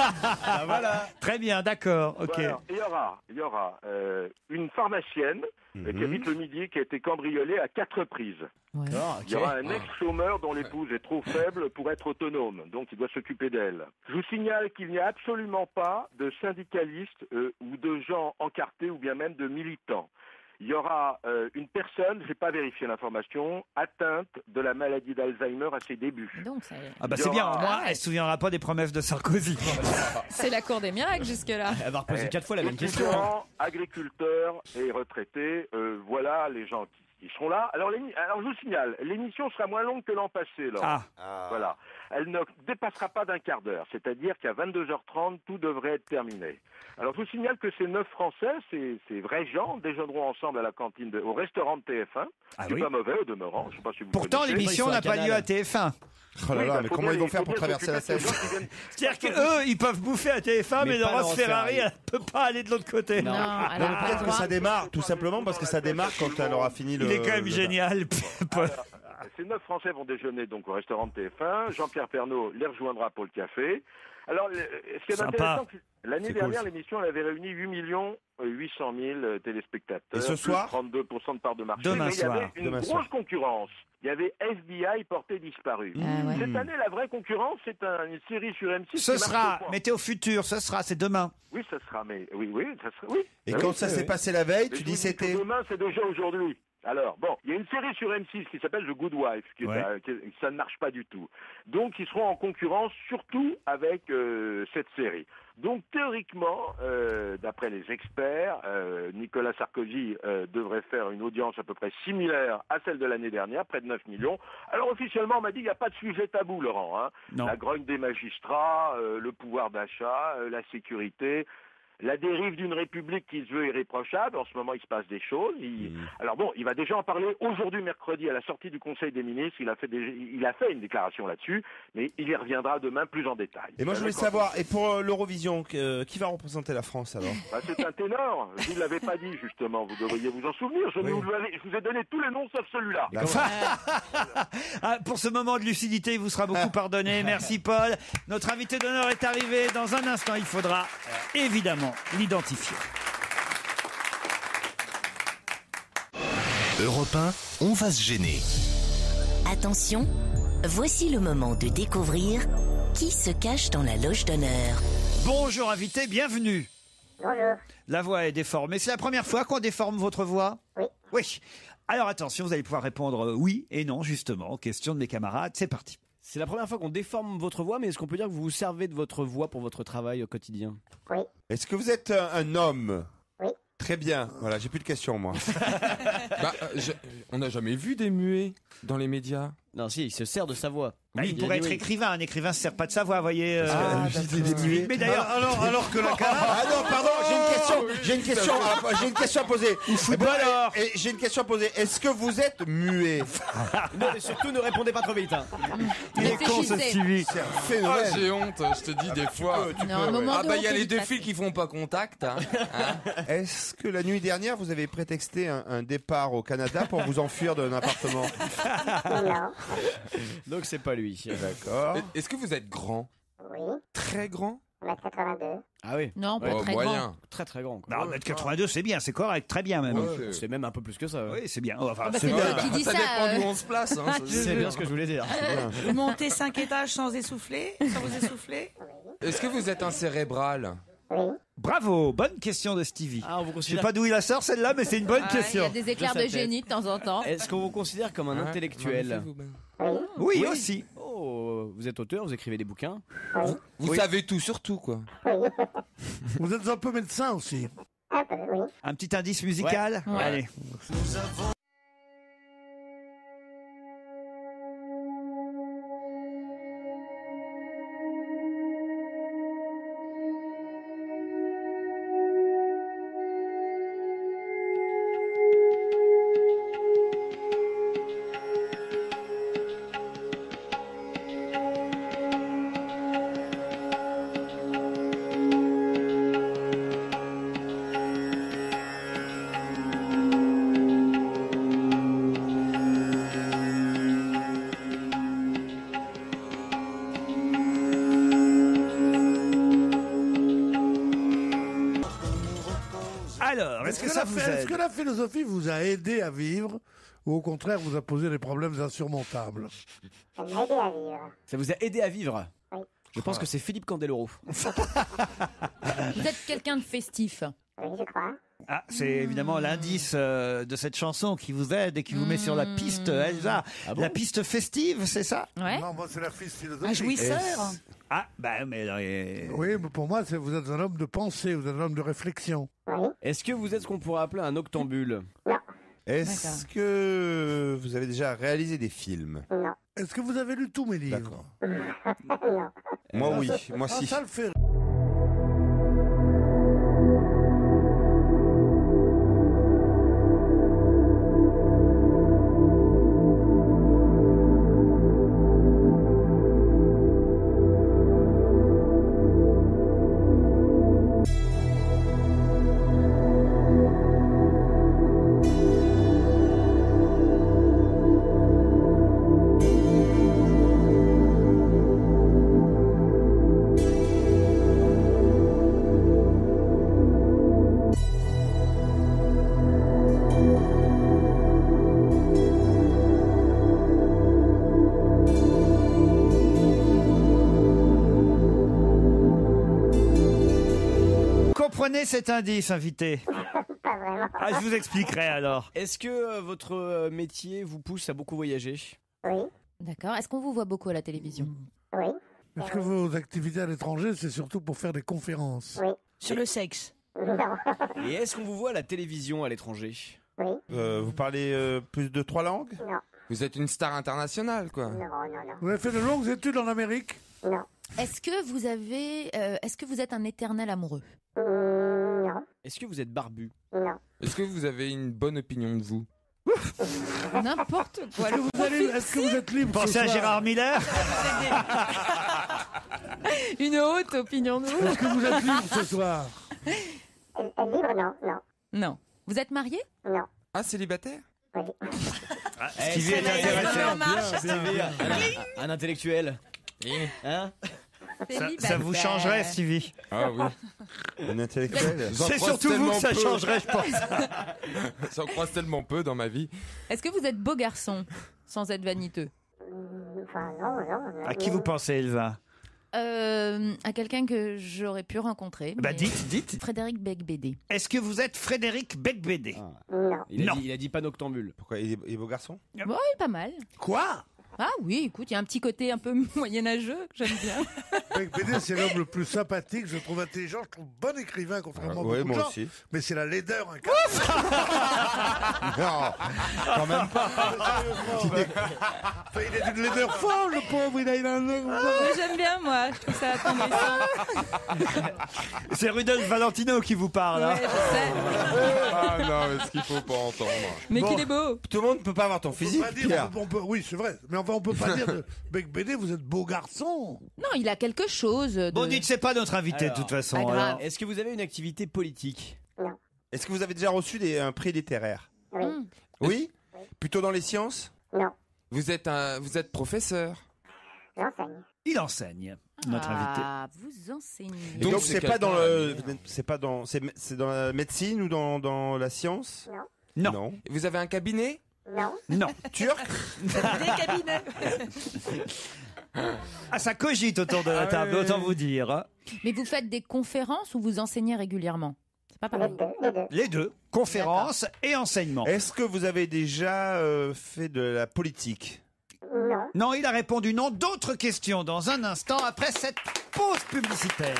Voilà. Très bien, d'accord, ok. Voilà. Il y aura une pharmacienne qui habite le Midi, qui a été cambriolée à 4 reprises. Ouais. Il y aura un ex-chômeur dont l'épouse est trop faible pour être autonome, donc il doit s'occuper d'elle. Je vous signale qu'il n'y a absolument pas de syndicalistes ou de gens encartés ou bien même de militants. Il y aura une personne, je n'ai pas vérifié l'information, atteinte de la maladie d'Alzheimer à ses débuts. Donc, ça y est. Ah bah c'est bien, au moins elle se souviendra pas des promesses de Sarkozy. C'est la cour des miracles jusque-là. Elle va reposer 4 fois la même question. Étudiants, agriculteurs et retraités, voilà les gens qui seront là. Alors je vous signale, l'émission sera moins longue que l'an passé. Là. Voilà. Elle ne dépassera pas d'un quart d'heure, c'est-à-dire qu'à 22h30, tout devrait être terminé. Alors je vous signale que ces 9 Français, ces vrais gens, déjeuneront ensemble à la cantine, au restaurant de TF1. C'est pas mauvais au demeurant, je sais pas si vous Pourtant, connaissez. l'émission n'a pas lieu à TF1. Oh là là, mais comment ils vont faire pour traverser la Seine? C'est-à-dire qu'eux, ils peuvent bouffer à TF1, mais Laurence Ferrari, elle peut pas aller de l'autre côté. Non, mais peut-être que ça démarre, tout simplement parce que ça démarre quand elle aura fini le... Il est quand même génial, Paul. Ces 9 Français vont déjeuner donc au restaurant de TF1. Jean-Pierre Pernaut les rejoindra pour le café. Alors, ce qui est intéressant, l'année dernière, l'émission elle avait réuni 8 800 000 téléspectateurs. Et ce soir 32% de part de marché. Demain mais il y soir. avait une grosse concurrence. Il y avait FBI porté disparu. Cette année, la vraie concurrence, c'est une série sur M6. Ce sera, mettez au futur, c'est demain. Oui, ce sera, mais oui, ça sera, oui. Et quand ça s'est passé la veille, tu dis c'était... Demain, c'est déjà aujourd'hui. Alors, bon, il y a une série sur M6 qui s'appelle The Good Wife, ça ne marche pas du tout. Donc, ils seront en concurrence surtout avec cette série. Donc, théoriquement, d'après les experts, Nicolas Sarkozy devrait faire une audience à peu près similaire à celle de l'année dernière, près de 9 millions. Alors, officiellement, on m'a dit qu'il n'y a pas de sujet tabou, Laurent. Hein. La grogne des magistrats, le pouvoir d'achat, la sécurité... La dérive d'une république qui se veut irréprochable, en ce moment il se passe des choses. Alors bon, il va déjà en parler aujourd'hui mercredi à la sortie du Conseil des ministres. Il a fait une déclaration là-dessus, mais il y reviendra demain plus en détail. Et moi je voulais savoir, et pour l'Eurovision, qui va représenter la France alors? C'est un ténor, je ne l'avais pas dit justement, vous devriez vous en souvenir. Je vous ai donné tous les noms sauf celui-là. Pour ce moment de lucidité, il vous sera beaucoup pardonné. Merci Paul. Notre invité d'honneur est arrivé. Dans un instant, il faudra évidemment l'identifier. Europe 1, on va se gêner. Attention, voici le moment de découvrir qui se cache dans la loge d'honneur. Bonjour invité, bienvenue. Bonjour. La voix est déformée. C'est la première fois qu'on déforme votre voix ? Oui. Oui. Alors attention, vous allez pouvoir répondre oui et non, justement, aux questions de mes camarades. C'est parti. C'est la première fois qu'on déforme votre voix, mais est-ce qu'on peut dire que vous vous servez de votre voix pour votre travail au quotidien ? Oui. Est-ce que vous êtes un homme ? Oui. Très bien. Voilà, j'ai plus de questions, moi. On n'a jamais vu des muets dans les médias. Non, si, il se sert de sa voix. Il pourrait être écrivain. Un écrivain ne se sert pas de sa voix, vous voyez. Mais d'ailleurs, alors que la Ah non, pardon, j'ai une question à poser. Footballeur. J'ai une question à poser. Est-ce que vous êtes muet ? Non, mais surtout, ne répondez pas trop vite. Hein. Il est con, ce Stevie. C'est un phénomène. J'ai honte, je te dis des fois. Il y a les deux fils qui font pas contact. Hein. Est-ce que la nuit dernière, vous avez prétexté un départ au Canada pour vous enfuir d'un appartement ? Non. Donc c'est pas lui. D'accord. Est-ce que vous êtes grand ? Oui. Très grand ? 1m82. Ah oui. Non, pas très moyen. grand. Très très grand. Quoi. Non, 1m82, c'est bien, c'est correct, très bien même. C'est même un peu plus que ça. Oui, c'est bien. Enfin, c'est bien. qui dit ça dépend d'où on se place. Hein, c'est bien ce que je voulais dire. Vous montez 5 étages sans essouffler, sans vous essouffler. Est-ce que vous êtes un cérébral ? Oui. Bravo, bonne question de Stevie. Ah, on vous Je sais considère... pas d'où il la sort celle-là, mais c'est une bonne Il y question. a des éclairs de génie de temps en temps. Est-ce qu'on vous considère comme un intellectuel ? Oui, aussi. Oh, vous êtes auteur, vous écrivez des bouquins. Vous savez tout sur tout, quoi. Vous êtes un peu médecin aussi. Un peu, oui. Un petit indice musical ? Ouais. Allez. Alors, est-ce que ça vous Est-ce aide ? que la philosophie vous a aidé à vivre ou au contraire vous a posé des problèmes insurmontables ? Ça m'a aidé à vivre. Ça vous a aidé à vivre ? Oui. Je pense que c'est Philippe Candeloro. Vous êtes quelqu'un de festif. Oui, je crois. Ah, c'est évidemment l'indice de cette chanson qui vous aide et qui vous met sur la piste, Elsa. La piste festive, c'est ça ? Ouais. Non, moi c'est la piste philosophique. Un jouisseur. Ah, bah, mais... Oui, mais pour moi, vous êtes un homme de pensée, vous êtes un homme de réflexion. Oui. Est-ce que vous êtes ce qu'on pourrait appeler un octambule ? Non. Est-ce que vous avez déjà réalisé des films ? Non. Est-ce que vous avez lu tous mes livres ? D'accord. Non. Moi, oui. Moi, si. Ça le fait. Comprenez cet indice, invité. Pas vraiment. Ah, je vous expliquerai alors. Est-ce que votre métier vous pousse à beaucoup voyager ? Oui. D'accord. Est-ce qu'on vous voit beaucoup à la télévision ? Oui. Est-ce que vos activités à l'étranger, c'est surtout pour faire des conférences ? Oui. Sur le sexe. Non. Et est-ce qu'on vous voit à la télévision à l'étranger ? Oui. Vous parlez plus de 3 langues ? Non. Vous êtes une star internationale, quoi. Non, non, non. Vous avez fait de longues études en Amérique ? Non. Est-ce que vous êtes un éternel amoureux ? Non. Est-ce que vous êtes barbu ? Non. Est-ce que vous avez une bonne opinion de vous ? N'importe quoi. Est-ce que vous êtes libre ? Pensez à Gérard Miller. Une haute opinion de vous. Est-ce que vous êtes libre ce soir ? Libre, non, non. Non. Vous êtes marié ? Non. Ah, célibataire ? Oui. Stevie est intéressé. Stevie, un intellectuel. Hein ? Ça vous changerait, Stevie? Ah oui. Un intellectuel. C'est surtout vous que ça changerait, je pense. J'en croise tellement peu dans ma vie. Est-ce que vous êtes beau garçon, sans être vaniteux? Enfin, non. À qui vous pensez, Elva? À quelqu'un que j'aurais pu rencontrer. Bah mais- dites. Frédéric Becbédé. Est-ce que vous êtes Frédéric Becbédé? Non. Il a dit pas noctambule. Pourquoi il est beau garçon? Bon, il est pas mal. Quoi? Ah oui, écoute, il y a un petit côté un peu moyenâgeux que j'aime bien. Becbédé, c'est l'homme le plus sympathique, je trouve intelligent, je trouve bon écrivain, contrairement à ouais, beaucoup de moi gens. aussi. Mais c'est la laideur incarnée. Non, quand même pas. Enfin, il est d'une laideur folle, le pauvre, il a un... Mais j'aime bien, moi. Je trouve ça attendrissant. C'est Rudolf Valentino qui vous parle. hein. Ouais, je sais. Ah non, mais ce qu'il faut pas entendre. Mais Bon. qu'il est beau. Tout le monde peut pas avoir ton On physique, peut pas dire, Pierre. oui, c'est vrai. Mais enfin, on peut pas dire de Becbédé, vous êtes beau garçon. Non, il a quelque chose de... Bon, dites, c'est pas notre invité, Alors, de toute façon. pas grave. alors. Est-ce que vous avez une activité politique? Est-ce que vous avez déjà reçu un prix littéraire? Oui. Oui. Plutôt dans les sciences? Non. Vous êtes professeur. J'enseigne. Il enseigne, notre invité. Ah, vous enseignez. Donc c'est c'est pas dans quelqu'un le, c'est pas dans, c'est dans la médecine ou dans la science? Non. Vous avez un cabinet? Non. Non. Turc? Des cabinets. Ah, ça cogite autour de la table, autant vous dire. hein. Mais vous faites des conférences ou vous enseignez régulièrement? C'est pas pareil. Les deux, conférences et enseignement. Est-ce que vous avez déjà fait de la politique? Non. Non, il a répondu non. D'autres questions dans un instant après cette pause publicitaire.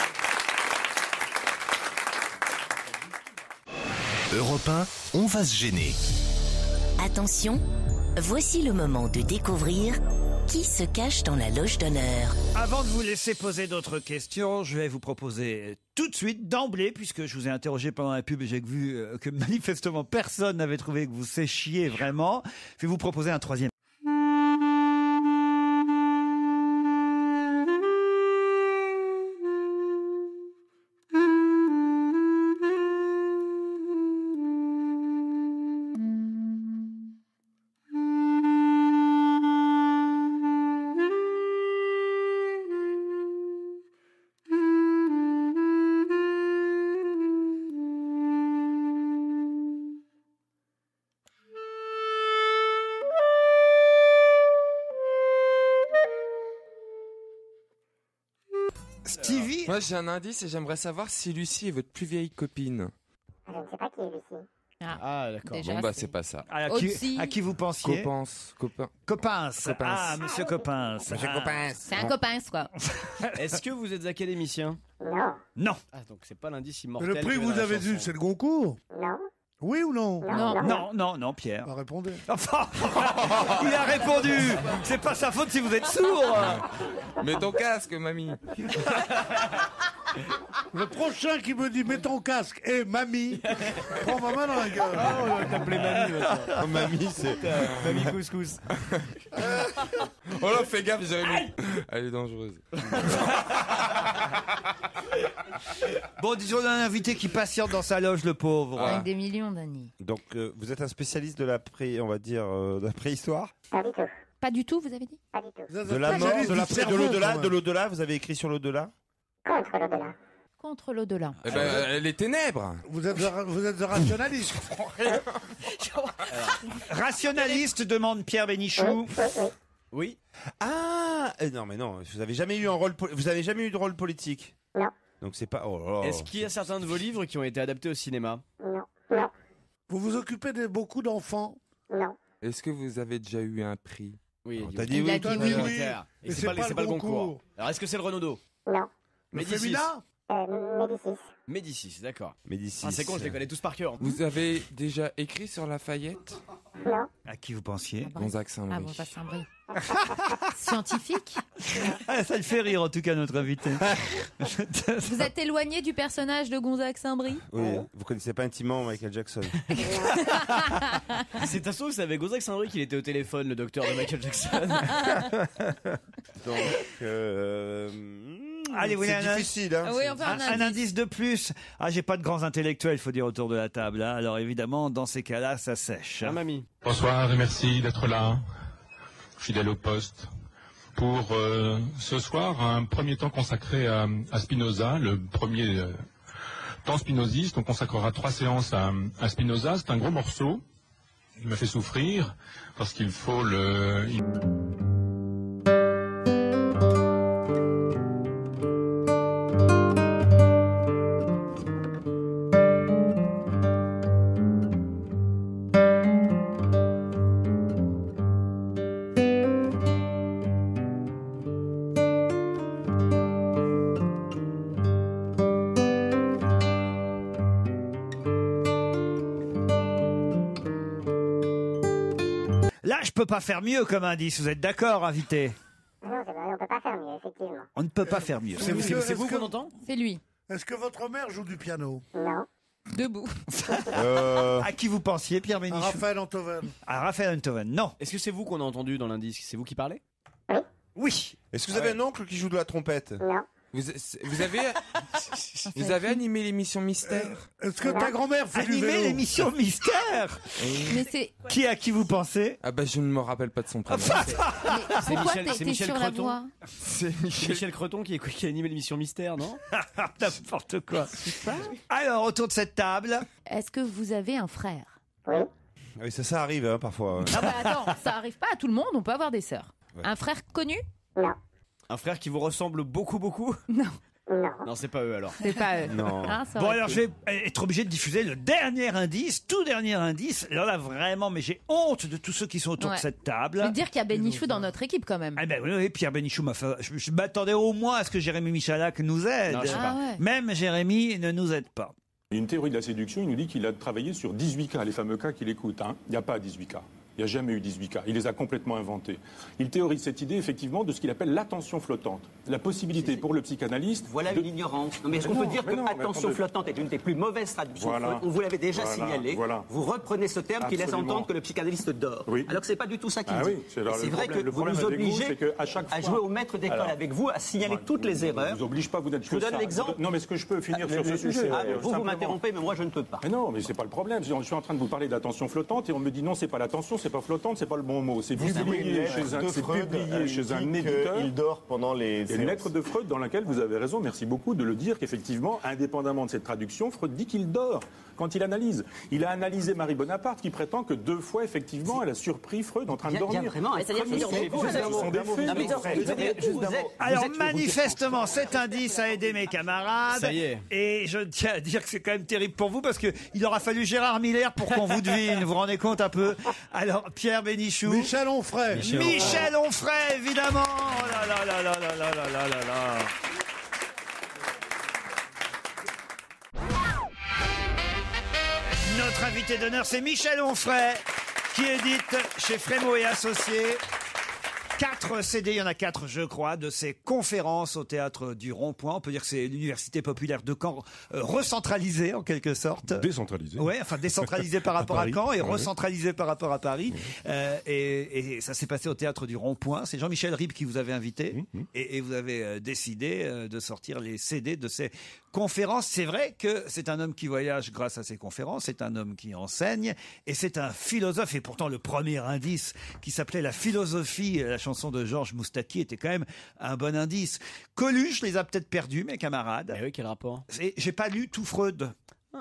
Europe 1, on va se gêner. Attention, voici le moment de découvrir qui se cache dans la loge d'honneur. Avant de vous laisser poser d'autres questions, je vais vous proposer tout de suite, d'emblée, puisque je vous ai interrogé pendant la pub et j'ai vu que manifestement personne n'avait trouvé que vous séchiez vraiment, je vais vous proposer un troisième. Stevie, Moi j'ai un indice et j'aimerais savoir si Lucie est votre plus vieille copine. Je ne sais pas qui est Lucie. Ah, d'accord. Déjà, Bon bah c'est pas ça. à qui vous pensiez? Copain. Copains. Copains. Ah, monsieur Copains. C'est un copain, quoi. Est-ce que vous êtes académicien? Non. Non. Ah, donc c'est pas l'indice Mais immortel. le prix que que vous la avez chanson. eu, c'est le Goncourt? Non. Oui ou non? Non, Pierre. Bah, répondez. Enfin, il a répondu. C'est pas sa faute si vous êtes sourd. Mets ton casque, mamie. Le prochain qui me dit mets ton casque et mamie, prends ma main dans la gueule. Ah, on va t'appeler mamie maintenant. Mamie, c'est Mamie couscous. Oh là, fais gaffe, Jérémy. Elle est dangereuse. Bon, disons, on a un invité qui patiente dans sa loge, le pauvre. Avec des millions d'années. Donc vous êtes un spécialiste de la de la préhistoire? Pas du tout. Pas du tout, vous avez dit? Pas du tout. De la mort, de l'au-delà, de l'au-delà, vous avez écrit sur l'au-delà? Contre l'au-delà. Contre l'au-delà. Eh ben, les ténèbres. Vous êtes un rationaliste. Rationaliste, demande Pierre Bénichou. Oui. Ah non mais non, vous avez jamais eu vous avez jamais eu de rôle politique? Non. Donc c'est pas. Oh là là. Est-ce qu'il y a certains de vos livres qui ont été adaptés au cinéma? Non. Non. Vous vous occupez de beaucoup d'enfants? Non. Est-ce que vous avez déjà eu un prix? Oui, T'as dit Il oui. a dit oui. oui. Et c'est pas le Goncourt. Alors est-ce que c'est le Renaudot? Non. Le Médicis. féminin? Médicis. Médicis, d'accord. Médicis. Ah, c'est con, je les connais tous par cœur. Vous avez déjà écrit sur Lafayette? Non. À qui vous pensiez? Gonzague Saint-Louis. Ah bon, ça Saint-Brie. Scientifique? Ah, ça le fait rire, en tout cas, notre invité. Vous êtes éloigné du personnage de Gonzague Saint-Brie? Oui, vous connaissez pas intimement Michael Jackson. C'est à vous savez Gonzague Saint-Brie qu'il était au téléphone, le docteur de Michael Jackson. Donc, Allez, vous voulez c'est un difficile. Hein, Oui, on va Un indice de plus. Ah, j'ai pas de grands intellectuels, faut dire, autour de la table. hein. Alors évidemment, dans ces cas-là, ça sèche. Ah, mamie. Bonsoir et merci d'être là, fidèle au poste. pour ce soir, un premier temps consacré à Spinoza, le premier temps spinoziste. On consacrera 3 séances à Spinoza. C'est un gros morceau. Il m'a fait souffrir parce qu'il faut le... Là, je peux pas faire mieux comme indice. Vous êtes d'accord, invité? Non, on peut pas faire mieux, effectivement. On ne peut pas faire mieux. C'est vous qu'on entend? C'est lui. Est-ce que votre mère joue du piano? Non. Debout. À qui vous pensiez, Pierre Bénichou? Raphaël Enthoven. À Raphaël Enthoven, non. Est-ce que c'est vous qu'on a entendu dans l'indice? C'est vous qui parlez? Oui. Est-ce que vous avez un oncle qui joue de la trompette? Non. Vous avez animé l'émission Mystère? Est-ce que ta grand-mère fait du Animé vélo? l'émission Mystère. Mais c'est... Qui à qui vous pensez? Ah bah je ne me rappelle pas de son prénom. C'est Pourquoi t'es sur la voie? C'est Michel Creton qui a animé l'émission Mystère, non? N'importe quoi. Alors, autour de cette table... Est-ce que vous avez un frère? Oui, ça arrive hein, parfois. Ah bah attends, ça arrive pas à tout le monde, on peut avoir des sœurs. Ouais. Un frère connu? Non. Un frère qui vous ressemble beaucoup? Non. Non. Non, c'est pas eux alors. C'est pas eux. Non. Hein, ça Bon, aurait alors pu. je vais être obligé de diffuser le dernier indice, tout dernier indice. Alors là, vraiment, mais j'ai honte de tous ceux qui sont autour Ouais. de cette table. Je veux dire qu'il y a Bénichou dans notre équipe quand même. Ah ben oui, Pierre Bénichou m'a fait... Je m'attendais au moins à ce que Jérémy Michalak nous aide. Non, je sais pas. Ah ouais. Même Jérémy ne nous aide pas. Il y a une théorie de la séduction, il nous dit qu'il a travaillé sur 18 cas, les fameux cas qu'il écoute. Hein. Il n'y a pas 18 cas. Il n'y a jamais eu 18 cas. Il les a complètement inventés. Il théorise cette idée, effectivement, de ce qu'il appelle l'attention flottante. La possibilité pour le psychanalyste... Voilà une ignorance. Non, mais est-ce qu'on peut dire que attention flottante est une des plus mauvaises traductions? Voilà. On vous l'avait déjà Voilà, signalé. voilà. Vous reprenez ce terme qui laisse Absolument. entendre que le psychanalyste dort. Oui. Alors que c'est pas du tout ça qu'il Ah dit. oui, c'est alors C'est le vrai problème- que le vous problème nous avec vous, obligez c'est qu'à chaque à fois- jouer au maître d'école Alors, avec vous, à signaler toutes les erreurs. Je vous oblige pas, vous n'êtes Je que vous donne ça. l'exemple. Non, mais est-ce que je peux finir sur Mais- ce sujet Ah, vous simplement. m'interrompez, mais moi je ne peux pas. Mais non, mais c'est pas le problème. Je suis en train de vous parler d'attention flottante et on me dit non, c'est pas l'attention, c'est pas flottante, c'est pas le bon mot. C'est publié chez un éditeur. Il dort pendant les. Et une lettre de Freud dans laquelle vous avez raison, merci beaucoup de le dire, qu'effectivement, indépendamment de cette traduction, Freud dit qu'il dort quand il analyse. Il a analysé Marie Bonaparte qui prétend que 2 fois, effectivement, elle a surpris Freud en train de Il y a dormir. vraiment un C'est-à-dire premier ce sont des faits. Non, mais juste d'un mot. Alors Vous êtes- manifestement, cet indice a aidé mes camarades. Ça y est. Et je tiens à dire que c'est quand même terrible pour vous parce que il aura fallu Gérard Miller pour qu'on vous devine. Vous vous rendez compte un peu? Alors Pierre Bénichou. Michel Onfray. Michel Onfray, évidemment. Oh là là là là là là là là là là. Notre invité d'honneur, c'est Michel Onfray, qui édite chez Frémaux et Associés 4 CD, il y en a 4 je crois, de ses conférences au théâtre du Rond-Point. On peut dire que c'est l'université populaire de Caen recentralisée en quelque sorte. Décentralisé. Ouais, enfin décentralisé par rapport à Paris, Caen et ouais. recentralisé par rapport à Paris. Et ça s'est passé au théâtre du Rond-Point. C'est Jean-Michel Ribes qui vous avait invité et vous avez décidé de sortir les CD de ces conférences. C'est vrai que c'est un homme qui voyage grâce à ses conférences, c'est un homme qui enseigne et c'est un philosophe. Et pourtant le premier indice qui s'appelait La philosophie, la chanson de Georges Moustaki était quand même un bon indice. Coluche les a peut-être perdus, mes camarades. Mais oui, quel rapport? J'ai pas lu tout Freud.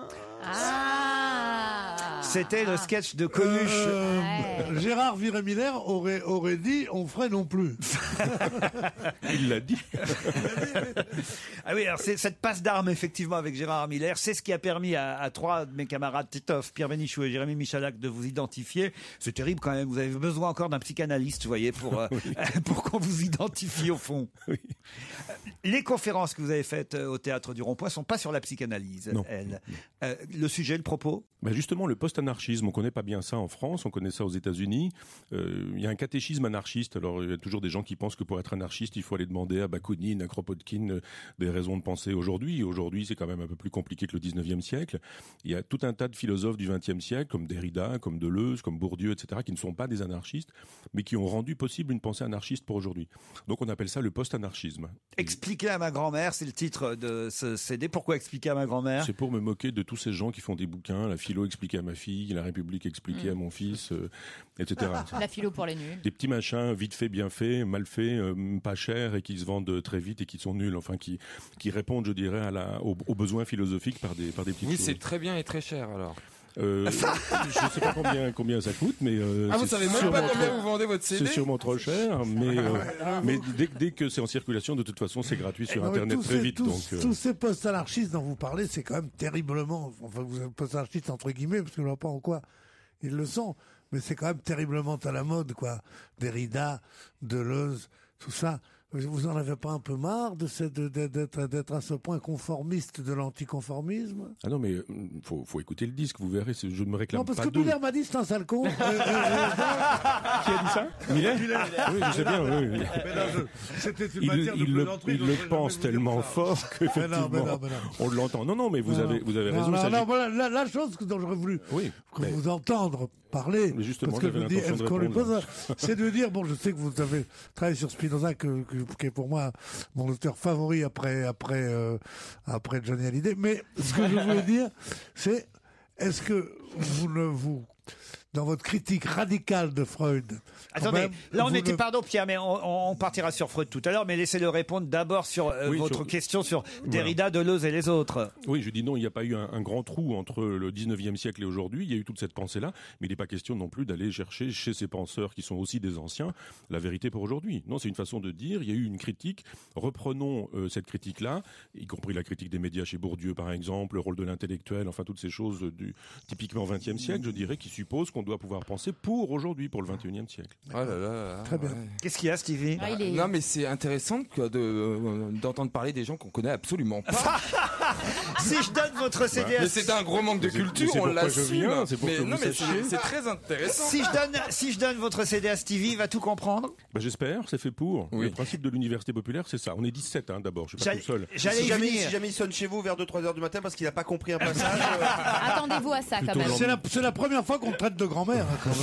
Ah. C'était le sketch de Coluche. Gérard Viré-Miller aurait dit on ferait non plus. Il l'a dit. Ah oui, alors c'est cette passe d'armes effectivement avec Gérard Miller, c'est ce qui a permis à 3 de mes camarades, Titoff, Pierre Bénichou et Jérémy Michalak, de vous identifier. C'est terrible quand même, vous avez besoin encore d'un psychanalyste, vous voyez, pour qu'on vous identifie au fond. Oui. Les conférences que vous avez faites au Théâtre du Rond-Point sont pas sur la psychanalyse, Non. elles. Le sujet, le propos? Bah justement, le post-anarchisme, on connaît pas bien ça en France, on connaît ça aux États-Unis. Il y a un catéchisme anarchiste. Alors, il y a toujours des gens qui pensent que pour être anarchiste, il faut aller demander à Bakounine, à Kropotkin des raisons de penser aujourd'hui. Aujourd'hui, c'est quand même un peu plus compliqué que le 19e siècle. Il y a tout un tas de philosophes du 20e siècle, comme Derrida, comme Deleuze, comme Bourdieu, etc., qui ne sont pas des anarchistes, mais qui ont rendu possible une pensée anarchiste pour aujourd'hui. Donc, on appelle ça le post-anarchisme. Expliquer à ma grand-mère, c'est le titre de ce CD. Pourquoi expliquer à ma grand-mère? C'est pour me moquer de tous ces gens qui font des bouquins, la philo expliquée à ma fille, la République expliquée à mon fils, etc. La philo pour les nuls. Des petits machins, vite fait, bien fait, mal faits pas chers et qui se vendent très vite et qui sont nuls, enfin qui répondent, je dirais, aux besoins philosophiques par des petites choses. Oui, c'est très bien et très cher alors. Je ne sais pas combien ça coûte, mais vous savez même pas combien vous vendez votre CD. C'est sûrement trop cher, mais dès que c'est en circulation, de toute façon, c'est gratuit sur Internet très vite. Tous ces post-anarchistes dont vous parlez, c'est quand même terriblement. Enfin, vous êtes post-anarchistes entre guillemets, parce que je ne vois pas en quoi ils le sont, mais c'est quand même terriblement à la mode, quoi. Derrida, Deleuze, tout ça. Vous en avez pas un peu marre d'être à ce point conformiste de l'anticonformisme? Ah non, mais faut écouter le disque, vous verrez. Je ne me réclame pas. Non, parce que Miller m'a dit c'est un sale con. Qui a dit ça? Miller. Oui, je sais bien. Oui. C'était une matière de plaisanterie. Il le pense tellement fort qu'effectivement on l'entend. Non, mais vous avez raison. Voilà la chose dont j'aurais voulu vous entendre parler. Mais justement, parce que je me dis, est-ce qu'on lui pose, c'est de dire, bon, je sais que vous avez travaillé sur Spinoza, qui est pour moi mon auteur favori après Johnny Hallyday. Mais ce que je voulais dire, c'est, est-ce que dans votre critique radicale de Freud. Attendez, pardon Pierre, mais on partira sur Freud tout à l'heure, mais laissez-le répondre d'abord sur votre question sur Derrida, Deleuze et les autres. Oui, je dis non, il n'y a pas eu un grand trou entre le 19e siècle et aujourd'hui, il y a eu toute cette pensée-là, mais il n'est pas question non plus d'aller chercher chez ces penseurs qui sont aussi des anciens la vérité pour aujourd'hui. Non, c'est une façon de dire, il y a eu une critique, reprenons cette critique-là, y compris la critique des médias chez Bourdieu par exemple, le rôle de l'intellectuel, enfin toutes ces choses typiquement 20e siècle, je dirais, qui supposent qu'on doit pouvoir penser pour aujourd'hui, pour le 21e siècle. Oh là là, très bien. Qu'est-ce qu'il y a, Stevie? Non, mais c'est intéressant d'entendre parler des gens qu'on connaît absolument pas. Si je donne votre CD à... Mais c'est un gros manque de culture, on l'assume. C'est très intéressant. Si je donne votre CD à Stevie, il va tout comprendre? J'espère, c'est fait pour. Oui. Le principe de l'université populaire, c'est ça. On est 17 d'abord, je suis pas tout seul. Si jamais il sonne chez vous vers 2-3 heures du matin parce qu'il n'a pas compris un passage... Attendez-vous à ça quand même. C'est la première fois qu'on traite de grand-mère.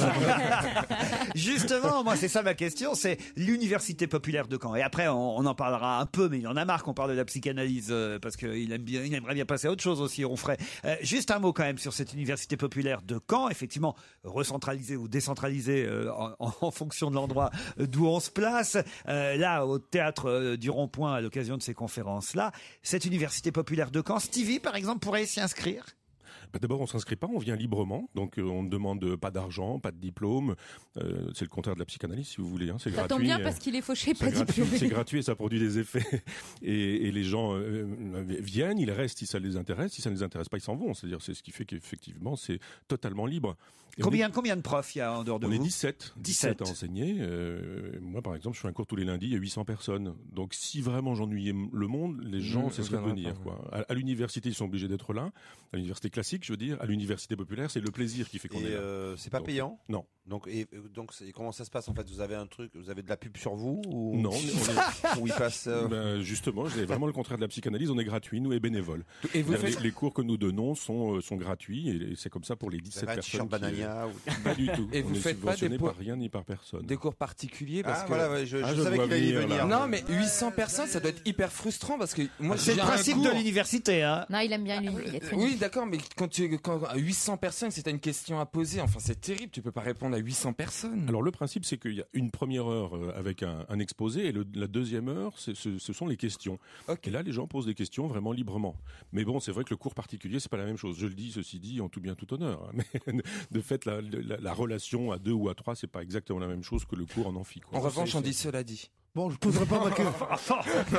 Justement, moi c'est ça ma question, c'est l'université populaire de Caen. Et après on en parlera un peu, mais il en a marre qu'on parle de la psychanalyse parce qu'il aimerait bien passer à autre chose aussi, on ferait. Juste un mot quand même sur cette université populaire de Caen, effectivement recentralisée ou décentralisée en fonction de l'endroit d'où on se place. Là, au théâtre du Rond-Point, à l'occasion de ces conférences-là, cette université populaire de Caen, Stevie par exemple pourrait s'y inscrire? D'abord, on s'inscrit pas, on vient librement, donc on ne demande pas d'argent, pas de diplôme. C'est le contraire de la psychanalyse, si vous voulez. C'est gratuit. Ça tombe bien parce qu'il est fauché, pas diplômé. C'est gratuit et ça produit des effets. Et les gens viennent, ils restent si ça les intéresse. Si ça ne les intéresse pas, ils s'en vont. C'est-à-dire, c'est ce qui fait qu'effectivement, c'est totalement libre. Combien de profs il y a en dehors de vous? On est 17 à enseigner. Moi, par exemple, je fais un cours tous les lundis, il y a 800 personnes. Donc, si vraiment j'ennuyais le monde, les gens cesseraient de venir. À l'université, ils sont obligés d'être là. À l'université classique, je veux dire, à l'université populaire, c'est le plaisir qui fait qu'on est là. C'est pas payant? Non. Donc comment ça se passe en fait? Vous avez vous avez de la pub sur vous ou... Non, où il passe justement, c'est vraiment le contraire de la psychanalyse, on est gratuit, nous et bénévoles. Et les cours que nous donnons sont gratuits et c'est comme ça pour les 17 personnes. Pas du tout. Et vous faites pas par rien ni par personne. Des cours particuliers parce que voilà, je savais qu'il allait venir. Non, mais 800 personnes, ça doit être hyper frustrant parce que moi c'est le principe de l'université, hein. Non, il aime bien lui. Oui, d'accord, mais quand 800 personnes, c'est une question à poser. Enfin, c'est terrible, tu peux pas répondre à 800 personnes. Alors le principe, c'est qu'il y a une première heure avec un exposé et la deuxième heure, ce sont les questions. Okay. Et là, les gens posent des questions vraiment librement. Mais bon, c'est vrai que le cours particulier, c'est pas la même chose. Je le dis, ceci dit, en tout bien tout honneur. Mais de fait, la relation à 2 ou à 3, c'est pas exactement la même chose que le cours en amphi. En revanche, on dit cela dit. Bon, je poserai pas ma question.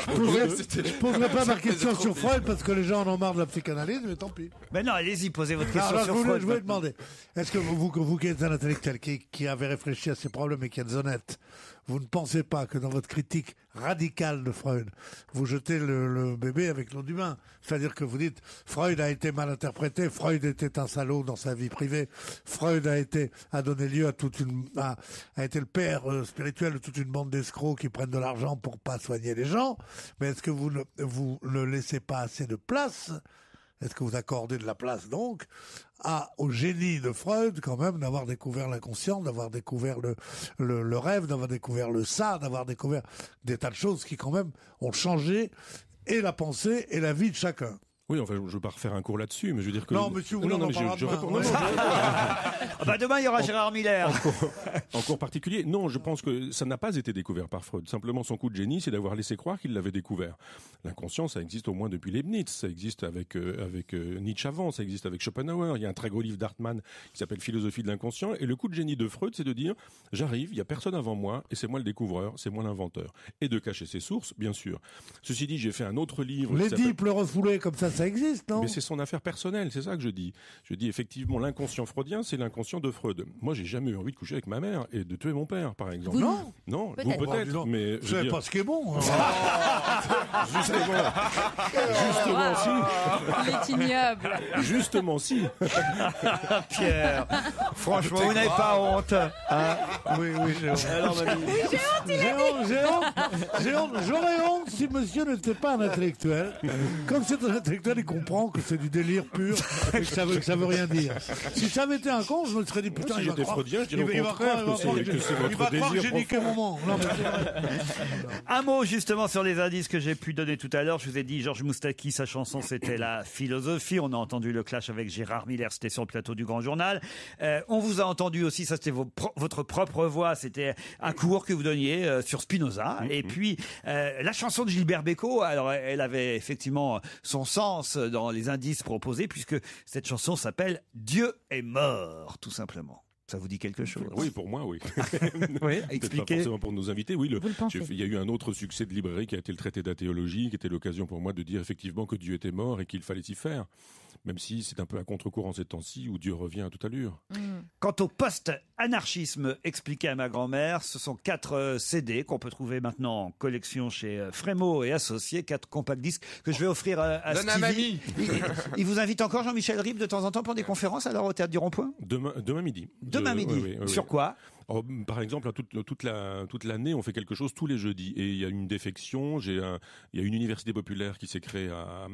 Je poserai pas ma question sur Freud parce que les gens en ont marre de la psychanalyse, mais tant pis. Mais non, allez-y, posez votre question sur Freud. Je voulais demander, est-ce que vous qui êtes un intellectuel qui avez réfléchi à ces problèmes et qui êtes honnête, vous ne pensez pas que dans votre critique radicale de Freud, vous jetez le bébé avec l'eau du bain? C'est-à-dire que vous dites, Freud a été mal interprété, Freud était un salaud dans sa vie privée, Freud a donné lieu à a été le père spirituel de toute une bande d'escrocs qui prennent de l'argent pour pas soigner les gens. Mais est-ce que vous ne laissez pas assez de place? Est-ce que vous accordez de la place donc au génie de Freud quand même d'avoir découvert l'inconscient, d'avoir découvert le rêve, d'avoir découvert le ça, d'avoir découvert des tas de choses qui quand même ont changé et la pensée et la vie de chacun? Oui, enfin, je ne veux pas refaire un cours là-dessus, mais je veux dire que... Non, monsieur, vous en parlera demain. réponds. Non, demain, il y aura Gérard Miller. En cours particulier. Non, je pense que ça n'a pas été découvert par Freud. Simplement, son coup de génie, c'est d'avoir laissé croire qu'il l'avait découvert. L'inconscient, ça existe au moins depuis Leibniz. Ça existe avec Nietzsche avant, ça existe avec Schopenhauer. Il y a un très gros livre d'Hartmann qui s'appelle Philosophie de l'inconscient. Et le coup de génie de Freud, c'est de dire, j'arrive, il n'y a personne avant moi, et c'est moi le découvreur, c'est moi l'inventeur. Et de cacher ses sources, bien sûr. Ceci dit, j'ai fait un autre livre... L'Édipe, le refoulé, comme ça existe, non? Mais c'est son affaire personnelle, c'est ça que je dis. Je dis effectivement, l'inconscient freudien, c'est l'inconscient de Freud. Moi, j'ai jamais eu envie de coucher avec ma mère et de tuer mon père, par exemple. Non. Non, peut-être. vous peut-être, mais... Vous savez pas ce qui est bon. Justement, si. Il est ignoble. Justement, si. Pierre, franchement, vous n'avez pas honte. Hein? Oui, j'ai honte. Alors, j'ai honte. J'aurais honte si monsieur n'était pas un intellectuel. Comme c'est un intellectuel, il comprend que c'est du délire pur et que ça veut rien dire. Si ça avait été un con, je me serais dit putain, si il va j'étais croire... freudien, je dirais au contraire que c'est Il va croire que j'ai niqué mon moment. Non, mais c'est vrai. Un mot justement sur les indices que j'ai pu donner tout à l'heure. Je vous ai dit, Georges Moustaki, sa chanson, c'était la philosophie. On a entendu le clash avec Gérard Miller, c'était sur le plateau du Grand Journal. On vous a entendu aussi, ça c'était votre propre voix, c'était un cours que vous donniez sur Spinoza. Et puis, la chanson de Gilbert Bécaud, alors elle avait effectivement son sens dans les indices proposés, puisque cette chanson s'appelle « Dieu est mort », tout simplement. Ça vous dit quelque chose? Oui, pour moi, oui. Oui, Peut-être expliquez. pas forcément pour nos invités. Oui, Vous le pensez. il y a eu un autre succès de librairie qui a été le traité d'athéologie, qui était l'occasion pour moi de dire effectivement que Dieu était mort et qu'il fallait y faire. Même si c'est un peu à contre-courant ces temps-ci où Dieu revient à toute allure. Quant au post-anarchisme expliqué à ma grand-mère, ce sont 4 CD qu'on peut trouver maintenant en collection chez Frémaux et Associés, 4 compacts disques que je vais offrir à Donne à Stevie. mamie. Il vous invite encore, Jean-Michel Ribes, de temps en temps pour des conférences alors au Théâtre du Rond-Point? Demain midi. Demain midi. Oui. Sur quoi? Par exemple, toute l'année, on fait quelque chose tous les jeudis. Et il y a une défection. Il y a une université populaire qui s'est créée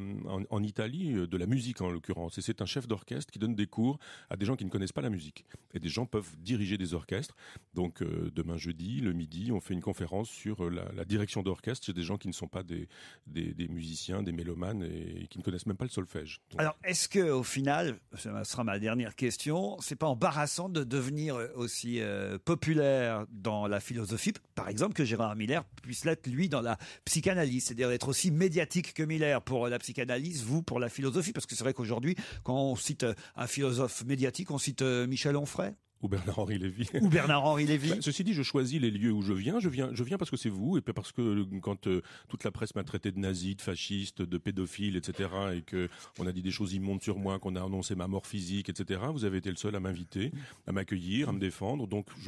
en Italie, de la musique en l'occurrence. Et c'est un chef d'orchestre qui donne des cours à des gens qui ne connaissent pas la musique. Et des gens peuvent diriger des orchestres. Donc demain jeudi, le midi, on fait une conférence sur la direction d'orchestre chez des gens qui ne sont pas des musiciens, des mélomanes et qui ne connaissent même pas le solfège. Donc, Alors, est-ce que au final, ce sera ma dernière question, c'est pas embarrassant de devenir aussi populaire dans la philosophie, par exemple, que Gérard Miller puisse l'être, lui, dans la psychanalyse, c'est-à-dire d'être aussi médiatique que Miller pour la psychanalyse, vous pour la philosophie, parce que c'est vrai qu'aujourd'hui, quand on cite un philosophe médiatique, on cite Michel Onfray. Ou Bernard-Henri Lévy. Ou Bernard-Henri Lévy. Ceci dit, je choisis les lieux où je viens. Je viens parce que c'est vous, et puis parce que quand toute la presse m'a traité de nazi, de fasciste, de pédophile, etc., et que on a dit des choses immondes sur moi, qu'on a annoncé ma mort physique, etc., vous avez été le seul à m'inviter, à m'accueillir, à me défendre. Donc je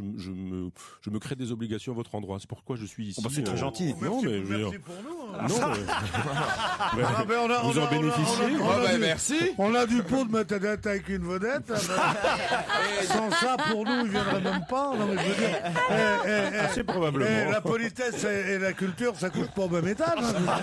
me crée des obligations à votre endroit. C'est pourquoi je suis ici. C'est très gentil. Non, mais Merci pour nous. non, vous en bénéficiez. Merci. On a du pot de mettre tête avec une vedette. Sans ça, pour nous, il viendrait même pas. Non, mais je veux dire, C'est probablement. la politesse et la culture, ça coûte pas au même étage.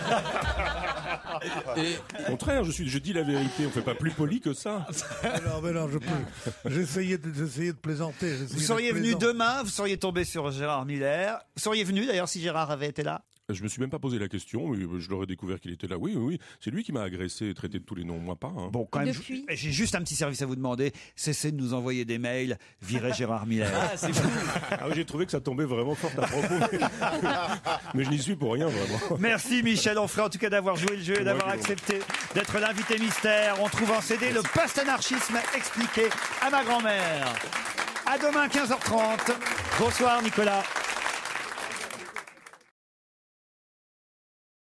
Au contraire, je dis la vérité. On fait pas plus poli que ça. Mais non, j'essayais de plaisanter. Vous seriez venu demain, vous seriez tombé sur Gérard Miller. Vous seriez venu d'ailleurs si Gérard avait été là? Je me suis même pas posé la question, mais je l'aurais découvert qu'il était là. Oui. C'est lui qui m'a agressé et traité de tous les noms, moi pas. Hein. Bon, quand même, j'ai juste un petit service à vous demander. Cessez de nous envoyer des mails. Virez Gérard Miller. J'ai trouvé que ça tombait vraiment fort à propos. Mais je n'y suis pour rien, vraiment. Merci Michel Onfray, en tout cas d'avoir joué le jeu et d'avoir accepté d'être l'invité mystère. On trouve en CD le post-anarchisme expliqué à ma grand-mère. À demain 15h30. Bonsoir Nicolas.